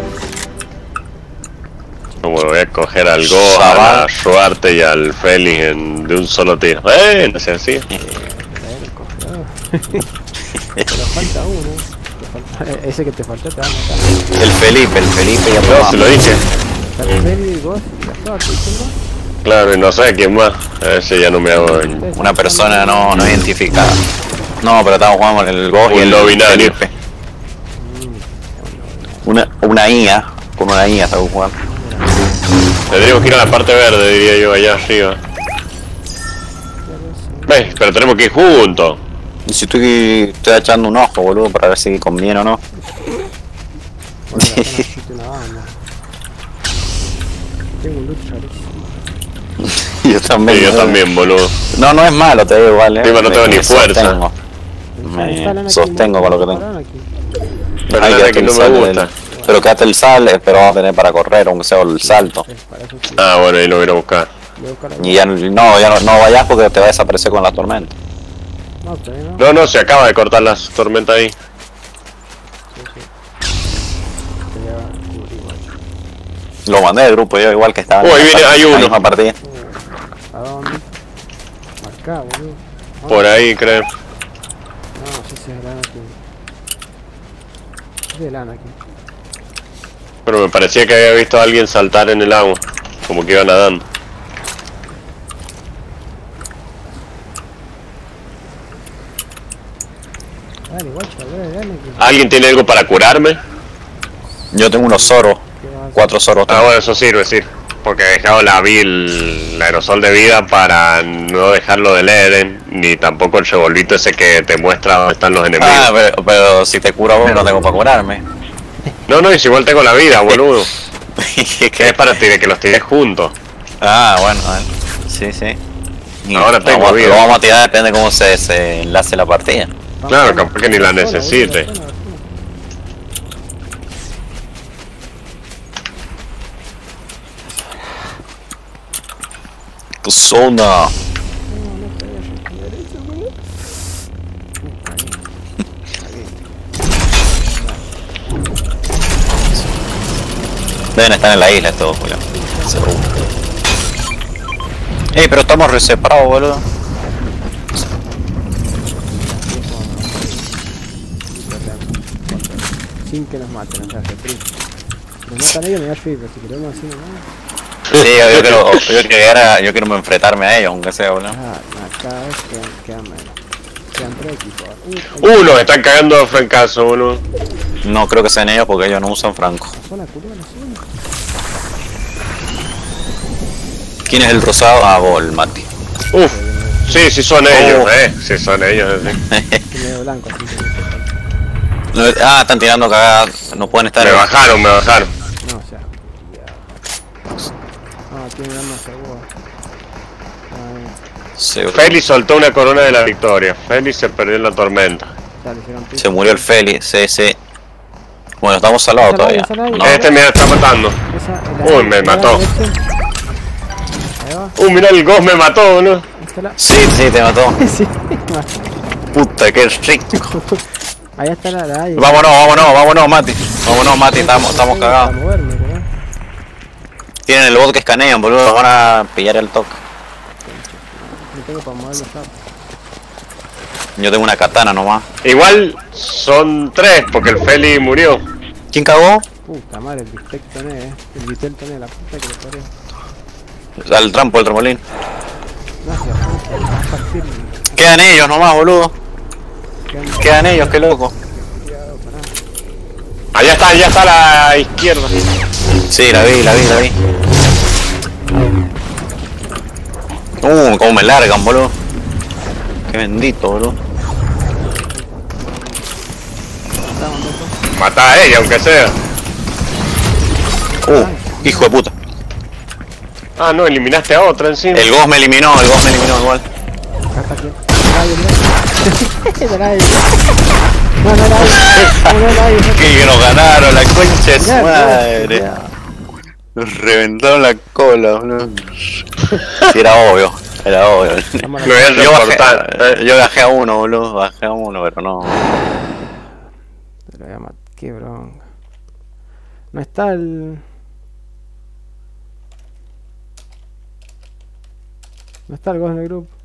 Como voy a coger al Go, Chaval. a la Suarte y al Félix de un solo tiro. No sé así. Pero falta uno. Ese que te faltó te va a matar. El Felipe ya No, probamos. se lo dije. Está el Feli, vos y la flor, ¿sí? Claro, y no sé quién más. A ese ya no me hago. Una persona no identificada. No, pero estamos jugando con el Ghost y Un el no binario. Felipe. Una IA, con una IA estamos jugando. Tendríamos que ir a la parte verde, diría yo, allá arriba. ¿Ves? Pero tenemos que ir juntos. Y si estoy echando un ojo, boludo, para ver si conviene o no. Bueno, la zona existe una banda. Tengo un loot rarísimo. Yo también. Sí, yo boludo. también, boludo. No es malo, te digo igual, Encima no tengo ni fuerza. sostengo. Instalan Me aquí, sostengo con lo que tengo. instalan aquí. Pero Ahí nada quédate que el no me sal gusta. pero quédate el sal, pero vamos a tener para correr, aunque sea el salto. Para eso sí. Ah, bueno, ahí lo voy a ir a buscar. Voy a buscar la Y ya no vayas porque te va a desaparecer con la tormenta. No, todavía no. No, se acaba de cortar la tormenta ahí. Sí, sí. Te voy a cubrir, guacho. Lo mandé del grupo yo igual que estaba. Uy, ahí viene, hay en la uno. misma partida. ¿A dónde? Marcá, boludo. Ah, Por ahí, creo. No, no sé si es grande aquí. De lana aquí. Pero me parecía que había visto a alguien saltar en el agua. Como que iba nadando. Dale, guacho, dale aquí. ¿Alguien tiene algo para curarme? Yo tengo unos Zoros. ¿Qué vas a hacer? 4 Zoros. Ah, bueno, eso sirve, sí. Porque he dejado el aerosol de vida para no dejarlo del Eden, ni tampoco el revolvito ese que te muestra dónde están los enemigos. Ah, pero si te curo vos no tengo para curarme. No, no, y si igual tengo la vida, boludo. Que es para que los tires juntos. Ah, bueno, vale. Sí, sí. Y Ahora tengo vamos, vida. Lo vamos a tirar, depende de cómo se enlace la partida. Claro, capaz que ni la necesite. Zona. Deben estar en la isla estos, Julián. Seguro. Pero estamos reseparados, boludo. Sin que nos maten, o sea, se prisa. Nos matan ellos, me da free, pero si queremos así nomás. Sí, yo quiero enfrentarme a ellos, aunque sea, boludo. Ah, cada vez quedan menos. Quedan 3 equipos. Nos están cagando a francazo, boludo. No creo que sean ellos porque ellos no usan franco. Zona curva, no sé. ¿Quién es el rosado? Ah, vos, el Mati. Sí, sí son ellos, sí son ellos. Sí. Medio blanco, así que No, están tirando cagadas. No pueden estar. Me bajaron. no, o sea, no, tiene armas seguro. Se, Félix soltó una corona de la victoria. Félix se perdió en la tormenta. se murió el Félix, sí. Bueno, estamos salvados todavía. No. Este me está matando. Uy, me mató. Ahí va. Mirá, el Ghost me mató, boludo. Sí, te mató. Sí, Puta, qué rico. ahí está la ahí. Vámonos, Mati. Vámonos, Mati, estamos cagados. Para moverme, ¿no? Tienen el bot que escanean, boludo. Nos van a pillar el toque. No tengo para moverme ya. Yo tengo una katana nomás. Igual son 3 porque el Félix murió. ¿Quién cagó? Puta madre, el bistec toné, el bistec toné, la puta que le parió. Al trampo, el trampolín. Gracias, puta, firme. Quedan ellos nomás, boludo. Quedan ellos, qué loco. Allá está a la izquierda. Sí, la vi. Cómo me largan, boludo. Qué bendito, boludo. Mata a ella, aunque sea. Hijo de puta. Ah, no, eliminaste a otra encima. El Ghost me eliminó igual. Acá está aquí. No, Que nos ganaron, la concha de su Ya, madre. ya. Nos reventaron la cola, boludo. Sí, era obvio. Vamos a Me voy a reportar. Yo bajé a uno, boludo. Pero no. Te lo voy a matar. Qué bronca. No está el... No está el Ghost en el grupo.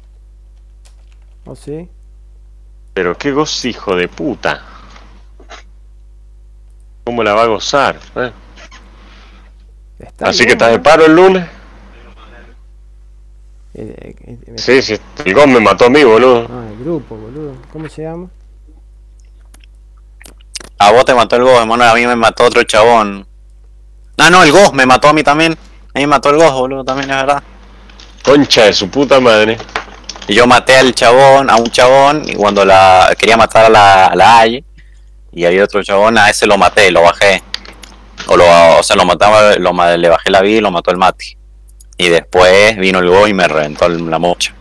¿O sí? Pero qué gozo, hijo de puta. ¿Cómo la va a gozar? Está Así el que Ghost, estás de ¿no? paro el lunes. Me- Sí, el Ghost me mató a mí, boludo. Ah, el grupo, boludo. ¿Cómo se llama? A vos te mató el Ghost, hermano. A mí me mató otro chabón. Ah, no, el Ghost me mató a mí también. A mí me mató el Ghost, boludo, también es verdad. Concha de su puta madre. Y yo maté a un chabón, y cuando quería matar a la Aye, y había otro chabón, a ese lo maté, lo bajé. O sea, lo mataba, le bajé la vida y lo mató el Mati. Y después vino el Ghost y me reventó la mocha.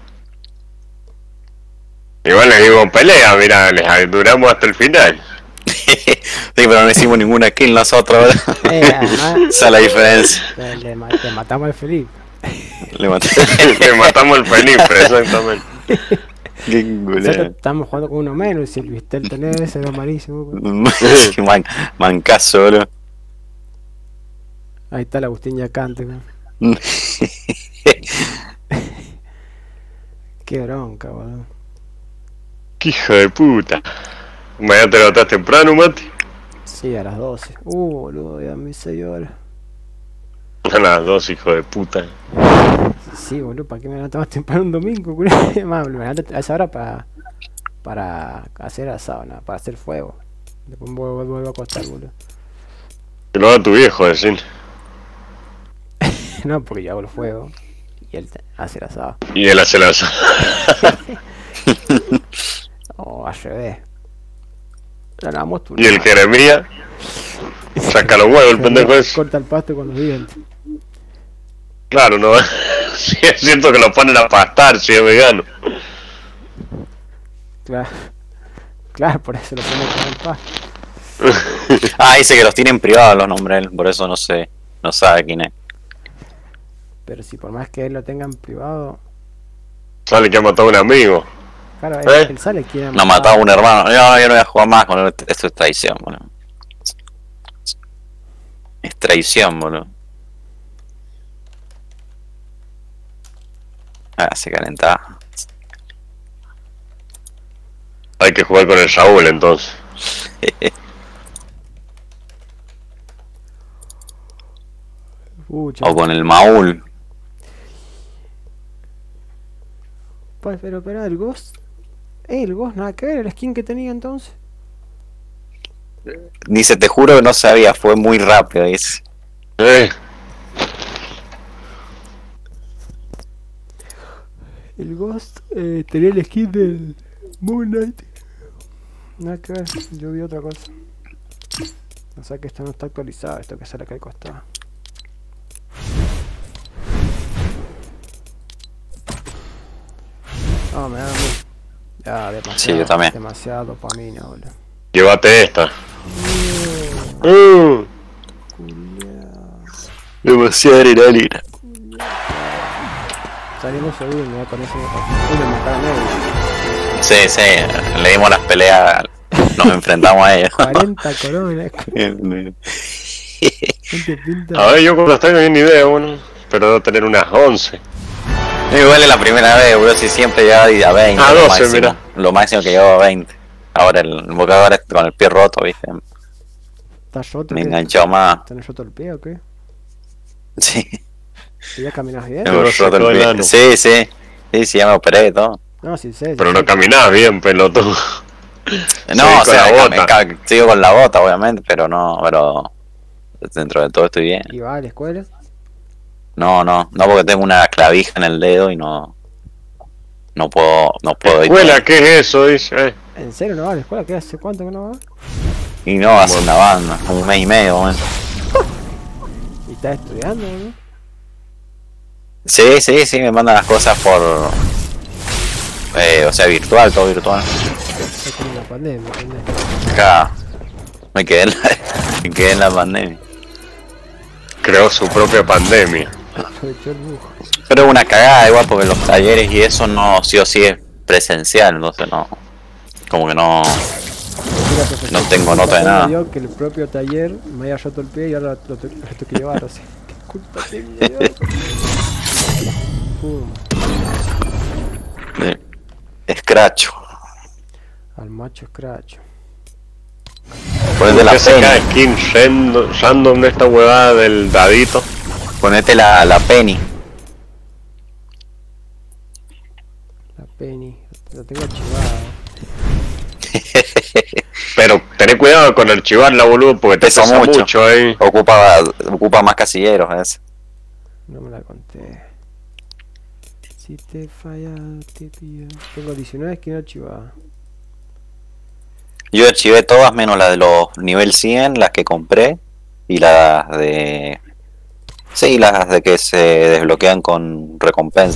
Igual les digo pelea, mira, les duramos hasta el final. Sí, pero no hicimos ninguna kill nosotros, ¿verdad? Además, Esa es la diferencia. le matamos al Felipe. Le maté. Le matamos el Felipe, exactamente. Qué Nosotros culero. estamos jugando con uno menos y el Vistel tener ese era malísimo. Pues. Mancazo, boludo. Ahí está el Agustín Yacante. ¿No? Qué bronca, boludo. Qué hijo de puta. Mañana te levantas temprano, Mati. Sí, a las 12. Boludo, ya mis 6 horas. A las 2, hijo de puta. Sí, boludo, ¿para qué me levanto más temprano un domingo? Más, me levanto a esa hora para hacer asado, nada, para hacer fuego. Después me vuelvo a acostar, boludo. Que lo haga tu viejo, decir. No, porque yo hago el fuego y él hace el asado. Y él hace la asado. O al revés. Ganamos tú. Y el Jeremías saca los huevos, el pendejo ese. Corta el pasto con los dientes. Claro, no. Sí, es cierto que lo ponen a pastar si es vegano. Claro. Claro, por eso lo ponen con el pasto. Ah, dice que los tienen privados los nombres, por eso no sé, no sabe quién es. Pero si por más que él lo tenga en privado. Sale que ha matado a un amigo. Claro, ¿Eh? él sale quiere No mataba a un hermano. No, yo no voy a jugar más con él. Esto es traición, boludo. Es traición, boludo. Ah, se calentaba. Hay que jugar con el Saúl entonces. O con el Maul. Pues, pero espera, el Ghost. El Ghost, nada que ver, el skin que tenía entonces. Dice, te juro que no sabía, fue muy rápido, dice. El Ghost tenía el skin del Moon Knight. Nada que ver, yo vi otra cosa. O sea que esto no está actualizado, esto que sale acá al costado. No, me da mucho. Ya, demasiado. Sí, yo también. Demasiada dopamina, boludo. Llévate esta. Demasiada adrenalina. Salimos segundo, ya con eso me mataron ellos. Sí, sí, le dimos las peleas, nos enfrentamos a ellos. 40 coronas. Gente pinta. A ver, yo cuando estoy no tengo ni idea, bueno. Pero debo tener unas 11. Igual es la primera vez, boludo, si siempre llegaba a 20. Ah, 12, máximo, mira. Lo máximo que llevaba a 20. Ahora el bocador con el pie roto, viste. ¿Está roto? Me ¿Qué? enganchó más. ¿Tenés roto el pie o qué? Sí, ¿Y ya caminas bien? Pero me roto sacó el el pie. ano. Sí, sí. Sí, sí, ya me operé y todo. No, sí sé. Pero no caminás bien, pelotudo. No, Sí, o con sea, la bota. sigo con la bota, obviamente, pero no, pero dentro de todo estoy bien. ¿Y va a la escuela? No, porque tengo una clavija en el dedo y no puedo ir. Escuela, ¿qué es eso? Dice. ¿En serio no va a la escuela? ¿Qué hace cuánto que no va? Y no, hace una banda, un mes y medio, bueno. ¿Y estás estudiando, no? Sí, me mandan las cosas por o sea, virtual, todo virtual. Es como la pandemia, ¿entendés? Acá me quedé en la pandemia. Creó su propia pandemia. Aprovechó el bujo. Pero es una cagada igual porque los talleres y eso no sí o sí es presencial, entonces no, como que no no tengo nota de nada. Yo que el propio taller me haya roto el pie y ahora lo tengo que llevar, o sea, ¿qué culpa tengo yo? Pum, Escracho. al macho escracho. Ponete la ¿Qué se cae penny. skin random de esta huevada del dadito? Ponete la penny. La penny, la tengo archivada. Pero tené cuidado con archivarla, boludo, porque te Pesa pesa mucho. mucho ahí. Ocupa más casilleros ese. No me la conté. Si te falla, te pido. Tengo 19 skins archivadas. Yo archivé todas menos las de los nivel 100, las que compré, y las de... Sí, las de que se desbloquean con recompensa.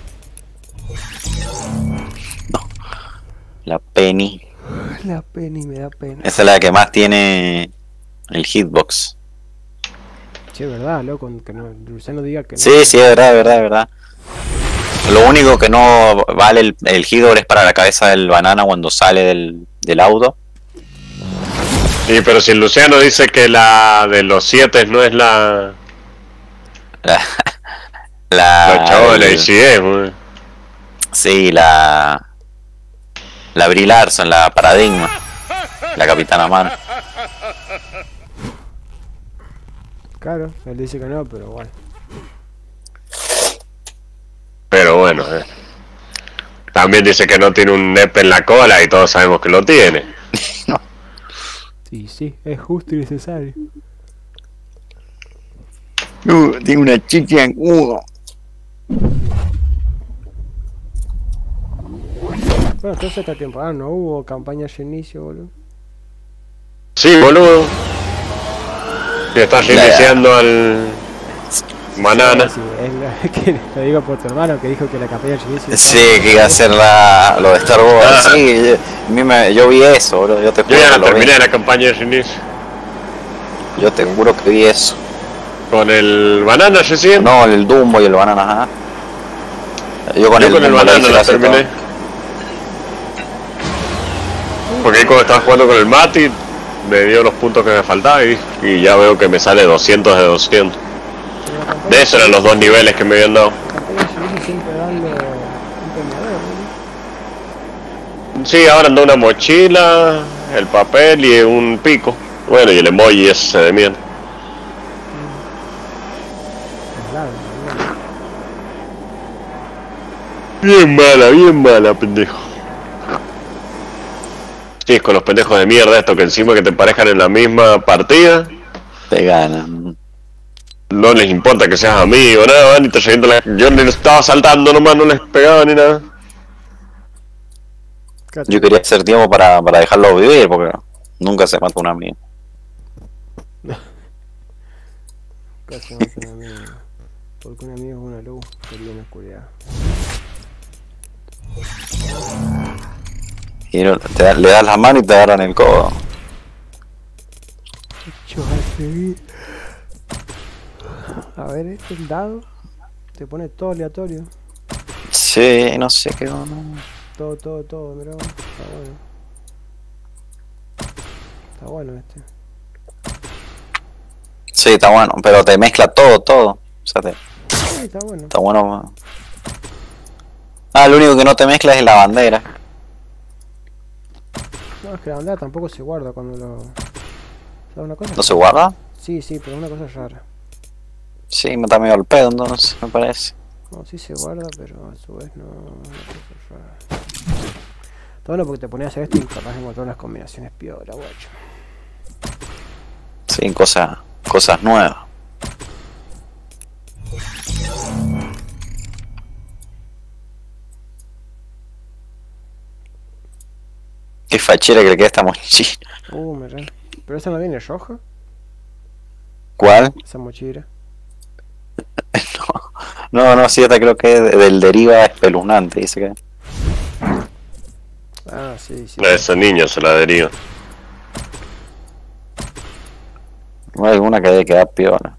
No. La penny. La penny me da pena. Esa es la que más tiene el hitbox. Sí, es verdad, loco, que no, Luciano diga que no. Sí, es verdad, es verdad. Lo único que no vale el hitbox es para la cabeza del banana cuando sale del auto. Sí, pero si Luciano dice que la de los 7 no es la chavo de la ICE, güey. Sí, la Brie Larson, la Paradigma, la Capitana Marvel. Claro, él dice que no, pero bueno. Pero bueno, también dice que no tiene un nepe en la cola y todos sabemos que lo tiene. Sí, sí, es justo y necesario. Tiene una chicha en culo. Bueno, entonces esta temporada no hubo campaña de inicio, boludo. Sí, boludo. Y estás iniciando al Banana. Sí, es que lo digo por tu hermano que dijo que la campaña de inicio. Sí, que iba a ser lo de Star Wars. Sí, yo vi eso, bro. Yo te Yo juro ya que la lo terminé vi. la campaña de inicio. Yo te juro que vi eso. Con el Banana recién. No, el Dumbo y el Banana, ajá. Yo con Yo el con el Dumbo Banana hice la casi terminé. todo. Porque ahí cuando estaba jugando con el Mati, me dio los puntos que me faltaban y ya veo que me sale 200 de 200. De esos eran los dos niveles que me habían dado. La campaña de inicio siempre dando un premiador, ¿no? Sí, ahora anda una mochila, el papel y un pico. Bueno, y el emoji ese de mierda. Claro, Bien mala, pendejo. Sí, es con los pendejos de mierda esto que encima que te parejan en la misma partida, Te ganan. no les importa que seas amigo, nada, van y te revientan la... Yo ni les estaba saltando nomás, no les pegaba ni nada. Cacho. Yo quería hacer tiempo para dejarlo vivir, porque nunca se mata un amigo. Casi más que un amigo. Porque un amigo es una luz que viene en la oscuridad. Y le das la mano y te agarran el codo. A ver, este el dado te pone todo aleatorio. Sí, no sé qué onda. Todo, mirá. Está bueno. Está bueno este. Sí, está bueno, pero te mezcla todo. O sea, Sí, está bueno. está bueno. Ah, lo único que no te mezcla es la bandera. No, es que la bandera tampoco se guarda cuando lo... ¿Sabes una cosa? ¿No se guarda? Sí, pero una cosa rara. Sí, me está medio al pedo, entonces, me parece. No, sí se guarda, pero a su vez no... Una cosa rara. Está bueno porque te ponías a hacer esto y capaz de encontrar unas combinaciones piola, guacho. Sí, cosas nuevas. Qué fachera que le queda esta mochila. Mirá. ¿Pero esa no viene roja? ¿Cuál? Esa mochila. No, sí, esta creo que es del deriva espeluznante, dice que. Ah, sí. A ese niño se la deriva. No hay alguna que debe quedar piola.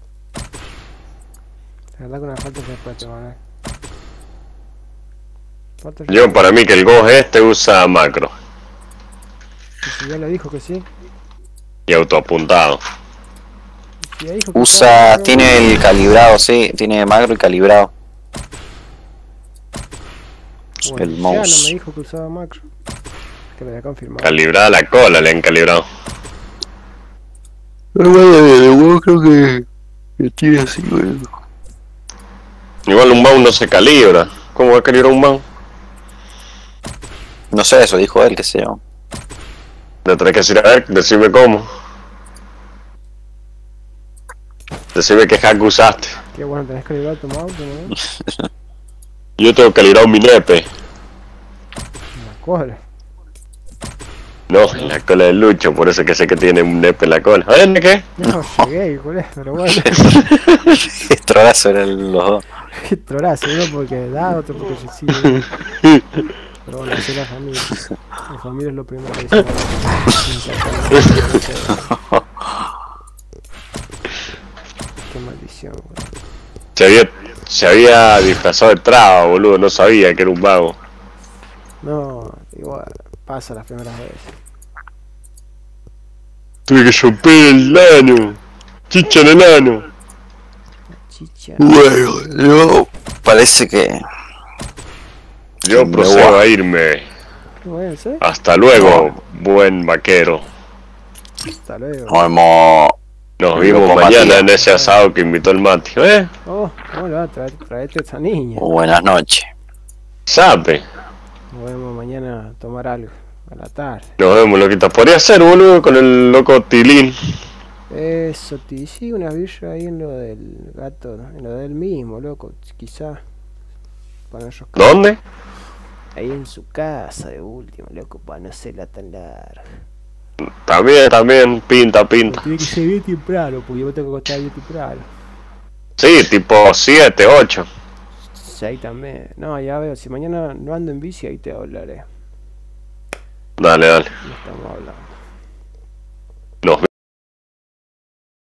La verdad que una falta se después te van a ver. Falta Yo para mí que el Ghost este usa macro si ya le dijo que sí. y autoapuntado. Si ya dijo que usaba Usa, macro, tiene el calibrado, sí, tiene macro y calibrado. bueno, El ya no me mouse. dijo que usaba macro. Que lo había confirmado. Calibrada la cola le han calibrado. Creo que tiene así, güey. Igual un mouse no se calibra. ¿Cómo va a calibrar un mouse? No sé, eso dijo él, qué sé yo. Le tenés que decir a ver, decime cómo. Decime qué hack usaste. Qué bueno, tenés que librar tu mouse, ¿no? Yo tengo calibrado mi nepe. La cola. No, en la cola del Lucho, por eso que sé que tiene un nepe en la cola. ¿A ver, qué? No, llegué, culé, pero bueno. Estrorazo eran los dos. Qué trorazo, uno porque da, otro porque se sigue. Pero bueno, así es la familia. La familia es lo primero que se Qué maldición, güey. Se había disfrazado de traba, boludo. No sabía que era un vago. No, igual, pasa las primeras veces. Tuve que romper el ano. Chicha en el ano. Chicha. Bueno, yo parece que. Yo Me procedo voy. a irme. Bueno, ¿sí? Hasta luego, buen vaquero. Hasta luego. Nos vemos. Nos vimos Loco mañana Matías. en ese asado que invitó el Mati. Oh, hola, traete a esa niña. Buenas noches. Sabe. Nos vemos mañana a tomar algo. A la tarde. Nos vemos, loquita. Podría ser, boludo, con el loco Tilín. Eso, sí, una birra ahí en lo del gato, en lo del mismo, loco. Quizá. Para no roscar. ¿Dónde? Ahí en su casa, de último, loco, para no hacerla tan larga. También, pinta. Tiene que ser bien temprano, porque yo tengo que acostar bien temprano. Sí, tipo 7, 8. Sí, ahí también. No, ya veo, si mañana no ando en bici, ahí te hablaré. Dale. No estamos hablando.